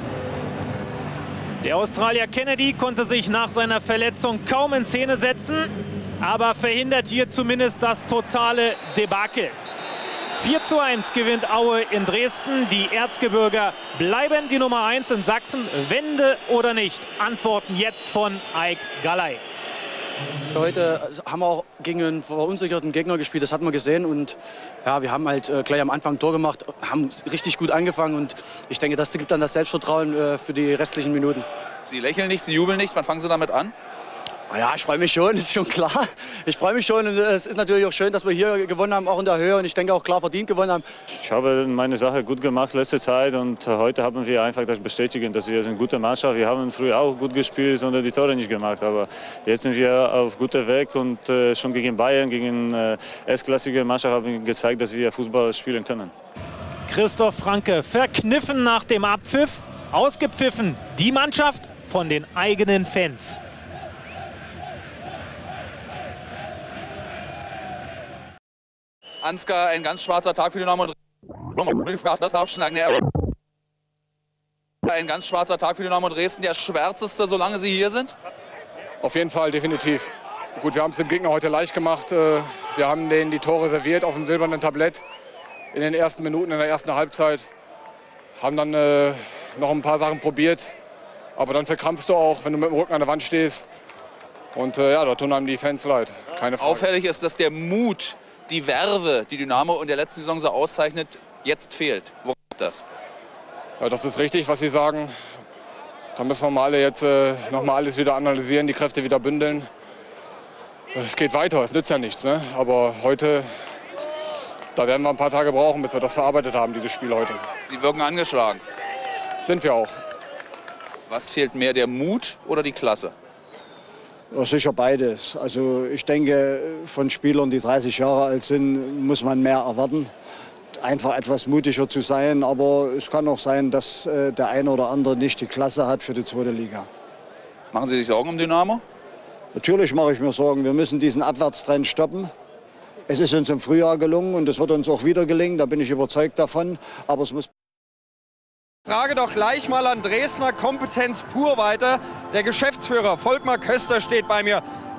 Der Australier Kennedy konnte sich nach seiner Verletzung kaum in Szene setzen, aber verhindert hier zumindest das totale Debakel. vier zu eins gewinnt Aue in Dresden. Die Erzgebirger bleiben die Nummer eins in Sachsen. Wende oder nicht? Antworten jetzt von Eik Galay. Heute haben wir auch gegen einen verunsicherten Gegner gespielt, das hat man gesehen. Und ja, wir haben halt äh, gleich am Anfang ein Tor gemacht, haben richtig gut angefangen. Und ich denke, das gibt dann das Selbstvertrauen äh, für die restlichen Minuten. Sie lächeln nicht, Sie jubeln nicht. Wann fangen Sie damit an? Ja, ich freue mich schon, ist schon klar. Ich freue mich schon und es ist natürlich auch schön, dass wir hier gewonnen haben, auch in der Höhe. Und ich denke auch klar verdient gewonnen haben. Ich habe meine Sache gut gemacht letzte Zeit und heute haben wir einfach das bestätigen, dass wir eine gute Mannschaft. Wir haben früher auch gut gespielt, sondern die Tore nicht gemacht. Aber jetzt sind wir auf gutem Weg und äh, schon gegen Bayern, gegen äh, erstklassige Mannschaft haben wir gezeigt, dass wir Fußball spielen können. Christoph Franke verkniffen nach dem Abpfiff, ausgepfiffen die Mannschaft von den eigenen Fans. Ansgar, ein ganz schwarzer Tag für Dynamo Dresden. Das darf schon sagen. Ein ganz schwarzer Tag für Dynamo Dresden, der schwärzeste, solange Sie hier sind? Auf jeden Fall, definitiv. Gut, wir haben es dem Gegner heute leicht gemacht. Wir haben denen die Tore serviert auf dem silbernen Tablett in den ersten Minuten, in der ersten Halbzeit. Haben dann äh, noch ein paar Sachen probiert. Aber dann verkrampfst du auch, wenn du mit dem Rücken an der Wand stehst. Und äh, ja, da tun einem die Fans leid. Keine Frage. Auffällig ist, dass der Mut, die Verve, die Dynamo in der letzten Saison so auszeichnet, jetzt fehlt. Woran liegt das? Ja, das ist richtig, was Sie sagen. Da müssen wir mal alle jetzt äh, noch mal alles wieder analysieren, die Kräfte wieder bündeln. Es geht weiter, es nützt ja nichts. Ne? Aber heute, da werden wir ein paar Tage brauchen, bis wir das verarbeitet haben, dieses Spiel heute. Sie wirken angeschlagen. Sind wir auch. Was fehlt mehr, der Mut oder die Klasse? Ja, sicher beides. Also ich denke, von Spielern, die dreißig Jahre alt sind, muss man mehr erwarten. Einfach etwas mutiger zu sein. Aber es kann auch sein, dass äh, der eine oder andere nicht die Klasse hat für die zweite Liga. Machen Sie sich Sorgen um Dynamo? Natürlich mache ich mir Sorgen. Wir müssen diesen Abwärtstrend stoppen. Es ist uns im Frühjahr gelungen und es wird uns auch wieder gelingen. Da bin ich überzeugt davon. Aber es muss... Frage doch gleich mal an Dresdner Kompetenz pur weiter. Der Geschäftsführer Volkmar Köster steht bei mir.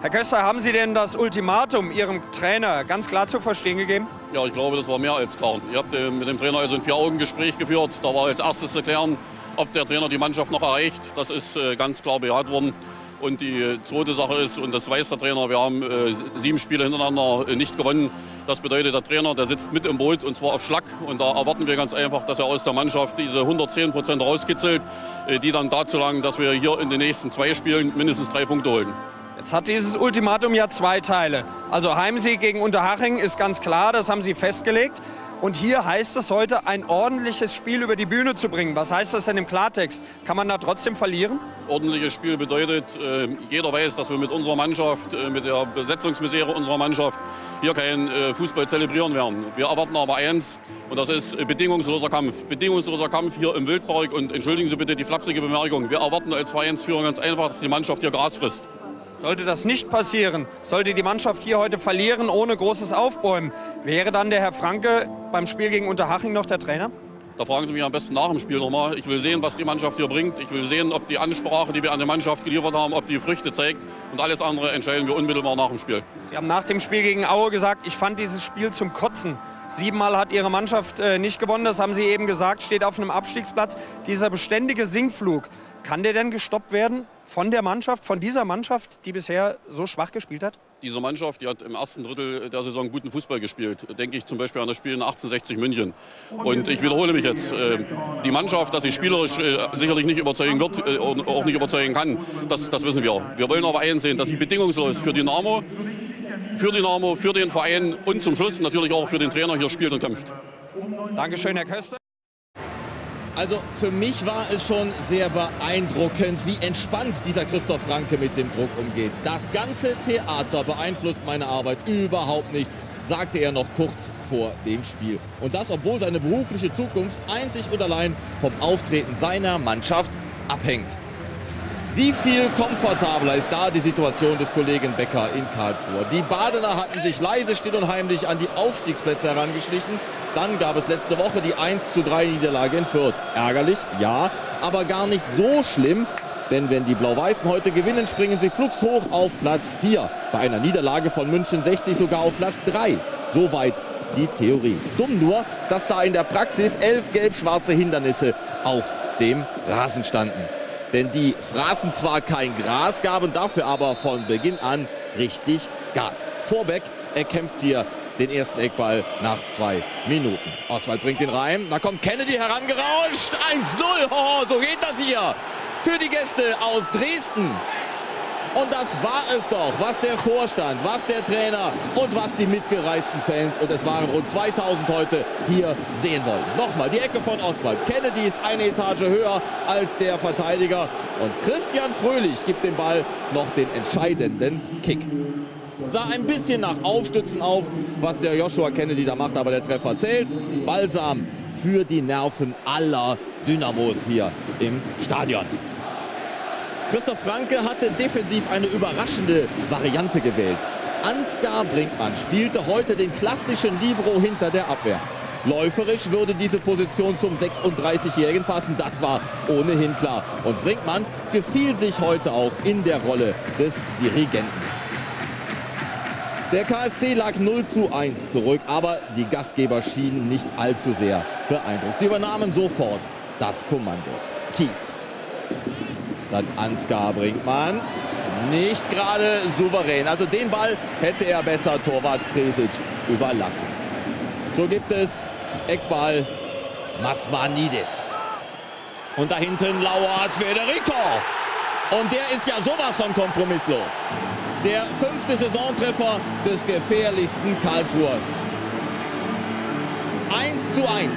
Herr Köster, haben Sie denn das Ultimatum Ihrem Trainer ganz klar zu verstehen gegeben? Ja, ich glaube, das war mehr als klar. Ihr habt mit dem Trainer also ein Vier-Augen-Gespräch geführt. Da war als erstes zu klären, ob der Trainer die Mannschaft noch erreicht. Das ist ganz klar bejaht worden. Und die zweite Sache ist, und das weiß der Trainer, wir haben äh, sieben Spiele hintereinander äh, nicht gewonnen. Das bedeutet, der Trainer, der sitzt mit im Boot und zwar auf Schlag. Und da erwarten wir ganz einfach, dass er aus der Mannschaft diese hundertzehn Prozent rauskitzelt, äh, die dann dazu langen, dass wir hier in den nächsten zwei Spielen mindestens drei Punkte holen. Jetzt hat dieses Ultimatum ja zwei Teile. Also Heimsieg gegen Unterhaching ist ganz klar, das haben Sie festgelegt. Und hier heißt es heute, ein ordentliches Spiel über die Bühne zu bringen. Was heißt das denn im Klartext? Kann man da trotzdem verlieren? Ordentliches Spiel bedeutet, äh, jeder weiß, dass wir mit unserer Mannschaft, äh, mit der Besetzungsmisere unserer Mannschaft hier keinen äh, Fußball zelebrieren werden. Wir erwarten aber eins, und das ist äh, bedingungsloser Kampf. Bedingungsloser Kampf hier im Wildpark. Und entschuldigen Sie bitte die flapsige Bemerkung. Wir erwarten als Vereinsführung ganz einfach, dass die Mannschaft hier Gras frisst. Sollte das nicht passieren, sollte die Mannschaft hier heute verlieren, ohne großes Aufbäumen, wäre dann der Herr Franke beim Spiel gegen Unterhaching noch der Trainer? Da fragen Sie mich am besten nach dem Spiel nochmal. Ich will sehen, was die Mannschaft hier bringt. Ich will sehen, ob die Ansprache, die wir an die Mannschaft geliefert haben, ob die Früchte zeigt. Und alles andere entscheiden wir unmittelbar nach dem Spiel. Sie haben nach dem Spiel gegen Aue gesagt, ich fand dieses Spiel zum Kotzen. Siebenmal hat Ihre Mannschaft äh, nicht gewonnen, das haben Sie eben gesagt, steht auf einem Abstiegsplatz. Dieser beständige Sinkflug, kann der denn gestoppt werden von der Mannschaft, von dieser Mannschaft, die bisher so schwach gespielt hat? Diese Mannschaft, die hat im ersten Drittel der Saison guten Fußball gespielt. Denke ich zum Beispiel an das Spiel in achtzehnhundertsechzig München. Und ich wiederhole mich jetzt, äh, die Mannschaft, dass sie spielerisch äh, sicherlich nicht überzeugen wird, äh, auch nicht überzeugen kann, das, das wissen wir. Wir wollen aber einsehen, dass sie bedingungslos für Dynamo, für Dynamo, für den Verein und zum Schluss natürlich auch für den Trainer hier spielt und kämpft. Dankeschön, Herr Köster. Also für mich war es schon sehr beeindruckend, wie entspannt dieser Christoph Franke mit dem Druck umgeht. Das ganze Theater beeinflusst meine Arbeit überhaupt nicht, sagte er noch kurz vor dem Spiel. Und das, obwohl seine berufliche Zukunft einzig und allein vom Auftreten seiner Mannschaft abhängt. Wie viel komfortabler ist da die Situation des Kollegen Becker in Karlsruhe? Die Badener hatten sich leise, still und heimlich an die Aufstiegsplätze herangeschlichen. Dann gab es letzte Woche die eins zu drei Niederlage in Fürth. Ärgerlich, ja, aber gar nicht so schlimm. Denn wenn die Blau-Weißen heute gewinnen, springen sie flugshoch auf Platz vier. Bei einer Niederlage von München sechzig sogar auf Platz drei. Soweit die Theorie. Dumm nur, dass da in der Praxis elf gelb-schwarze Hindernisse auf dem Rasen standen. Denn die fraßen zwar kein Gras, gaben dafür aber von Beginn an richtig Gas. Vorbeck erkämpft hier den ersten Eckball nach zwei Minuten. Oswald bringt den rein. Da kommt Kennedy herangerauscht. eins null. Oh, so geht das hier für die Gäste aus Dresden. Und das war es doch, was der Vorstand, was der Trainer und was die mitgereisten Fans, und es waren rund zweitausend heute, hier sehen wollen. Nochmal die Ecke von Oswald. Kennedy ist eine Etage höher als der Verteidiger. Und Christian Fröhlich gibt dem Ball noch den entscheidenden Kick. Sah ein bisschen nach Aufstützen auf, was der Joshua Kennedy da macht, aber der Treffer zählt. Balsam für die Nerven aller Dynamos hier im Stadion. Christoph Franke hatte defensiv eine überraschende Variante gewählt. Ansgar Brinkmann spielte heute den klassischen Libero hinter der Abwehr. Läuferisch würde diese Position zum sechsunddreißigjährigen passen, das war ohnehin klar. Und Brinkmann gefiel sich heute auch in der Rolle des Dirigenten. Der K S C lag null zu eins zurück, aber die Gastgeber schienen nicht allzu sehr beeindruckt. Sie übernahmen sofort das Kommando. Kies. Dann Ansgar Brinkmann. Nicht gerade souverän. Also den Ball hätte er besser Torwart Kresic überlassen. So gibt es Eckball Masmanidis. Und da hinten lauert Federico. Und der ist ja sowas von kompromisslos. Der fünfte Saisontreffer des gefährlichsten Karlsruhers. eins zu eins.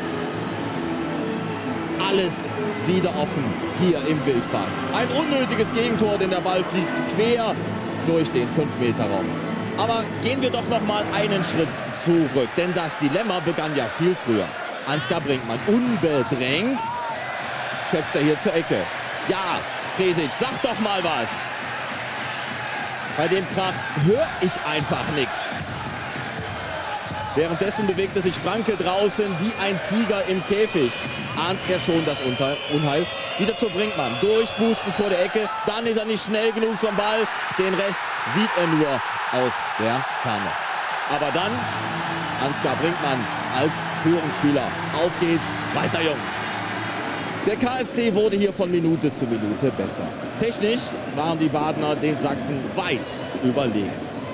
Alles wieder offen hier im Wildpark. Ein unnötiges Gegentor, denn der Ball fliegt quer durch den fünf Meter Raum. Aber gehen wir doch noch mal einen Schritt zurück, denn das Dilemma begann ja viel früher. Ansgar Brinkmann unbedrängt köpft er hier zur Ecke. Ja, Kresic, sag doch mal was. Bei dem Krach höre ich einfach nichts. Währenddessen bewegte sich Franke draußen wie ein Tiger im Käfig. Ahnt er schon das Unheil. Wieder zu Brinkmann. Durchpusten vor der Ecke. Dann ist er nicht schnell genug zum Ball. Den Rest sieht er nur aus der Ferne. Aber dann Ansgar Brinkmann als Führungsspieler. Auf geht's, weiter Jungs. Der K S C wurde hier von Minute zu Minute besser. Technisch waren die Badener den Sachsen weit überlegen.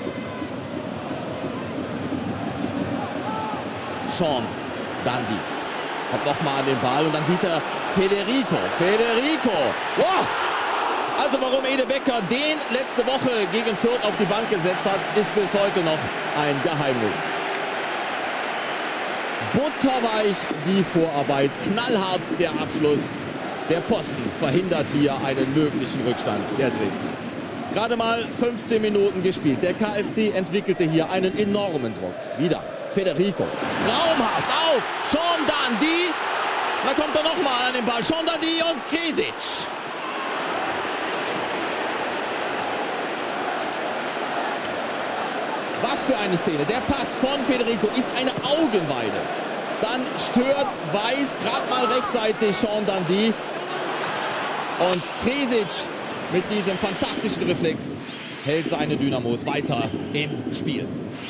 Sean Dundee kommt nochmal an den Ball und dann sieht er Federico. Federico! Wow! Also warum Ede Becker den letzte Woche gegen Fürth auf die Bank gesetzt hat, ist bis heute noch ein Geheimnis. Butterweich die Vorarbeit, knallhart der Abschluss. Der Pfosten verhindert hier einen möglichen Rückstand der Dresdner. Gerade mal fünfzehn Minuten gespielt. Der K S C entwickelte hier einen enormen Druck. Wieder Federico. Traumhaft auf Sean Dundee. Da kommt er nochmal an den Ball. Sean Dundee und Kresic. Was für eine Szene. Der Pass von Federico ist eine Augenweide. Dann stört Weiß gerade mal rechtzeitig Sean Dundee. Und Kresic mit diesem fantastischen Reflex hält seine Dynamos weiter im Spiel.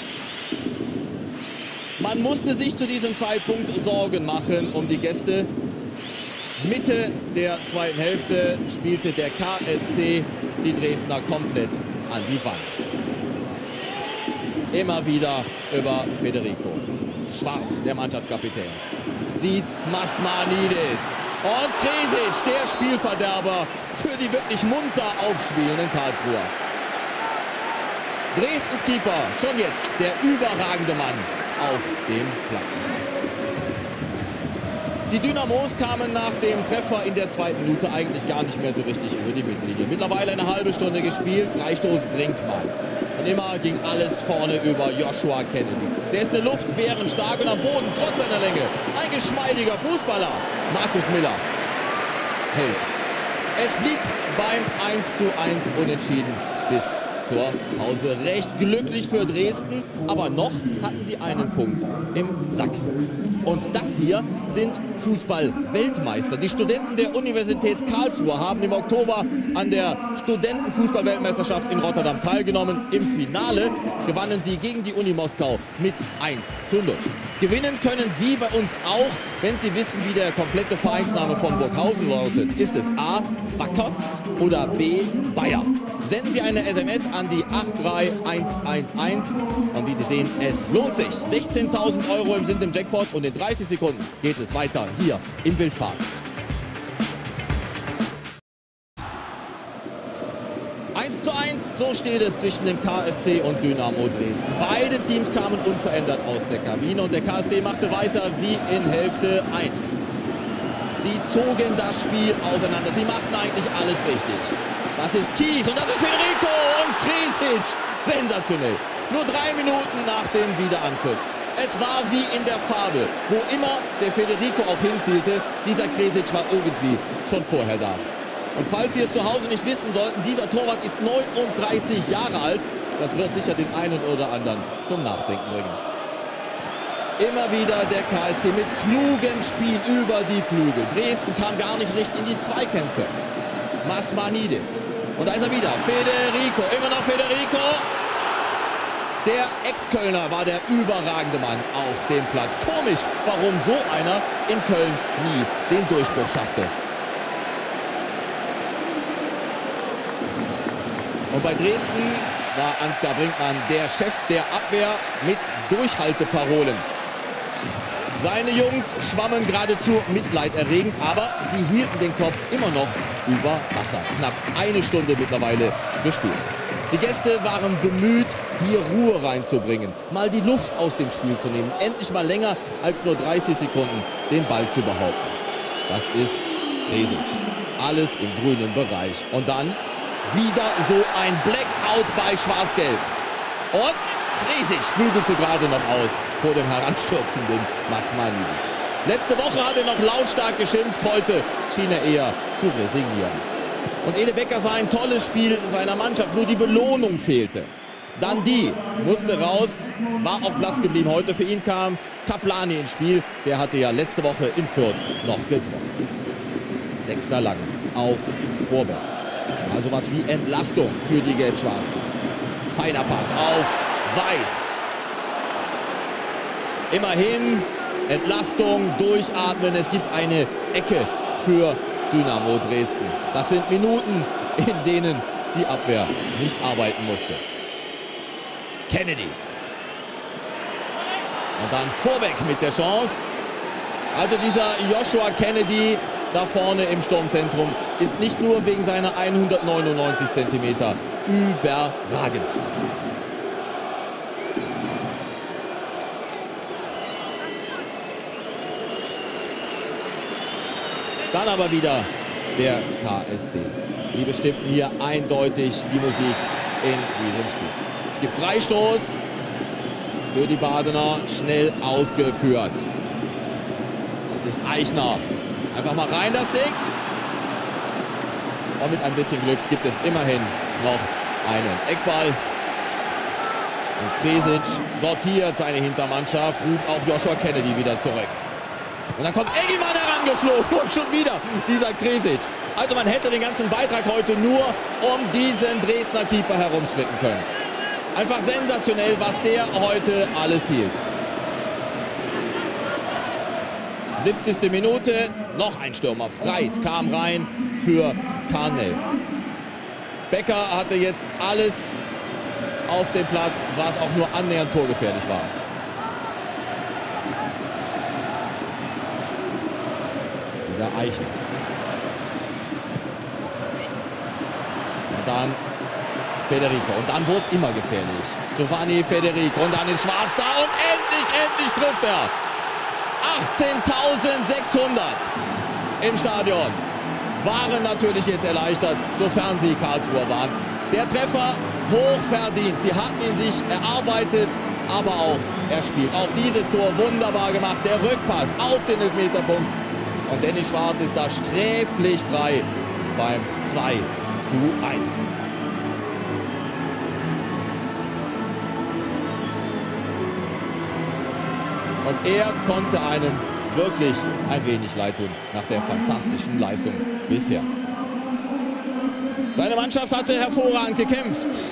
Man musste sich zu diesem Zeitpunkt Sorgen machen um die Gäste. Mitte der zweiten Hälfte spielte der K S C die Dresdner komplett an die Wand. Immer wieder über Federico. Schwarz, der Mannschaftskapitän, sieht Masmanidis. Und Kresic, der Spielverderber für die wirklich munter aufspielenden Karlsruher. Dresdens Keeper, schon jetzt der überragende Mann auf dem Platz. Die Dynamos kamen nach dem Treffer in der zweiten Minute eigentlich gar nicht mehr so richtig über die Mittellinie. Mittlerweile eine halbe Stunde gespielt, Freistoß Brinkmann. Und immer ging alles vorne über Joshua Kennedy. Der ist eine Luft bärenstark und am Boden trotz seiner Länge. Ein geschmeidiger Fußballer. Markus Miller hält. Es blieb beim eins zu eins unentschieden bis zur Pause. Recht glücklich für Dresden, aber noch hatten sie einen Punkt im Sack. Und das hier sind Fußball-Weltmeister. Die Studenten der Universität Karlsruhe haben im Oktober an der Studentenfußball-Weltmeisterschaft in Rotterdam teilgenommen. Im Finale gewannen sie gegen die Uni Moskau mit eins zu null. Gewinnen können Sie bei uns auch, wenn Sie wissen, wie der komplette Vereinsname von Burghausen lautet. Ist es A, Wacker oder B, Bayer? Senden Sie eine S M S an die acht drei eins eins eins und wie Sie sehen, es lohnt sich. sechzehntausend Euro sind im Jackpot und in dreißig Sekunden geht es weiter hier im Wildpark. eins zu eins, so steht es zwischen dem K S C und Dynamo Dresden. Beide Teams kamen unverändert aus der Kabine und der K S C machte weiter wie in Hälfte eins. Sie zogen das Spiel auseinander. Sie machten eigentlich alles richtig. Das ist Kies und das ist Federico und Kresic. Sensationell. Nur drei Minuten nach dem Wiederanpfiff. Es war wie in der Fabel. Wo immer der Federico auch hinzielte, dieser Kresic war irgendwie schon vorher da. Und falls Sie es zu Hause nicht wissen sollten, dieser Torwart ist neununddreißig Jahre alt. Das wird sicher den einen oder anderen zum Nachdenken bringen. Immer wieder der K S C mit klugem Spiel über die Flügel. Dresden kam gar nicht richtig in die Zweikämpfe. Masmanidis. Und da ist er wieder. Federico. Immer noch Federico. Der Ex-Kölner war der überragende Mann auf dem Platz. Komisch, warum so einer in Köln nie den Durchbruch schaffte. Und bei Dresden war Ansgar Brinkmann der Chef der Abwehr mit Durchhalteparolen. Seine Jungs schwammen geradezu mitleiderregend, aber sie hielten den Kopf immer noch über Wasser. Knapp eine Stunde mittlerweile gespielt. Die Gäste waren bemüht, hier Ruhe reinzubringen, mal die Luft aus dem Spiel zu nehmen, endlich mal länger als nur dreißig Sekunden den Ball zu behaupten. Das ist Kresic. Alles im grünen Bereich. Und dann wieder so ein Blackout bei Schwarz-Gelb. Und Kresic bügelt so gerade noch aus vor dem heranstürzenden Masmanidis. Letzte Woche hat er noch lautstark geschimpft, heute schien er eher zu resignieren. Und Ede Becker sah ein tolles Spiel seiner Mannschaft, nur die Belohnung fehlte. Dundee musste raus, war auch blass geblieben. Heute für ihn kam Kaplani ins Spiel, der hatte ja letzte Woche in Fürth noch getroffen. Dexter Langen auf Vorberg. Also was wie Entlastung für die Gelb-Schwarzen. Feiner Pass auf Weiß. Immerhin Entlastung, durchatmen. Es gibt eine Ecke für Dynamo Dresden. Das sind Minuten, in denen die Abwehr nicht arbeiten musste. Kennedy. Und dann Vorbeck mit der Chance. Also dieser Joshua Kennedy da vorne im Sturmzentrum ist nicht nur wegen seiner hundertneunundneunzig Zentimeter überragend. Dann aber wieder der K S C. Die bestimmten hier eindeutig die Musik in diesem Spiel. Es gibt Freistoß für die Badener, schnell ausgeführt. Das ist Eichner. Einfach mal rein das Ding. Und mit ein bisschen Glück gibt es immerhin noch einen Eckball. Und Kresic sortiert seine Hintermannschaft, ruft auch Joshua Kennedy wieder zurück. Und dann kommt Eggimann herangeflogen und schon wieder dieser Kresic. Also man hätte den ganzen Beitrag heute nur um diesen Dresdner Keeper herumstricken können. Einfach sensationell, was der heute alles hielt. siebzigste Minute, noch ein Stürmer. Freis kam rein für Karnell. Becker hatte jetzt alles auf dem Platz, was auch nur annähernd torgefährlich war. Wieder Eichner. Und dann Federico. Und dann wurde es immer gefährlich. Giovanni Federico. Und dann ist Schwarz da und endlich, endlich trifft er. achtzehntausendsechshundert im Stadion waren natürlich jetzt erleichtert, sofern sie Karlsruher waren. Der Treffer hoch verdient. Sie hatten ihn sich erarbeitet, aber auch erspielt. Auch dieses Tor wunderbar gemacht. Der Rückpass auf den Elfmeterpunkt. Und Dennis Schwarz ist da sträflich frei beim zwei zu eins. Und er konnte einem wirklich ein wenig leid tun nach der fantastischen Leistung bisher. Seine Mannschaft hatte hervorragend gekämpft.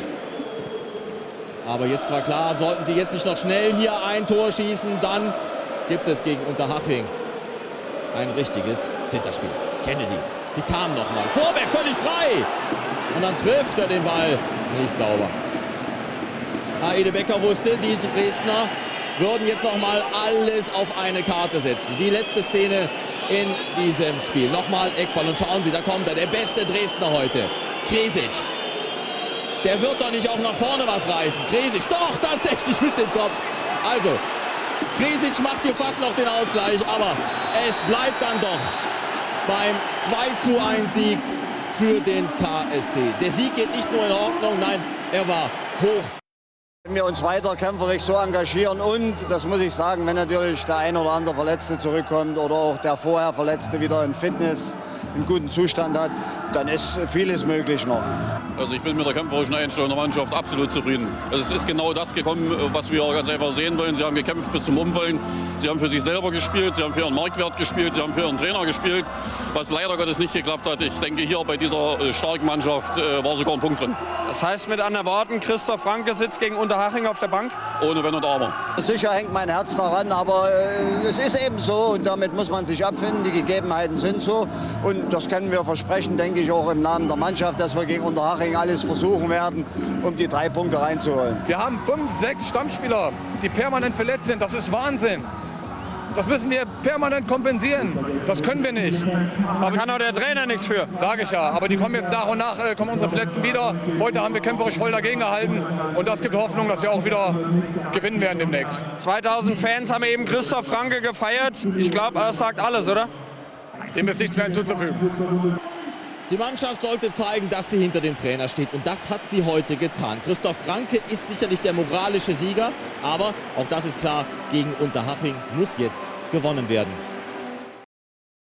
Aber jetzt war klar, sollten sie jetzt nicht noch schnell hier ein Tor schießen, dann gibt es gegen Unterhaching ein richtiges Zitterspiel. Kennedy, sie kam noch mal. Vorbeck völlig frei. Und dann trifft er den Ball nicht sauber. Ede Becker wusste, die Dresdner würden jetzt noch mal alles auf eine Karte setzen. Die letzte Szene in diesem Spiel. Nochmal Eckball und schauen Sie, da kommt er, der beste Dresdner heute. Kresic. Der wird doch nicht auch nach vorne was reißen. Kresic, doch, tatsächlich mit dem Kopf. Also, Kresic macht hier fast noch den Ausgleich, aber es bleibt dann doch beim zwei zu eins Sieg für den K S C. Der Sieg geht nicht nur in Ordnung, nein, er war hoch. Wenn wir uns weiter kämpferisch so engagieren und, das muss ich sagen, wenn natürlich der ein oder andere Verletzte zurückkommt oder auch der vorher Verletzte wieder in Fitness, einen guten Zustand hat, dann ist vieles möglich noch. Also ich bin mit der kämpferischen Einstellung der Mannschaft absolut zufrieden. Es ist genau das gekommen, was wir ganz einfach sehen wollen. Sie haben gekämpft bis zum Umfallen. Sie haben für sich selber gespielt, sie haben für ihren Marktwert gespielt, sie haben für ihren Trainer gespielt, was leider Gottes nicht geklappt hat. Ich denke, hier bei dieser starken Mannschaft äh, war sogar ein Punkt drin. Das heißt mit anderen Worten, Christoph Franke sitzt gegen Unterhaching auf der Bank? Ohne Wenn und Aber. Sicher hängt mein Herz daran, aber äh, es ist eben so und damit muss man sich abfinden. Die Gegebenheiten sind so und das können wir versprechen, denke ich, auch im Namen der Mannschaft, dass wir gegen Unterhaching alles versuchen werden, um die drei Punkte reinzuholen. Wir haben fünf, sechs Stammspieler, die permanent verletzt sind. Das ist Wahnsinn. Das müssen wir permanent kompensieren. Das können wir nicht. Da kann auch der Trainer nichts für. Sage ich ja. Aber die kommen jetzt nach und nach, äh, kommen unsere Verletzten wieder. Heute haben wir kämpferisch voll dagegen gehalten. Und das gibt Hoffnung, dass wir auch wieder gewinnen werden demnächst. zweitausend Fans haben eben Christoph Franke gefeiert. Ich glaube, das sagt alles, oder? Dem ist nichts mehr hinzuzufügen. Die Mannschaft sollte zeigen, dass sie hinter dem Trainer steht. Und das hat sie heute getan. Christoph Franke ist sicherlich der moralische Sieger. Aber auch das ist klar, gegen Unterhaching muss jetzt gewonnen werden.